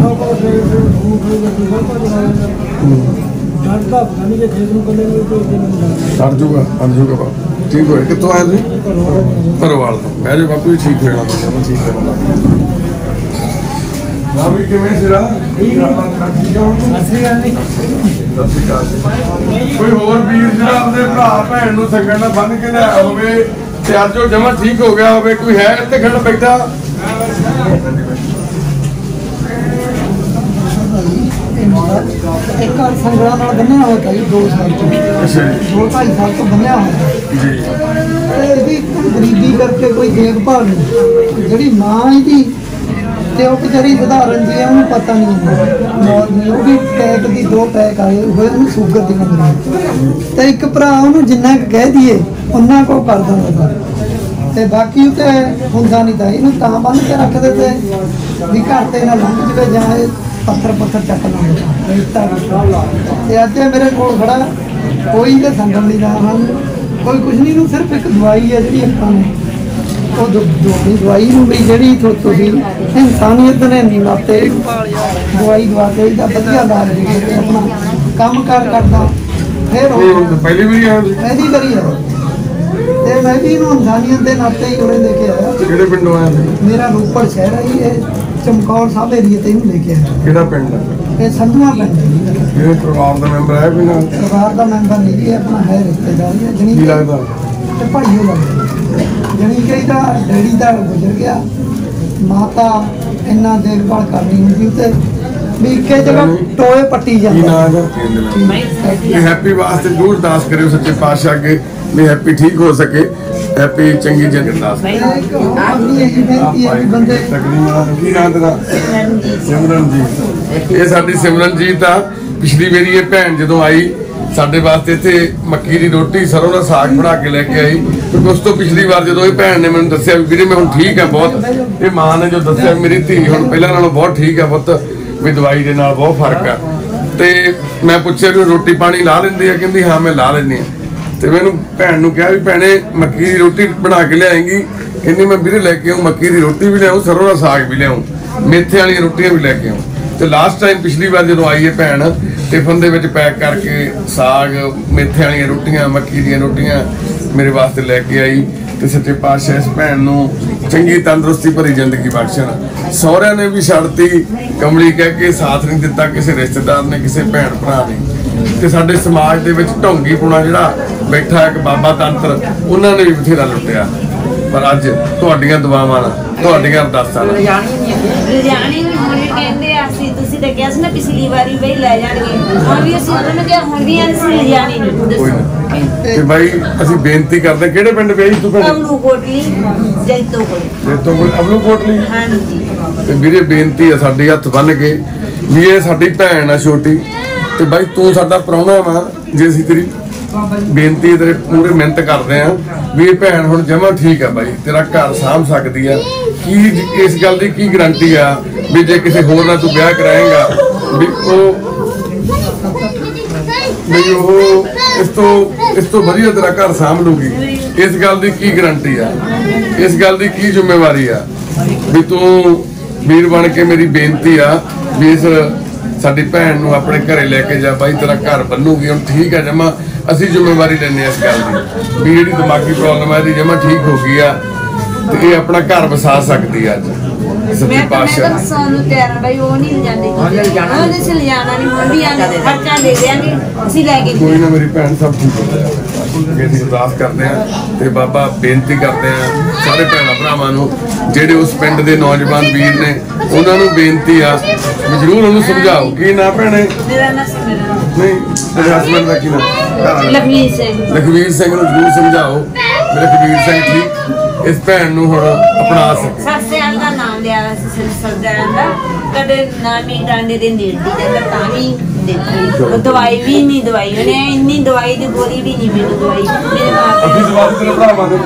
ਸੜ ਜੂਗਾ ਸੜ ਜੂਗਾ ਬਾਪੂ ਠੀਕ ਹੋਏ ਕਿੱਥੋਂ ਆਏ ਤੁਸੀਂ ਪਰਵਾਲ ਤੋਂ ਮੈਂ ਜੀ ਬਾਪੂ ਜੀ ਠੀਕ ਹੋਣਾ ਤੁਸੀਂ ਠੀਕ ਹੋਣਾ ਨਾ ਵੀ ਕਿਵੇਂ ਸਿਰਾ ਕੋਈ ਹੋਰ ਵੀਰ ਜਿਹੜਾ ਆਪਣੇ ਭਰਾ ਭੈਣ ਨੂੰ ਸੰਗਣ ਨਾਲ ਬੰਨ ਕੇ ਲਿਆਇਆ ਹੋਵੇ ਤੇ ਅੱਜ ਉਹ ਜਮਾ ਠੀਕ ਹੋ ਗਿਆ ਹੋਵੇ ਕੋਈ ਹੈ ਇੱਥੇ ਖੜ ਬੈਠਾ ਮੁੰਡਾ ਇੱਕ ਸੰਗਲਾਂ ਨਾਲ ਬੰਨਿਆ ਹੋਇਆ ਸੀ ਦੋ ਸਾਲ ਤੋਂ ਦੋ ਢਾਈ ਸਾਲ ਤੋਂ ਬੰਨਿਆ ਹੋਇਆ ਜੀ ਤੇ ਇਹਦੀ ਗਰੀਬੀ ਕਰਕੇ ਕੋਈ ਦੇਖਭਾਲ ਨਹੀਂ ਜਿਹੜੀ ਮਾਂ ਇਹਦੀ ਤੇ ਉਹ ਵਿਚਾਰੀ ਸਧਾਰਨ ਜੀ ਉਹਨੂੰ ਪਤਾ ਨਹੀਂ ਹੁੰਦਾ ਉਹ ਵੀ ਪੈਕ ਦੀ ਦੋ ਪੈਕ ਆਏ ਹੋਏ ਉਹਨੂੰ ਸ਼ੂਗਰ ਦੀ ਨੰਬਰ ਤੇ ਇੱਕ ਭਰਾ ਉਹਨੂੰ ਜਿੰਨਾ ਕੁ ਕਹਿ ਦਈਏ ਉਹਨਾਂ ਕੋ ਕਰ ਦਿੰਦਾ ਤੇ ਬਾਕੀ ਉਹ ਤੇ ਹੁੰਦਾ ਨਹੀਂ ਤਾਂ ਇਹਨੂੰ ਤਾਂ ਬੰਨ ਕੇ ਰੱਖਦੇ ਤੇ ਵੀ ਘਰ ਤੇ ਨਾ ਲੰਘ ਜਵੇ ਜਾਂ ਇਹ ਪੱਥਰ ਪੱਥਰ ਚੱਕ ਲਾਉਂਦਾ ਤੇ ਅੱਜ ਮੇਰੇ ਕੋਲ ਖੜਾ ਕੋਈ ਤੇ ਸੰਗਮ ਨਹੀਂ ਦਾ ਹਨ ਕੋਈ ਕੁਝ ਨਹੀਂ ਨੂੰ ਸਿਰਫ ਇੱਕ ਦਵਾਈ ਹੈ ਜਿਹੜੀ ਆਪਾਂ ਨੇ ਉਹ ਦਵਾਈ ਨੂੰ ਵੀ ਜਿਹੜੀ ਤੁਸੀਂ ਇਨਸਾਨੀਅਤ ਨੇ ਨਹੀਂ ਨਾਤੇ ਦਵਾਈ ਦਵਾ ਕੇ ਇਹਦਾ ਵਧੀਆ ਇਲਾਜ ਦੇ ਆਪਣਾ ਕੰਮ ਕਾਰ ਕਰਦਾ ਫਿਰ ਉਹ ਪਹਿਲੀ ਵਾਰੀ ਆਇਆ ਪਹਿਲੀ ਵਾਰੀ ਹੈ ਤੇ ਮੈਂ ਵੀ ਇਹਨੂੰ ਇਨਸਾਨੀਅਤ ਦੇ ਨਾਤੇ ਹੀ ਉਰੇ ਲੈ ਕੇ ਆਇਆ ਕਿਹੜੇ ਪਿੰਡੋਂ ਆਇਆ ਮੇਰਾ ਰੋਪੜ ਸ਼ਹਿਰ ਹੈ ਇਹ ਚਮਕੌਰ ਸਾਹਿਬ ਏਰੀਏ ਤੇ ਇਹਨੂੰ ਲੈ ਕੇ ਆਇਆ ਕਿਹੜਾ ਪਿੰਡ ਹੈ ਇਹ ਸੰਧੂਆ ਪਿੰਡ ਇਹ ਪਰਿਵਾਰ ਦਾ ਮੈਂਬਰ ਹੈ ਵੀ ਨਾ ਪਰਿਵਾਰ ਦਾ ਮੈਂਬਰ ਨਹੀਂ ਜੀ ਆਪਣਾ ਹੈ ਰਿਸ਼ਤੇਦਾਰ ਹੈ ਜਣੀ ਕੀ ਲੱਗਦਾ ਤੇ ਭਾਈਓ ਲੱਗਦਾ ਜਣੀ ਕਿ ਇਹਦਾ ਡੈਡੀ ਦਾ ਗੁਜ਼ਰ ਗਿਆ ਮਾਤਾ ਇੰਨਾ ਦੇਖਭਾਲ ਕਰਨੀ ਹੁੰਦੀ ਤੇ ਵੀ ਇੱਕੇ ਜਗ੍ਹਾ ਟੋਏ ਪੱਟੀ ਕੀ ਜਾਂਦਾ ਨਾਮ ਹੈ ਹੈਪੀ ਵਾਸਤੇ ਜ਼ਰੂਰ ਅਰਦਾਸ ਕਰਿਓ ਸੱਚੇ ਪਾਤਸ਼ਾਹ ਅੱਗੇ ਵੀ ਹੈਪੀ ਠੀਕ ਹੋ ਸਕੇ ਹੈਪੀ ਚੰਗੀ ਜ਼ਿੰਦਗੀ ਅਰਦਾਸ ਬੰਦੇ ਕੀ ਨਾਮ ਤੇਰਾ ਸਿਮਰਨ ਜੀ ਇਹ ਸਾਡੀ ਸਿਮਰਨ ਜੀ ਤਾਂ ਪਿਛਲੀ ਵਾਰੀ ਇਹ ਭੈਣ ਜਦੋਂ ਆਈ ਸਾਡੇ ਵਾਸਤੇ ਇੱਥੇ ਮੱਕੀ ਦੀ ਰੋਟੀ ਸਰੋਂ ਦਾ ਸਾਗ ਬਣਾ ਕੇ ਲੈ ਕੇ ਆਈ ਕਿਉਂਕਿ ਉਸ ਤੋਂ ਪਿਛਲੀ ਵਾਰ ਜਦੋਂ ਇਹ ਭੈਣ ਨੇ ਮੈਨੂੰ ਦੱਸਿਆ ਵੀ ਵੀਰੇ ਮੈਂ ਹੁਣ ਠੀਕ ਹਾਂ ਬਹੁਤ ਇਹ ਮਾਂ ਨੇ ਜੋ ਦੱਸਿਆ ਮੇਰੀ ਧੀ ਹੁਣ ਪਹਿਲਾਂ ਨਾਲੋਂ ਬਹੁਤ ਠੀਕ ਹੈ ਪੁੱਤ ਵੀ ਦਵਾਈ ਦੇ ਨਾਲ ਬਹੁਤ ਫਰਕ ਆ ਤੇ ਮੈਂ ਪੁੱਛਿਆ ਵੀ ਰੋਟੀ ਪਾਣੀ ਲਾ ਲੈਂਦੀ ਆ ਕਹਿੰਦੀ ਹਾਂ ਮੈਂ ਲਾ ਲੈਂਦੀ ਆ ਤੇ ਮੈਨੂੰ ਭੈਣ ਨੂੰ ਕਿਹਾ ਵੀ ਭੈਣੇ ਮੱਕੀ ਦੀ ਰੋਟੀ ਬਣਾ ਕੇ ਲਿਆਏਂਗੀ ਕਹਿੰਦੀ ਮੈਂ ਵੀਰੇ ਲੈ ਕੇ ਆਉਂ ਮੱਕੀ ਦੀ ਰੋਟੀ ਵੀ ਲਿਆਉਂ ਸਰੋਂ ਦਾ ਸਾਗ ਵੀ ਲਿਆਉਂ ਮੇਥੇ ਵਾਲੀਆਂ ਰੋਟੀਆਂ ਵੀ ਲੈ ਕੇ ਆਉਂ ਤੇ ਲਾਸਟ ਟਾਈਮ ਪਿਛਲੀ ਵਾਰ ਜਦੋਂ ਆਈ ਹੈ ਭੈਣ ਟਿਫਨ ਦੇ ਵਿੱਚ ਪੈਕ ਕਰਕੇ ਸਾਗ ਮੇਥੇ ਵਾਲੀਆਂ ਰੋਟੀਆਂ ਮੱਕੀ ਦੀਆਂ ਰੋਟੀਆਂ ਮੇਰੇ ਵਾਸਤੇ ਲੈ ਕੇ ਆਈ ਤੇ ਸੱਚੇ ਪਾਤਸ਼ਾਹ ਇਸ ਭੈਣ ਨੂੰ ਚੰਗੀ ਤੰਦਰੁਸਤੀ ਭਰੀ ਜ਼ਿੰਦਗੀ ਬਖਸ਼ਣ ਸਹੁਰਿਆਂ ਨੇ ਵੀ ਛੱਡਤੀ ਕਮਲੀ ਕਹਿ ਕੇ ਸਾਥ ਨਹੀਂ ਦਿੱਤਾ ਕਿਸੇ ਰਿਸ਼ਤੇਦਾਰ ਨੇ ਕਿਸੇ ਭੈਣ ਭਰਾ ਨੇ ਤੇ ਸਾਡੇ ਸਮਾਜ ਦੇ ਵਿੱਚ ਢੋਂਗੀ ਪੁਣਾ ਜਿਹੜਾ ਬੈਠਾ ਇੱਕ ਬਾਬਾ ਤੰਤਰ ਉਹਨਾਂ ਨੇ ਵੀ ਬਥੇਰਾ ਲੁੱਟਿਆ ਪਰ ਅੱਜ ਤੁਹਾਡੀਆਂ ਦੁਆਵਾਂ ਨਾਲ ਤੁਹਾਡੀਆਂ ਅਰਦਾਸਾਂ ਨਾਲ ਲਿਜਾਣੀ ਵੀ ਹੁਣੇ ਕਹਿੰਦੇ ਆ ਅਸੀਂ ਤੁਸੀਂ ਤਾਂ ਕਿਹਾ ਸੀ ਨਾ ਪਿਛਲੀ ਵਾਰੀ ਬਈ ਲੈ ਜਾਣਗੇ ਹੁਣ ਵੀ ਅਸੀਂ ਉਹਨਾਂ ਨੂੰ ਕਿਹਾ ਹੁਣ ਵੀ ਅਸੀਂ ਲਿਜਾਣੀ ਨਹੀਂ ਕੋਈ ਨਾ ਤੇ ਬਾਈ ਅਸੀਂ ਬੇਨਤੀ ਕਰਦੇ ਕਿਹੜੇ ਪਿੰਡ ਵੇਈ ਤੂੰ ਪਿੰਡ ਅਮਲੂ ਕੋਟਲੀ ਜੈਤੋ ਕੋਲ ਜੈਤੋ ਕੋਲ ਅਮਲੂ ਕੋਟਲੀ ਹਾਂਜੀ ਤੇ ਵੀਰੇ ਬੇਨਤੀ ਆ ਸਾਡੇ ਹੱਥ ਬੰਨ ਕੇ ਵੀ ਇਹ ਸਾਡੀ ਭੈਣ ਆ ਛੋਟੀ ਤੇ ਬਾਈ ਤੂੰ ਸਾਡਾ ਪ੍ਰਾਹੁਣਾ ਵਾ ਜੇ ਅਸੀਂ ਤੇਰੀ ਬੇਨਤੀ ਤੇਰੇ ਪੂਰੇ ਮਿਹਨਤ ਕਰਦੇ ਆ ਵੀ ਇਹ ਭੈਣ ਹੁਣ ਜਮਾ ਠੀਕ ਆ ਬਾਈ ਤੇਰਾ ਘਰ ਸਾਂਭ ਸਕਦੀ ਆ ਕੀ ਇਸ ਗੱਲ ਦੀ ਕੀ ਗਾਰੰਟੀ ਆ ਵੀ ਜੇ ਕਿਸੇ ਹੋਰ ਨਾਲ ਤੂੰ ਵਿਆਹ ਕਰਾਏਗਾ ਵੀ ਉਹ ਵੀ ਉਹ ਇਸ ਤੋਂ ਇਸ ਤੋਂ ਵਧੀਆ ਤੇਰਾ ਘਰ ਸਾਂਭ ਲੂਗੀ ਇਸ ਗੱਲ ਦੀ ਕੀ ਗਾਰੰਟੀ ਆ ਇਸ ਗੱਲ ਦੀ ਕੀ ਜ਼ਿੰਮੇਵਾਰੀ ਆ ਵੀ ਤੂੰ ਵੀਰ ਬਣ ਕੇ ਮੇਰੀ ਬੇਨਤੀ ਆ ਵੀ ਇਸ ਸਾਡੀ ਭੈਣ ਨੂੰ ਆਪਣੇ ਘਰੇ ਲੈ ਕੇ ਜਾ ਬਾਈ ਤੇਰਾ ਘਰ ਬੰਨੂਗੀ ਹੁਣ ਠੀਕ ਆ ਜਮਾ ਅਸੀਂ ਜ਼ਿੰਮੇਵਾਰੀ ਲੈਂਦੇ ਆ ਇਸ ਗੱਲ ਦੀ ਵੀ ਜਿਹੜੀ ਦਿਮਾਗੀ ਪ੍ਰੋਬਲਮ ਹੈ ਇਹਦੀ ਜਮਾ ਠੀਕ ਹੋ ਗਈ ਆ ਤੇ ਇਹ ਆਪਣਾ ਘਰ ਵਸਾ ਸਕਦੀ ਆ ਅੱਜ ਸੱਚੇ ਪਾਤਸ਼ਾਹ ਮੈਂ ਤਾਂ ਨੂੰ ਤਿਆਰ ਆ ਬਈ ਉਹ ਨਹੀਂ ਲਿਜਾਂਦੇ ਉਹਨੇ ਸੇ ਲਿਜਾਣਾ ਨਹੀਂ ਹੁਣ ਵੀ ਆਂਦੇ ਖਰਚਾ ਦੇ ਦੇਾਂਗੇ ਅਸੀਂ ਲੈ ਕੇ ਕੋਈ ਨਾ ਮੇਰੀ ਭੈਣ ਸਭ ਠੀਕ ਹੋ ਜਾਏਗਾ ਅਸੀਂ ਅਰਦਾਸ ਕਰਦੇ ਆ ਤੇ ਬਾਬਾ ਬੇਨਤੀ ਕਰਦੇ ਆ ਸਾਰੇ ਭੈਣਾਂ ਭਰਾਵਾਂ ਨੂੰ ਜਿਹੜੇ ਉਸ ਪਿੰਡ ਦੇ ਨੌਜਵਾਨ ਵੀਰ ਨੇ ਉਹਨਾਂ ਨੂੰ ਬੇਨਤੀ ਆ ਵੀ ਜ਼ਰੂਰ ਉਹਨੂੰ ਸਮਝਾਓ ਕੀ ਨਾ ਭੈਣੇ ਮੇਰਾ ਨਾਮ ਸਿਮਰਨ ਨਹੀਂ ਤੇਰੇ ਹਸਬੰਦ ਦਾ ਕੀ ਨਾਮ ਲਖਵੀਰ ਸਿੰਘ ਲਖਵੀਰ ਸਿੰਘ ਨੂੰ ਜ਼ਰੂਰ ਸਮਝਾਓ ਮੇਰੇ ਲਖਵੀਰ ਸਿੰਘ ਠੀਕ ਇਸ ਭੈਣ ਨੂੰ ਹੁਣ ਅਪਣਾ ਸਕੇ ਸਾਸਿਆਂ ਦਾ ਨਾਮ ਲਿਆ ਸੀ ਸਰਦਾਰਾਂ ਦਾ ਕਦੇ ਨਾਮੀ ਡਾਂਡੇ ਦੇ ਨੇੜਦੀ ਜਾਂਦਾ ਤਾਂ ਵੀ ਦੇਖੀ ਦਵਾਈ ਵੀ ਨਹੀਂ ਦਵਾਈ ਉਹਨੇ ਇੰਨੀ ਦਵਾਈ ਦੀ ਗੋਲੀ ਵੀ ਨਹੀਂ ਮੈਨੂੰ ਦਵਾਈ ਮੇਰੇ ਮਾਪੇ ਅਸੀਂ ਜਵਾਬ ਤੇਰੇ ਭਰਾਵਾਂ ਦੇ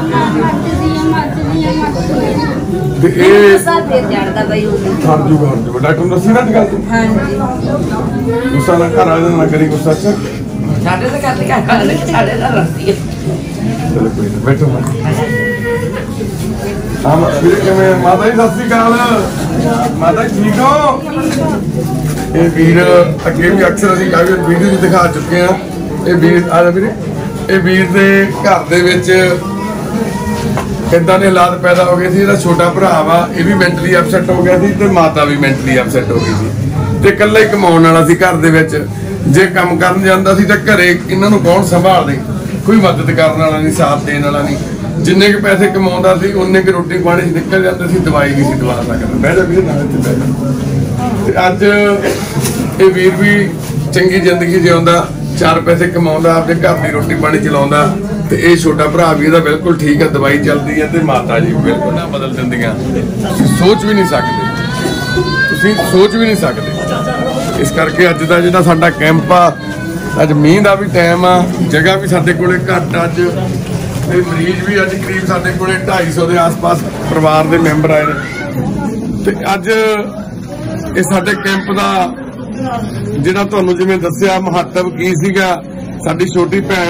ਤੇ ਇਹ ਸਾ ਫੇਰ ਜੜਦਾ ਬਈ ਉਹ ਛੱਡ ਜੂਗਾ ਹੁਣ ਜੋ ਡਾਕਟਰ ਨੂੰ ਦੱਸੀ ਨਾ ਗੱਲ ਤੂੰ ਹਾਂਜੀ ਗੁੱਸਾ ਨਾ ਕਰ ਆ ਨਾ ਕਰੀ ਗੁੱਸਾ ਚ ਸਾਡੇ ਤਾਂ ਕਰਦੇ ਕਰਦੇ ਸਾਡੇ ਦਾ ਰਸਤੀ ਚਲੋ ਕੋਈ ਨਾ ਬੈਠੋ ਹਾਂ ਵੀਰੇ ਕਿਵੇਂ ਮਾਤਾ ਜੀ ਸਤਿ ਸ੍ਰੀ ਅਕਾਲ ਮਾਤਾ ਜੀ ਠੀਕ ਹੋ ਇਹ ਵੀਰ ਅੱਗੇ ਵੀ ਅਕਸਰ ਅਸੀਂ ਕਾਫੀ ਵੀਡੀਓ ਵੀ ਦਿਖਾ ਚੁੱਕੇ ਆ ਇਹ ਵੀਰ ਆ ਵੀਰੇ ਇਹ ਵੀਰ ਦੇ ਘਰ ਦੇ ਵਿੱਚ ਕਿੱਦਾਂ ਦੇ ਹਾਲਾਤ ਪੈਦਾ ਹੋ ਗਏ ਸੀ ਇਹਦਾ ਛੋਟਾ ਭਰਾ ਵਾ ਇਹ ਵੀ ਮੈਂਟਲੀ ਅਪਸੈਟ ਹੋ ਗਿਆ ਸੀ ਤੇ ਮਾਤਾ ਵੀ ਮੈਂਟਲੀ ਅਪਸੈਟ ਹੋ ਗਈ ਸੀ ਤੇ ਇਕੱਲਾ ਹੀ ਕਮਾਉਣ ਵਾਲਾ ਸੀ ਘਰ ਦੇ ਵਿੱਚ ਜੇ ਕੰਮ ਕਰਨ ਜਾਂਦਾ ਸੀ ਤਾਂ ਘਰੇ ਇਹਨਾਂ ਨੂੰ ਕੌਣ ਸੰਭਾਲਦੇ ਕੋਈ ਮਦਦ ਕਰਨ ਵਾਲਾ ਨਹੀਂ ਸਾਥ ਦੇਣ ਵਾਲਾ ਨਹੀਂ ਜਿੰਨੇ ਕੁ ਪੈਸੇ ਕਮਾਉਂਦਾ ਸੀ ਉਹਨੇ ਕੁ ਰੋਟੀ ਪਾਣੀ ਨਿਕਲ ਜਾਂਦੇ ਸੀ ਦਵਾਈ ਨਹੀਂ ਸੀ ਦਵਾ ਸਕਦਾ ਬਹਿ ਜਾ ਵੀਰੇ ਨਾਲ ਇੱਥੇ ਬਹਿ ਜਾ ਤੇ ਅੱਜ ਇਹ ਵੀਰ ਵੀ ਚੰਗੀ ਜ਼ਿੰਦਗੀ ਜਿਉਂਦਾ, चार पैसे कमाਉਂਦਾ, अपने घर की रोटी पानी चलाਉਂਦਾ ਤੇ ਇਹ ਛੋਟਾ ਭਰਾ ਵੀ ਇਹਦਾ ਬਿਲਕੁਲ ਠੀਕ ਹੈ, ਦਵਾਈ ਚੱਲਦੀ ਹੈ ਤੇ ਮਾਤਾ ਜੀ ਬਿਲਕੁਲ ਨਾ ਬਦਲ ਦਿੰਦੀਆਂ। ਤੁਸੀਂ ਸੋਚ ਵੀ ਨਹੀਂ ਸਕਦੇ, ਤੁਸੀਂ ਸੋਚ ਵੀ ਨਹੀਂ ਸਕਦੇ। ਇਸ ਕਰਕੇ ਅੱਜ ਦਾ ਜਿਹੜਾ ਸਾਡਾ ਕੈਂਪ ਆ, ਅੱਜ ਮੀਂਹ ਦਾ ਵੀ ਟਾਈਮ ਆ, ਜਗ੍ਹਾ ਵੀ ਸਾਡੇ ਕੋਲੇ ਘੱਟ ਅੱਜ ਤੇ ਮਰੀਜ਼ ਵੀ ਅੱਜ ਕਰੀਬ ਸਾਡੇ ਕੋਲੇ ਢਾਈ सौ ਦੇ ਆਸ-ਪਾਸ ਪਰਿਵਾਰ ਦੇ ਮੈਂਬਰ ਆਏ ਨੇ ਤੇ ਅੱਜ ਇਹ ਸਾਡੇ ਕੈਂਪ ਦਾ ਜਿਹੜਾ ਤੁਹਾਨੂੰ ਜਿਵੇਂ ਦੱਸਿਆ ਮਹੱਤਵ ਕੀ ਸੀਗਾ। ਸਾਡੀ ਛੋਟੀ ਭੈਣ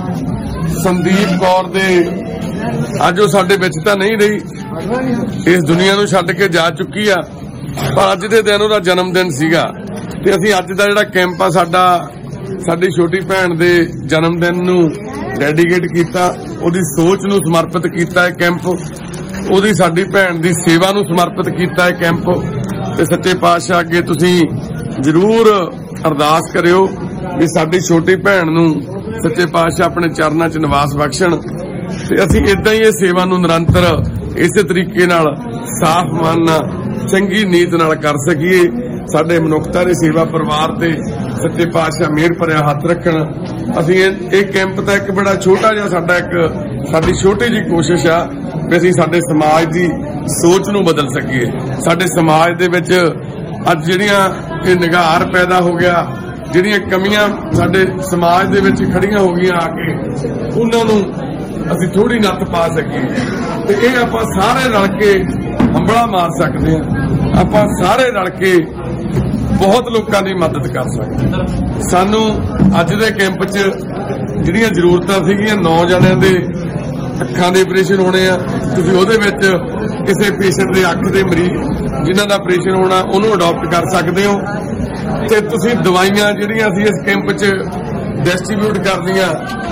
ਸੰਦੀਪ ਕੌਰ ਦੇ ਅੱਜ ਉਹ ਸਾਡੇ ਵਿੱਚ ਤਾਂ ਨਹੀਂ ਰਹੀ, ਇਸ ਦੁਨੀਆ ਨੂੰ ਛੱਡ ਕੇ ਜਾ ਚੁੱਕੀ ਆ, ਪਰ ਅੱਜ ਦੇ ਦਿਨ ਉਹਦਾ ਜਨਮ ਦਿਨ ਸੀਗਾ ਤੇ ਅਸੀਂ ਅੱਜ ਦਾ ਜਿਹੜਾ ਕੈਂਪ ਆ ਸਾਡਾ ਸਾਡੀ ਛੋਟੀ ਭੈਣ ਦੇ ਜਨਮ ਦਿਨ ਨੂੰ ਡੈਡੀਕੇਟ ਕੀਤਾ, ਉਹਦੀ ਸੋਚ ਨੂੰ ਸਮਰਪਿਤ ਕੀਤਾ ਇਹ ਕੈਂਪ, ਉਹਦੀ ਸਾਡੀ ਭੈਣ ਦੀ ਸੇਵਾ ਨੂੰ ਸਮਰਪਿਤ ਕੀਤਾ ਇਹ ਕੈਂਪ। ਤੇ ਸੱਚੇ ਪਾਤਸ਼ਾਹ ਅੱਗੇ ਤੁਸੀਂ ਜ਼ਰੂਰ ਅਰਦਾਸ ਕਰਿਓ ਵੀ ਸਾਡੀ ਛੋਟੀ ਭੈਣ ਨੂੰ ਸੱਚੇ ਪਾਤਸ਼ਾਹ ਆਪਣੇ ਚਰਨਾਂ 'ਚ ਨਿਵਾਸ ਬਖਸ਼ਣ ਤੇ ਅਸੀਂ ਇਦਾਂ ਹੀ ਇਹ ਸੇਵਾ ਨੂੰ ਨਿਰੰਤਰ ਇਸੇ ਤਰੀਕੇ ਨਾਲ ਸਾਫ਼ ਮਨ ਨਾਲ ਚੰਗੀ ਨੀਤ ਨਾਲ ਕਰ ਸਕੀਏ। ਸਾਡੇ ਮਨੁੱਖਤਾ ਦੀ ਸੇਵਾ ਪਰਿਵਾਰ ਤੇ ਸੱਚੇ ਪਾਤਸ਼ਾਹ ਮਿਹਰ ਭਰਿਆ ਹੱਥ ਰੱਖਣ। ਅਸੀਂ ਇਹ ਕੈਂਪ ਤਾਂ ਇੱਕ ਬੜਾ ਛੋਟਾ ਜਿਹਾ ਸਾਡਾ ਇੱਕ ਸਾਡੀ ਛੋਟੀ ਜਿਹੀ ਕੋਸ਼ਿਸ਼ ਆ ਵੀ ਅਸੀਂ ਸਾਡੇ ਸਮਾਜ ਦੀ ਸੋਚ ਨੂੰ ਬਦਲ ਸਕੀਏ। ਸਾਡੇ ਸਮਾਜ ਦੇ ਵਿੱਚ ਅੱਜ ਜਿਹੜੀਆਂ ਇਹ ਨਿਗਾਰ ਪੈਦਾ ਹੋ ਗਿਆ, ਜਿਹੜੀਆਂ ਕਮੀਆਂ ਸਾਡੇ ਸਮਾਜ ਦੇ ਵਿੱਚ ਖੜੀਆਂ ਹੋ ਗਈਆਂ ਆ ਕੇ, ਉਹਨਾਂ ਨੂੰ ਅਸੀਂ ਥੋੜੀ ਨੱਥ ਪਾ ਸਕੀਏ ਤੇ ਇਹ ਆਪਾਂ ਸਾਰੇ ਰਲ ਕੇ ਹੰਬਲਾ ਮਾਰ ਸਕਦੇ ਹਾਂ। ਆਪਾਂ ਸਾਰੇ ਰਲ ਕੇ ਬਹੁਤ ਲੋਕਾਂ ਦੀ ਮਦਦ ਕਰ ਸਕਦੇ। ਸਾਨੂੰ ਅੱਜ ਦੇ ਕੈਂਪ 'ਚ ਜਿਹੜੀਆਂ ਜ਼ਰੂਰਤਾਂ ਸੀਗੀਆਂ, ਨੌ ਜਣਿਆਂ ਦੇ ਅੱਖਾਂ ਦੇ ਆਪਰੇਸ਼ਨ ਹੋਣੇ ਆ, ਤੁਸੀਂ ਉਹਦੇ ਵਿੱਚ ਕਿਸੇ ਪੇਸ਼ੈਂਟ ਦੇ ਅੱਖ ਦੇ ਮਰੀਜ਼ ਜਿਨ੍ਹਾਂ ਦਾ ਆਪਰੇਸ਼ਨ ਹੋਣਾ ਉਹਨੂੰ ਅਡਾਪਟ ਕਰ ਸਕਦੇ ਹੋ ਤੇ ਤੁਸੀਂ ਦਵਾਈਆਂ ਜਿਹੜੀਆਂ ਅਸੀਂ ਇਸ ਕੈਂਪ 'ਚ ਡਿਸਟ੍ਰੀਬਿਊਟ ਕਰਦੀਆਂ,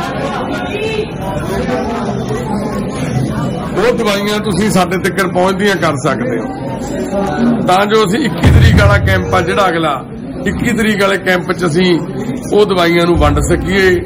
ਉਹ ਦਵਾਈਆਂ ਤੁਸੀਂ ਸਾਡੇ ਤੱਕ ਪਹੁੰਚਦੀਆਂ ਕਰ ਸਕਦੇ ਹੋ ਤਾਂ ਜੋ ਅਸੀਂ ਇੱਕੀ ਤਰੀਕ ਵਾਲਾ ਕੈਂਪ ਆ ਜਿਹੜਾ ਅਗਲਾ ਇੱਕੀ ਤਰੀਕ ਵਾਲੇ ਕੈਂਪ 'ਚ ਅਸੀਂ ਉਹ ਦਵਾਈਆਂ ਨੂੰ ਵੰਡ ਸਕੀਏ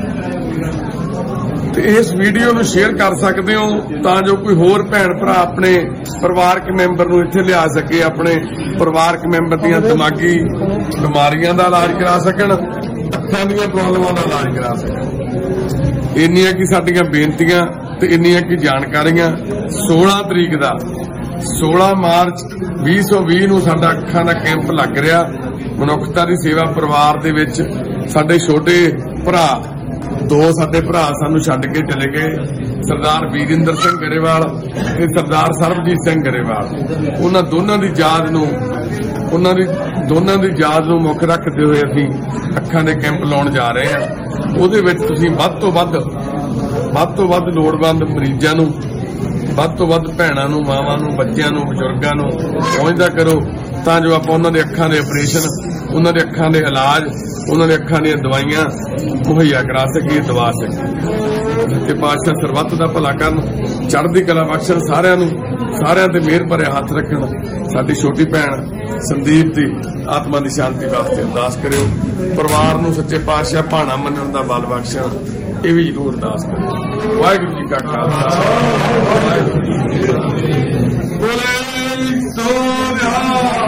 ਤੇ ਇਸ ਵੀਡੀਓ ਨੂੰ ਸ਼ੇਅਰ ਕਰ ਸਕਦੇ ਹੋ ਤਾਂ ਜੋ ਕੋਈ ਹੋਰ ਭੈਣ ਭਰਾ ਆਪਣੇ ਪਰਿਵਾਰਕ ਮੈਂਬਰ ਨੂੰ ਇੱਥੇ ਲਿਆ ਸਕੇ, ਆਪਣੇ ਪਰਿਵਾਰਕ ਮੈਂਬਰ ਦੀਆਂ ਦਿਮਾਗੀ ਬਿਮਾਰੀਆਂ ਦਾ ਇਲਾਜ ਕਰਾ ਸਕਣ, ਅੱਖਾਂ ਦੀਆਂ ਪ੍ਰੋਬਲਮਾਂ ਦਾ ਇਲਾਜ ਕਰਾ ਸਕਣ। ਇੰਨੀਆਂ ਕੀ ਸਾਡੀਆਂ ਬੇਨਤੀਆਂ ਤੇ ਇੰਨੀਆਂ ਕੀ ਜਾਣਕਾਰੀਆਂ। ਸੋਲਾਂ ਤਰੀਕ ਦਾ ਸੋਲਾਂ ਮਾਰਚ ਵੀਹ ਸੌ ਵੀਹ ਨੂੰ ਸਾਡਾ ਅੱਖਾਂ ਦਾ ਕੈਂਪ ਲੱਗ ਰਿਹਾ। ਮਨੁੱਖਤਾ ਦੀ ਸੇਵਾ ਪਰਿਵਾਰ ਦੇ ਵਿੱਚ ਸਾਡੇ ਛੋਟੇ ਭਰਾ ਦੋ ਸਾਡੇ ਭਰਾ ਸਾਨੂੰ ਛੱਡ ਕੇ ਚਲੇ ਗਏ, ਸਰਦਾਰ ਵੀਰਿੰਦਰ ਸਿੰਘ ਗਰੇਵਾਲ ਤੇ ਸਰਦਾਰ ਸਰਬਜੀਤ ਸਿੰਘ ਗਰੇਵਾਲ। ਉਹਨਾਂ ਦੋਨਾਂ ਦੀ ਯਾਦ ਨੂੰ ਉਹਨਾਂ ਦੀ ਦੋਨਾਂ ਦੀ ਯਾਦ ਨੂੰ ਮੁੱਖ ਰੱਖਦੇ ਹੋਏ ਅਸੀਂ ਅੱਖਾਂ ਦੇ ਕੈਂਪ ਲਾਉਣ ਜਾ ਰਹੇ ਹਾਂ। ਉਹਦੇ ਵਿੱਚ ਤੁਸੀਂ ਵੱਧ ਤੋਂ ਵੱਧ ਵੱਧ ਤੋਂ ਵੱਧ ਲੋੜਵੰਦ ਮਰੀਜ਼ਾਂ ਨੂੰ, ਵੱਧ ਤੋਂ ਵੱਧ ਭੈਣਾਂ ਨੂੰ, ਮਾਵਾਂ ਨੂੰ, ਬੱਚਿਆਂ ਨੂੰ, ਬਜ਼ੁਰਗਾਂ ਨੂੰ ਪਹੁੰਚਦਾ ਕਰੋ ਤਾਂ ਜੋ ਆਪਾਂ ਉਹਨਾਂ ਦੇ ਅੱਖਾਂ ਦੇ ਆਪਰੇਸ਼ਨ, ਉਹਨਾਂ ਦੇ ਅੱਖਾਂ ਦੇ ਇਲਾਜ, ਉਹਨਾਂ ਦੇ ਅੱਖਾਂ ਦੀਆਂ ਦਵਾਈਆਂ ਮੁਹੱਈਆ ਕਰਾ ਸਕੀਏ, ਦਵਾ ਸਕੀਏ। ਤੇ ਪਾਤਸ਼ਾਹ ਸਰਬੱਤ ਦਾ ਭਲਾ ਕਰਨ, ਚੜ੍ਹਦੀ ਕਲਾ ਬਖਸ਼ਣ ਸਾਰਿਆਂ ਨੂੰ, ਸਾਰਿਆਂ ਤੇ ਮਿਹਰ ਭਰਿਆ ਹੱਥ ਰੱਖਣ। ਸਾਡੀ ਛੋਟੀ ਭੈਣ ਸੰਦੀਪ ਦੀ ਆਤਮਾ ਦੀ ਸ਼ਾਂਤੀ ਵਾਸਤੇ ਅਰਦਾਸ ਕਰਿਓ। ਪਰਿਵਾਰ ਨੂੰ ਸੱਚੇ ਪਾਤਸ਼ਾਹ ਭਾਣਾ ਮੰਨਣ ਦਾ ਬਲ ਬਖਸ਼ਣ, ਇਹ ਵੀ ਜ਼ਰੂਰ ਅਰਦਾਸ ਕਰਿਓ। ਵਾਹਿਗੁਰੂ ਜੀ ਕਾ ਖਾਲਸਾ, ਵਾਹਿਗੁਰੂ ਜੀ ਕੀ ਫਤਿਹ। ਬੋਲੇ ਸੋ ਨਿਹਾਲ।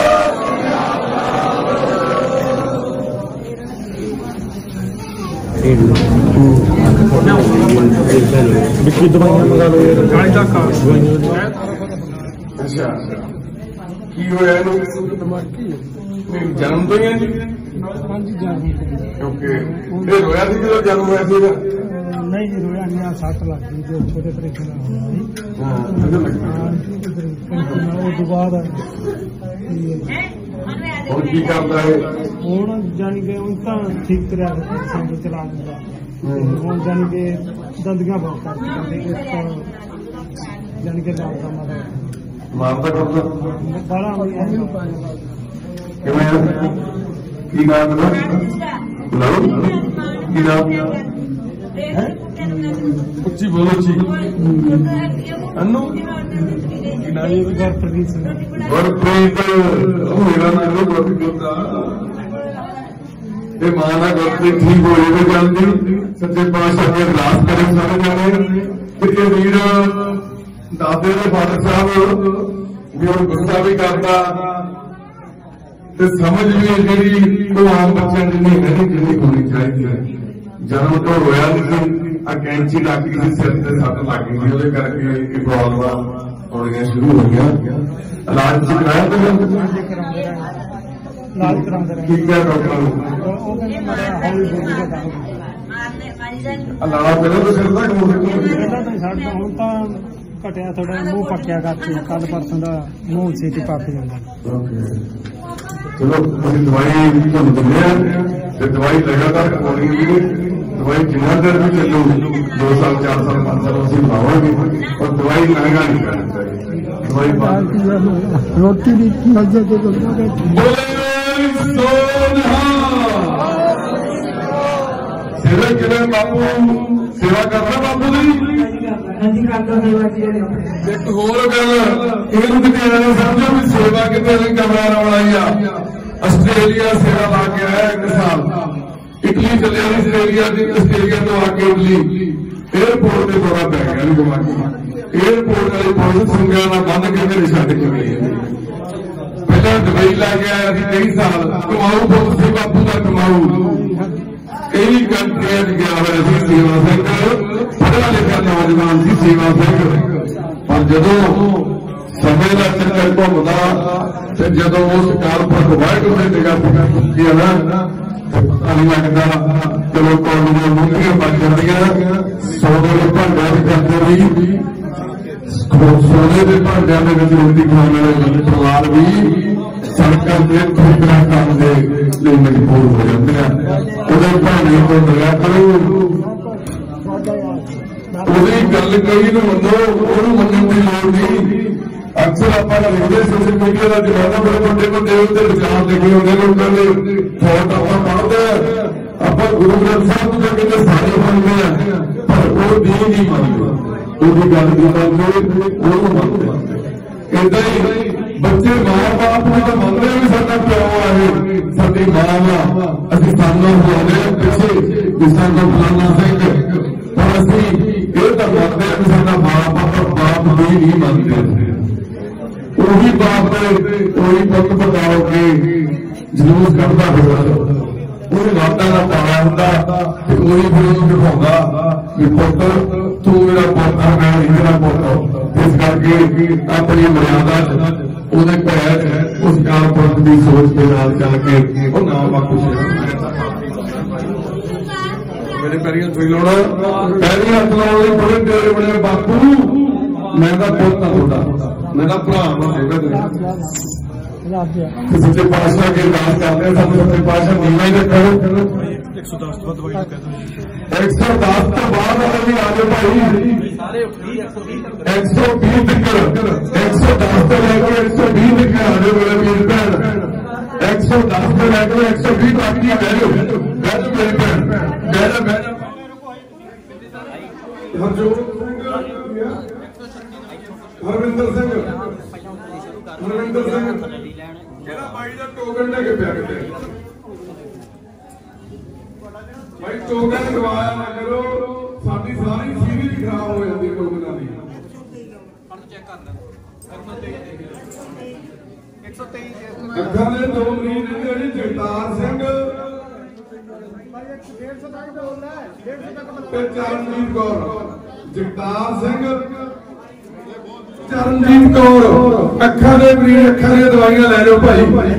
ਵਿੱਕੀ ਦਵਾਈਆਂ ਮੰਗਾ ਲਓ ਯਾਰ, ਚਾਲੀ ਤੱਕ ਆ ਅੱਛਾ ਕੀ ਹੋਇਆ ਇਹਨੂੰ? ਜਨਮ ਤੋਂ ਹੀ ਹੈ ਜੀ? ਹਾਂਜੀ ਜਨਮ ਓਕੇ। ਇਹ ਰੋਇਆ ਸੀ ਜਦੋਂ ਜਨਮ ਹੋਇਆ ਸੀਗਾ? ਨਹੀਂ ਜੀ ਰੋਇਆ ਨਹੀਂ, ਆ ਸੱਟ ਲੱਗ ਗਈ ਜੋ ਛੋਟੇ ਤਰੀਕੇ ਨਾਲ ਹੋਈ। ਉਹ ਤੋਂ ਬਾਅਦ ਹੁਣ ਕੀ ਕਰਦਾ ਹੈ? ਹੁਣ ਜਾਣੀ ਕਿ ਉਹ ਤਾਂ ਠੀਕ ਕਰਿਆ ਸੰਗ ਚਲਾ ਦਿੰਦਾ, ਹੁਣ ਜਾਣੀ ਕਿ ਦੰਦੀਆਂ ਬਹੁਤ ਕਰਦੇ ਜਾਣੀ ਕਿ ਮਾਰਦਾ ਮਾਰਦਾ ਮਾਰਦਾ ਕਰਦਾ ਬਾਲਾ ਕਿਵੇਂ? ਕੀ ਨਾਮ ਹੈ? ਕੀ ਨਾਮ? ਉੱਚੀ ਬੋਲੋ ਜੀ। ਅਨੂ ਕੀ ਨਾਮ ਹੈ? ਗੁਰਪ੍ਰੀਤ ਸਿੰਘ। ਗੁਰਪ੍ਰੀਤ, ਉਹ ਮੇਰਾ ਨਾਮ ਗੁਰਪ੍ਰੀਤ ਦਾ। ਇਹ ਮਾਂ ਦਾ ਗੁਰਪ੍ਰੀਤ ਠੀਕ ਹੋ ਜਾਵੇ ਜਲਦੀ। ਸੱਚੇ ਪਾਤਸ਼ਾਹ ਦੀ ਅਰਦਾਸ ਕਰੇ ਸਾਰੇ ਜਾਣੇ ਕਿ ਇਹ ਵੀਰ ਦਾਦੇ ਦੇ ਫਾਦਰ ਸਾਹਿਬ ਵੀ ਹੁਣ ਗੁੱਸਾ ਵੀ ਕਰਦਾ ਤੇ ਸਮਝ ਵੀ ਜਿਹੜੀ ਉਹ ਆਮ ਬੱਚਿਆਂ ਦੀ ਨਹੀਂ ਹੈ ਜਿੰਨੀ ਹੋਣੀ ਚਾਹੀਦੀ ਹੈ। ਜਨਮ ਤੋਂ ਹੋਇਆ ਨਹੀਂ ਆ ਕੈਂਚੀ ਲੱਗ ਗਈ ਸੀ ਸਿਰ ਤੇ ਸੱਟ ਲੱਗ ਗਈ ਉਹਦੇ ਕਰਕੇ ਇਹ ਪ੍ਰੋਬਲਮ ਹੋਣੀਆਂ ਸ਼ੁਰੂ ਹੋ ਗਿਆ। ਇਲਾਜ ਚ ਕਰਾਇਆ ਤਾਂ ਇਲਾਜ ਕਰਾਉਂਦੇ ਰਹੇ ਕੀ ਕਿਹਾ ਡਾਕਟਰ ਨੂੰ ਉਹ ਕਹਿੰਦੇ ਮੇਰਾ ਹੌਲੀ ਬੋਲੀ ਦਾ ਕੰਮ ਇਲਾਜ ਪਹਿਲਾਂ ਤਾਂ ਸਿਰ ਤੱਕ ਹੋ ਗਿਆ ਪਹਿਲਾਂ ਤਾਂ ਸਾਡਾ ਹੁਣ ਤਾਂ ਘਟਿਆ ਥੋੜਾ ਮੂੰਹ ਪੱਕਿਆ ਕਰਕੇ ਕੱਲ ਪਰਸੋਂ ਦਾ ਮੂੰਹ ਛੇਤੀ ਪੱਕ ਜਾਂਦਾ। ਚਲੋ ਅਸੀਂ ਦਵਾਈ ਤੁਹਾਨੂੰ ਦਿੰਦੇ ਆ ਤੇ ਦਵਾਈ ਲਗਾਤਾਰ ਖਵਾਉਣੀ ਹੈ। ਦਵਾਈ ਜਿੰਨਾ ਦੇਰ ਵੀ ਚੱਲੂ ਦੋ ਸਾਲ ਚਾਰ ਸਾਲ ਪੰਜ ਸਾਲ ਅਸੀਂ ਲਾਵਾਂਗੇ ਪਰ ਦਵਾਈ ਮਹਿੰਗਾ ਨਹੀਂ ਕਰਨੀ ਚਾਹੀਦੀ। ਦਵਾਈ ਰੋਟੀ ਦੀ ਮੱਝੇ ਤੇ ਬੋਲੇ ਸੋਨਹਾ ਸੇਵਾ ਕਿਵੇਂ ਬਾਪੂ ਸੇਵਾ ਕਰਨਾ ਬਾਪੂ ਦੀ ਇੱਕ ਹੋਰ ਗੱਲ ਇਹਨੂੰ ਕਿਤੇ ਐਂ ਸਮਝੋ ਵੀ ਸੇਵਾ ਕਿਤੇ ਨਹੀਂ ਕਮਰਾ ਲਾਉਣ ਆਈ ਆ। ਆਸਟ੍ਰੇਲੀਆ ਸੇਵਾ ਲਾ ਕੇ ਆਇਆ ਇੱਕ ਸਾਲ ਇਟਲੀ ਚੱਲਿਆ ਆਸਟ੍ਰੇਲੀਆ ਦੀ ਆਸਟ੍ਰੇਲੀਆ ਤੋਂ ਆ ਕੇ ਇਟਲੀ ਏਅਰਪੋਰਟ ਤੇ ਦੌਰਾ ਪੈ ਗਿਆ ਦਿਮਾਗੀ ਏਅਰਪੋਰਟ ਵਾਲੇ ਪੁਲਿਸ ਸੰਗਿਆ ਨਾਲ ਬੰਦ ਕੇ ਘਰੇ ਛੱਡ ਕੇ ਗਈ। ਪਹਿਲਾਂ ਦੁਬਈ ਲਾ ਕੇ ਆਇਆ ਸੀ ਕਈ ਸਾਲ ਕਮਾਊ ਬਹੁਤ ਸੀ ਬਾਪੂ ਦਾ ਕਮਾਊ ਕਈ ਕੰਟਰੀਆਂ ਚ ਗਿਆ ਹੋਇਆ ਸੀ ਸੇਵਾ ਸਿੰਘ ਪੜ੍ਹਿਆ ਲਿਖਿਆ ਨੌਜਵਾਨ ਸੀ ਸੇਵਾ ਸਿੰਘ। ਪਰ ਜਦੋਂ ਸਮੇਂ ਦਾ ਚੱਕਰ ਘੁੰਮਦਾ ਤੇ ਜਦੋਂ ਉਸ ਕਾਰਪੋਰੇਟ ਵਾਹਿਗੁਰੂ ਨੇ ਨਿਗਾਹ ਕੀਤੀ ਆ ਨਾ ਪਤਾ ਨਹੀਂ ਲੱਗਦਾ ਚਲੋ ਕੌਮੀਆਂ ਮੁੰਡੀਆਂ ਬਣ ਜਾਂਦੀਆਂ ਸੋਨੇ ਦੇ ਭਾਂਡਿਆਂ ਦੇ ਕਰਦੇ ਵੀ ਸੋਨੇ ਦੇ ਭਾਂਡਿਆਂ ਦੇ ਵਿੱਚ ਰੋਟੀ ਖਾਣ ਵਾਲੇ ਪਰਿਵਾਰ ਵੀ ਸੜਕਾਂ ਤੇ ਖੁਦਰਾ ਕਰਨ ਦੇ ਲਈ ਮਜਬੂਰ ਹੋ ਜਾਂਦੇ ਆ। ਉਹਦੇ ਭਾਂਡੇ ਤੋਂ ਦਇਆ ਕਰੋ ਉਹਦੀ ਗੱਲ ਕਹੀ ਨੂੰ ਮੰਨੋ ਉਹਨੂੰ ਮੰਨਣ ਦੀ ਲੋੜ ਨਹੀਂ। ਅਕਸਰ ਆਪਾਂ ਲਿਖਦੇ ਸੋਸ਼ਲ ਮੀਡੀਆ ਦਾ ਜਮਾਨਾ ਬੜੇ ਵੱਡੇ ਵੱਡੇ ਉੱਤੇ ਵਿਚਾਰ ਲਿਖੇ ਹੁੰਦੇ ਲੋਕਾਂ ਦੇ ਫੋਟ ਆਪਾਂ ਪੜ੍ਹਦੇ ਆਪਾਂ ਗੁਰੂ ਗ੍ਰੰਥ ਸਾਹਿਬ ਨੂੰ ਕਹਿੰਦੇ ਸਾਰੇ ਮੰਨਦੇ ਆ ਪਰ ਉਹ ਦੀ ਨਹੀਂ ਮੰਨਦੇ ਉਹਦੀ ਗੱਲ ਦੀ ਮੰਨਦੇ ਉਹਨੂੰ ਮੰਨਦੇ। ਏਦਾਂ ਹੀ ਬੱਚੇ ਮਾਂ ਬਾਪ ਨੂੰ ਤਾਂ ਮੰਨਦੇ ਵੀ ਸਾਡਾ ਪਿਓ ਹੈ ਸਾਡੀ ਮਾਂ ਆ ਅਸੀਂ ਸਾਨੂੰ ਬੁਲਾਉਂਦੇ ਪਿੱਛੇ ਵੀ ਸਾਡਾ ਫਲਾਣਾ ਸਿੰਘ ਪਰ ਅਸੀਂ ਇਹ ਤਾਂ ਮੰਨਦੇ ਵੀ ਸਾਡਾ ਮਾਂ ਬਾਪ ਬਾਪ ਵੀ ਨਹੀਂ ਮੰਨਦੇ। ਉਹੀ ਬਾਪ ਨੇ ਉਹੀ ਪੁੱਤ ਬਤਾਓ ਕੇ ਜਲੂਸ ਕੱਢਦਾ ਹੋਇਆ ਉਹਨੇ ਵਾਦਾ ਦਾ ਪਾਇਆ ਹੁੰਦਾ ਤੇ ਉਹੀ ਫਿਰ ਉਹਨੂੰ ਦਿਖਾਉਂਦਾ ਵੀ ਪੁੱਤ ਤੂੰ ਮੇਰਾ ਪੁੱਤ ਆ ਮੈਂ ਮੇਰਾ ਪੁੱਤ। ਇਸ ਕਰਕੇ ਆਪਣੀ ਮਰਿਆਦਾ ਉਹਦੇ ਘਰ ਉਸ ਕਾਰਪੋਰੇਟ ਦੀ ਸੋਚ ਦੇ ਨਾਲ ਚੱਲ ਕੇ ਉਹ ਨਾਮ ਬਾਪੂ ਮੇਰੇ ਪੈਰੀਆਂ ਥੋੜੀ ਲਾਉਣਾ ਪੈਰੀ ਹੱਥ ਲਾਉਣ ਲਈ ਬੜੇ ਡੇਰੇ ਬਣੇ ਬਾਪੂ ਮੈਂ ਤਾਂ ਪੁੱਤ ਆ ਤੁਹਾਡਾ ਮੇਰਾ ਭਰਾ ਨਾ ਹੈਗਾ ਤੇ ਸੱਚੇ ਪਾਤਸ਼ਾਹ ਕੇ ਅਰਦਾਸ ਕਰਦੇ ਸਾਨੂੰ ਸੱਚੇ ਪਾਤਸ਼ਾਹ ਨੀਵਾਂ ਹੀ ਰੱਖੋ। ਇੱਕ ਸੌ ਦਸ ਤੋਂ ਬਾਅਦ ਇੱਕ ਸੌ ਦਸ ਤੋਂ ਬਾਅਦ ਵਾਲੇ ਵੀ ਆ ਜਾਓ ਭਾਈ ਇੱਕ ਸੌ ਵੀਹ ਤੱਕ ਇੱਕ ਸੌ ਦਸ ਤੋਂ ਲੈ ਕੇ ਇੱਕ ਸੌ ਵੀਹ ਤੱਕ ਆ ਜਾਓ ਮੇਰੇ ਵੀਰ ਭੈਣ ਇੱਕ ਸੌ ਦਸ ਤੋਂ ਲੈ ਕੇ ਇੱਕ ਸੌ ਵੀਹ ਤੱਕ ਹੀ ਬਹਿ ਜਾਓ ਬਹਿ ਜਾਓ ਮੇਰੇ ਭੈਣ ਬਹਿ ਜਾ ਬਹਿ ਜਾ ਹਰਵਿੰਦਰ ਸਿੰਘ ਹਰਵਿੰਦਰ ਸਿੰਘ ਕਿਹੜਾ ਬਾਈ ਦਾ ਟੋਕਨ ਲੈ ਕੇ ਪਿਆ ਕਿਤੇ ਬਾਈ ਟੋਕਨ ਦਵਾਇਆ ਨਾ ਕਰੋ ਸਾਡੀ ਸਾਰੀ ਸੀਰੀਜ਼ ਖਰਾਬ ਹੋ ਜਾਂਦੀ ਟੋਕਨਾਂ ਦੀ। ਅੱਖਾਂ ਦੇ ਦੋ ਮਰੀਜ਼ ਨੇ ਜਿਹੜੇ ਜਗਤਾਰ ਸਿੰਘ ਤੇ ਚਰਨਜੀਤ ਕੌਰ ਜਗਤਾਰ ਸਿੰਘ ਚਰਨਜੀਤ ਕੌਰ ਅੱਖਾਂ ਦੇ ਮਰੀਜ਼ ਅੱਖਾਂ ਦੀਆਂ ਦਵਾਈਆਂ ਲੈ ਜਾਓ ਭਾਈ।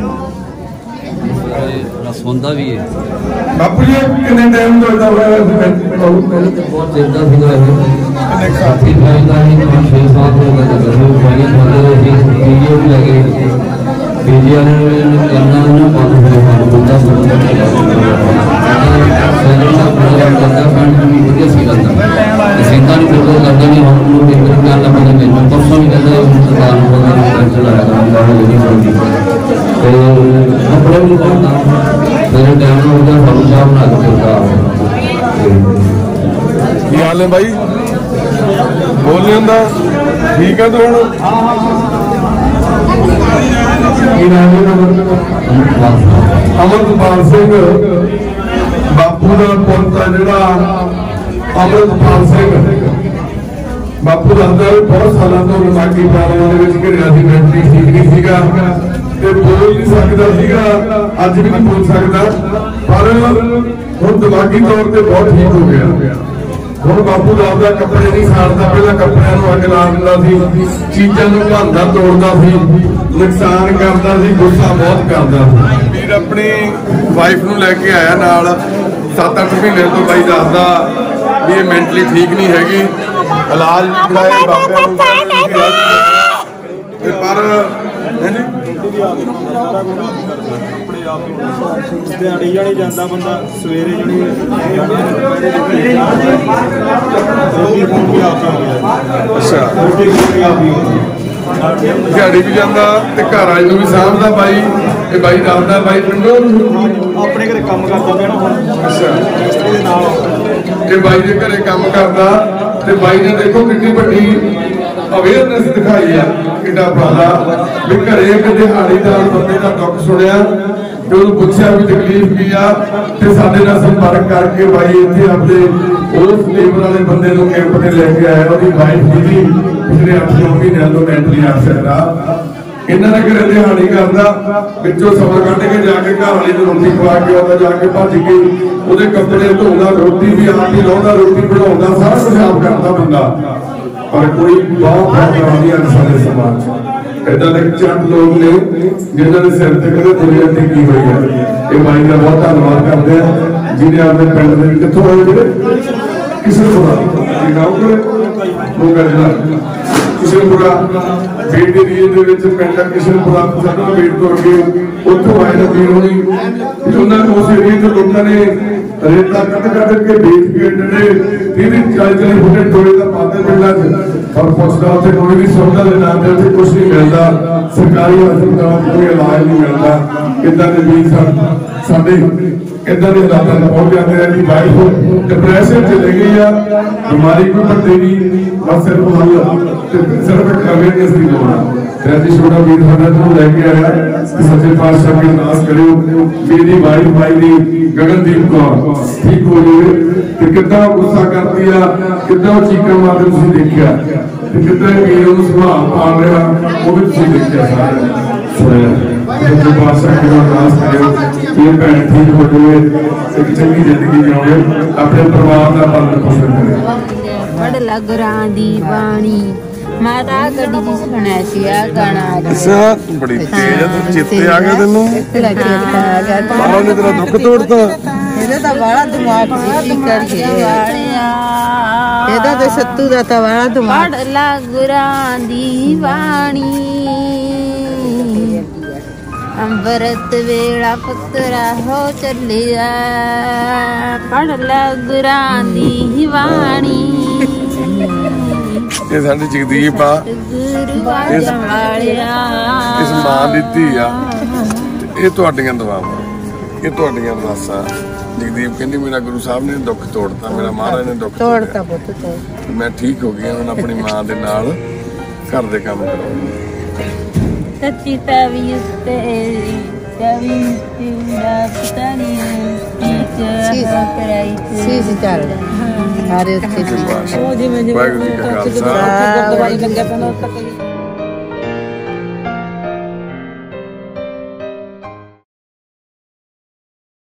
ਸੁਣਦਾ ਵੀ ਹੈ ਬਾਪੂ ਜੀ ਕਿੰਨੇ ਟਾਈਮ ਤੋਂ ਇਦਾਂ ਹੋਇਆ ਬਹੁਤ ਚਿਰ ਦਾ ਸੀਗਾ ਇਹ ਸਾਥੀ ਭਾਈ ਦਾ ਹੀ ਛੇ ਸਾਲ ਹੋ ਗਏ ਜਦੋਂ ਭਾਈ ਬੰਦੇ ਦੇ ਵੀਡੀਓ ਵੀ ਲੱਗੇ ਵੀਡੀਓ ਨੇ ਕਰਨਾ ਨੂੰ ਬੰਦ ਹੋ ਗਿਆ ਬੰਦਾ ਸੁਣਦਾ ਸੈਲੂਨ ਦਾ ਕਰਦਾ ਫੰਡ ਵੀ ਵਧੀਆ ਸੀ ਕਰਦਾ ਸਿੰਧਾ ਨੂੰ ਫੋਟੋ ਕਰਦੇ ਨਹੀਂ ਹੁਣ ਨੂੰ ਇੱਕ ਗੱਲ ਲੱਭਦੇ ਮੈਨੂੰ ਪਰਸੋਂ ਵੀ ਕਹਿੰਦਾ ਹੁਣ ਸਰਕਾਰ ਨੂੰ ਬੰਦਾ ਚਲਾ ਰਿਹਾ ਗਾਣਾ ਨਹੀਂ ਹੁੰਦੀ ਤੇ ਆਪਣੇ ਵੀ ਕਰਦਾ ਮੇਰੇ ਟਾਈਮ ਨੂੰ ਉਹਦਾ ਫੋਟੋ ਸਾਹਿਬ ਬਣਾ ਕੇ ਦਿੱਤਾ। ਕੀ ਹਾਲ ਹੈ ਬਾਈ ਬੋਲ ਨਹੀਂ ਹੁੰਦਾ ਠੀਕ ਹੈ ਤੂੰ ਹੁਣ ਕੀ ਨਾਮ ਹੈ ਅਮਰਪਾਲ ਸਿੰਘ ਬਾਪੂ ਦਾ ਪੁੱਤ ਆ ਜਿਹੜਾ ਅਮਰਪਾਲ ਸਿੰਘ ਬਾਪੂ ਦਾ ਅੰਦਰ ਬਹੁਤ ਸਾਲਾਂ ਤੋਂ ਦਿਮਾਗੀ ਪ੍ਰੋਬਲਮ ਦੇ ਵਿੱਚ ਘਿਰਿਆ ਸੀ ਮੈਂਟਲੀ ਠੀਕ ਨਹੀਂ ਸੀਗਾ ਤੇ ਤੇ ਬੋਲ ਨਹੀਂ ਸਕਦਾ ਸੀਗਾ, ਅੱਜ ਵੀ ਨਹੀਂ ਬੋਲ ਸਕਦਾ, ਪਰ ਹੁਣ ਦਿਮਾਗੀ ਤੌਰ ਤੇ ਬਹੁਤ ਠੀਕ ਹੋ ਗਿਆ। ਹੁਣ ਬਾਪੂ ਦਾ ਕੱਪੜੇ ਨਹੀਂ ਸਾੜਦਾ, ਪਹਿਲਾਂ ਕੱਪੜਿਆਂ ਨੂੰ ਅੱਗ ਲਾ ਦਿੰਦਾ ਸੀ, ਚੀਜ਼ਾਂ ਨੂੰ ਭੰਨਦਾ ਤੋੜਦਾ ਸੀ, ਨੁਕਸਾਨ ਕਰਦਾ ਸੀ, ਗੁੱਸਾ ਬਹੁਤ ਕਰਦਾ ਸੀ। ਵੀਰ ਆਪਣੀ ਵਾਈਫ ਨੂੰ ਲੈ ਕੇ ਆਇਆ ਨਾਲ, ਸੱਤ ਅੱਠ ਮਹੀਨੇ ਤੋਂ ਬਾਈ ਦੱਸਦਾ ਵੀ ਇਹ ਮੈਂਟਲੀ ਠੀਕ ਨਹੀਂ ਹੈਗੀ, ਇਲਾਜ ਕਰਾਇਆ ਬਾਬਿਆਂ ਨੂੰ ਤੇ ਪਰ ਦਿਹਾੜੀ ਜਾਣੀ ਜਾਂਦਾ ਬੰਦਾ, ਸਵੇਰੇ ਜਾਣੀ ਅੱਛਾ ਦਿਹਾੜੀ ਵੀ ਜਾਂਦਾ ਤੇ ਘਰ ਵਾਲੇ ਨੂੰ ਵੀ ਸਾਂਭਦਾ ਬਾਈ। ਇਹ ਬਾਈ ਦੱਸਦਾ ਬਾਈ ਪਿੰਡੋਂ ਆਪਣੇ ਘਰੇ ਕੰਮ ਕਰਦਾ ਪਿਆ ਨਾ। ਅੱਛਾ ਮਿਸਤਰੀ ਦੇ ਨਾਲ ਇਹ ਬਾਈ ਦੇ ਘਰੇ ਕੰਮ ਕਰਦਾ ਤੇ ਬਾਈ ਨੇ ਦੇਖੋ ਕਿੰਨੀ ਵੱਡੀ ਅਵੇਅਰਨੈਸ ਦਿਖਾਈ ਆ, ਕਿੰਨਾ ਪਾਲਾ ਵੀ ਘਰੇ ਇੱਕ ਦਿਹਾੜੀਦਾਰ ਬੰਦੇ ਦਾ ਦੁੱਖ ਸੁਣਿਆ ਤੇ ਉਹਨੂੰ ਪੁੱਛਿਆ ਵੀ ਤਕਲੀਫ ਕੀ ਆ, ਤੇ ਸਾਡੇ ਨਾਲ ਸੰਪਰਕ ਕਰਕੇ ਬਾਈ ਇੱਥੇ ਆਪਣੇ ਉਸ ਲੇਬਰ ਵਾਲੇ ਬੰਦੇ ਨੂੰ ਕੈਂਪ ਤੇ ਲੈ ਕੇ ਆਇਆ। ਉਹਦੀ ਵਾਈਫ ਦੀ ਪਿਛਲੇ ਅੱਠ ਨੌ ਮਹੀਨਿਆਂ ਤੋਂ ਮੈਂਟਲੀ ਅਪਸੈਟ ਆ। ਇਹਨਾਂ ਦੇ ਘਰੇ ਦਿਹਾੜੀ ਕਰਦਾ, ਵਿੱਚੋਂ ਸਮਾਂ ਕੱਢ ਕੇ ਜਾ ਕੇ ਘਰ ਵਾਲੀ ਨੂੰ ਰੋਟੀ ਖਵਾ ਕੇ ਆਉਂਦਾ, ਜਾ ਕੇ ਭੱਜ ਕੇ ਉਹਦੇ ਕੱਪੜੇ ਧੋਂਦਾ, ਰੋਟੀ ਵੀ ਆਪ ਹੀ ਲਾਉਂਦਾ, ਰੋਟੀ ਬਣਾਉਂਦਾ, ਸਾਰਾ ਕੁਝ ਆਪ ਕਰਦਾ ਬੰਦਾ। ਪਰ ਕੋਈ ਬਹੁਤ ਪ੍ਰੋਬਲਮ ਆਉਂਦੀ ਹੈ ਸਾਡੇ ਸਮਾਜ 'ਚ। ਏਦਾਂ ਦੇ ਚੰਦ ਲੋਕ ਨੇ ਜਿਨ੍ਹਾਂ ਦੇ ਸਿਰ ਤੇ ਕਦੇ ਦੁਨੀਆ ਟਿਕੀ ਹੋਈ ਹੈ। ਇਹ ਬਾਈ ਦਾ ਬਹੁਤ ਧੰਨਵਾਦ ਕਰਦੇ ਆ ਜਿਹਨੇ ਆਪਣੇ ਪਿੰਡ ਦੇ ਕਿੱਥੋਂ ਆਏ ਜਿਹੜੇ ਕਿਸ਼ਨਪੁਰਾ ਜੀ ਨਾਮ ਕੋਲੇ ਮੋਗਾ ਜ਼ਿਲ੍ਹਾ ਕਿਸ਼ਨਪੁਰਾ ਬੇਟ ਦੇ ਏਰੀਏ ਦੇ ਵਿੱਚ ਪਿੰਡ ਕਿਸ਼ਨਪੁਰਾ ਸਾਡਾ ਬੇਟ ਤੋਂ ਅੱਗੇ ਉੱਥੋਂ ਆਏ ਨੇ ਵੀਰ ਹੋਣੀ। ਉਹਨਾਂ ਨੂੰ ਉਸ ਏਰੀਏ ਦੇ ਲੋਕਾਂ ਨੇ ਰੇਤਾ ਕੱਟ ਕੱਟ ਕੇ ਵੇਚ ਕੇ ਡੰਡੇ ਤੀਹ ਚਾਲੀ ਚਾਲੀ ਫੁੱਟ ਟੋਏ ਦਾ ਪਾਉਂਦੇ ਪਿੰਡਾਂ 'ਚ, ਔਰ ਪੁੱਛਦਾ ਉੱਥੇ ਕੋਈ ਵੀ ਸੁਵਿਧਾ ਦੇ ਨਾਮ ਤੇ ਉੱਥੇ ਕੁਛ ਨਹੀਂ ਮਿਲਦਾ, ਸਰਕਾਰੀ ਹਸਪਤਾਲਾਂ 'ਚ ਕੋਈ ਇਲਾਜ ਨਹੀਂ ਮਿਲਦਾ। ਇੱਦਾਂ ਦੇ ਵੀਰ ਸਾਡੇ ਇੱਦਾਂ ਦੇ ਹਾਲਾਤਾਂ 'ਚ ਪਹੁੰਚ ਜਾਂਦੇ ਆ ਕਿ ਵਾਈਫ ਡਿਪਰੈਸ਼ਨ 'ਚ ਚਲੀ ਗਈ ਆ, ਬਿਮਾਰੀ ਕੋਈ ਵੱਡੀ ਨਹੀਂ, ਬਸ ਸਿਰਫ ਹੱਲ ਤੇ ਸਿਰਫ ਅਵੇਅਰਨੈਸ ਦੀ ਲੋੜ ਆ। ਤੇ ਅੱਜ ਛੋਟਾ ਵੀਰ ਸਾਡਾ ਨੂੰ ਲੈ ਕੇ ਆਇਆ ਕਿ ਸੱਚੇ ਪਾਤਸ਼ਾਹ ਦੀ ਅਰਦਾਸ ਕਰਿਓ ਮੇਰੀ ਵਾਈਫ ਬਾਈ ਦੀ ਗਗਨਦੀਪ ਕੌਰ ਠੀਕ ਹੋ ਜਾਵੇ। ਤੇ ਕਿੱਦਾਂ ਗੁੱਸਾ ਕਰਦੀ ਆ, ਕਿੱਦਾਂ ਚੀਕਾਂ ਮਾਰਦੇ ਤੁਸੀਂ ਦੇਖਿਆ, ਤੇ ਕਿੱਦਾਂ ਵੀਰ ਉਹਨੂੰ ਸੁਭਾਅ ਪਾਲ ਰਿਹਾ ਉਹ ਵੀ ਤੁਸੀਂ ਦੇਖਿਆ, ਸਾਰੇ ਸੁਣਿਆ। ਸੱਚੇ ਪਾਤਸ਼ਾਹ ਦੀ ਅਰਦਾਸ ਕਰਿਓ ਕਿ ਇਹ ਭੈਣ ਠੀਕ ਹੋ ਜਾਵੇ, ਇੱਕ ਚੰਗੀ ਜ਼ਿੰਦਗੀ ਜਿਉਵੇ, ਆਪਣੇ ਪਰਿਵਾਰ ਦਾ ਪਾਲਣ ਪੋਸ਼ਣ ਕਰੇ। ਬੜ ਲੱਗ ਰਾਂ ਦੀ ਬਾਣੀ ਮਾਤਾ ਗੱਡੀ ਦੀ ਸੁਣਿਆ ਸੀ ਆ ਗਾਣਾ। ਅੱਛਾ ਬੜੀ ਤੇਜ਼ ਆ, ਤੂੰ ਚੇਤੇ ਆ ਗਿਆ ਤੈਨੂੰ, ਤੇਰਾ ਚੇਤਾ ਆ ਗਿਆ, ਬਾਹਰੋਂ ਨੇ ਤੇਰਾ ਦੁੱਖ ਤੋੜਤਾ। ਇਹਦਾ ਤਾਂ ਬੜਾ ਦਿਮਾਗ ਸੀ, ਕੀ ਕਰੀਏ ਇਹਦਾ ਤੇ ਸੱਤੂ ਦਾ ਤਾਂ ਬੜਾ ਦਿਮਾਗ। ਬੜ ਲੱਗ ਰਾਂ ਦੀ ਬਾਣੀ ਅੰਬਰਤ ਵੇਲਾ ਪੁੱਤਰਾ ਹੋ ਚੱਲਿਆ, ਬੜ ਲੱਗ ਰਾਂ ਦੀ ਬਾਣੀ। ਇਹ ਸਾਡੀ ਜਗਦੀਪ ਆ, ਇਸ ਇਸ ਮਾਂ ਦੀ ਧੀ ਆ, ਇਹ ਤੁਹਾਡੀਆਂ ਦੁਆਵਾਂ, ਇਹ ਤੁਹਾਡੀਆਂ ਅਰਦਾਸਾਂ। ਜਗਦੀਪ ਕਹਿੰਦੀ ਮੇਰਾ ਗੁਰੂ ਸਾਹਿਬ ਨੇ ਦੁੱਖ ਤੋੜਤਾ, ਮੇਰਾ ਮਹਾਰਾਜ ਨੇ ਦੁੱਖ ਤੋੜਤਾ, ਮੈਂ ਠੀਕ ਹੋ ਗਈ, ਹੁਣ ਆਪਣੀ ਮਾਂ ਦੇ ਨਾਲ ਘਰ ਦੇ ਕੰਮ ਕਰਾਂਗੀ। ਸੱਚੀ ਤਵੀ ਉੱਤੇ ਤਵੀ ਤੇਰਾ ਪਤਾ ਨਹੀਂ ਕੀ ਕਰਾਈ ਸੀ ਸੀ ਚੱਲ ਹਾਰੇ ਉੱਤੇ ਉਹ ਜਿਵੇਂ ਜਿਵੇਂ ਵਾਹਿਗੁਰੂ ਜੀ ਕਾ ਖਾਲਸਾ।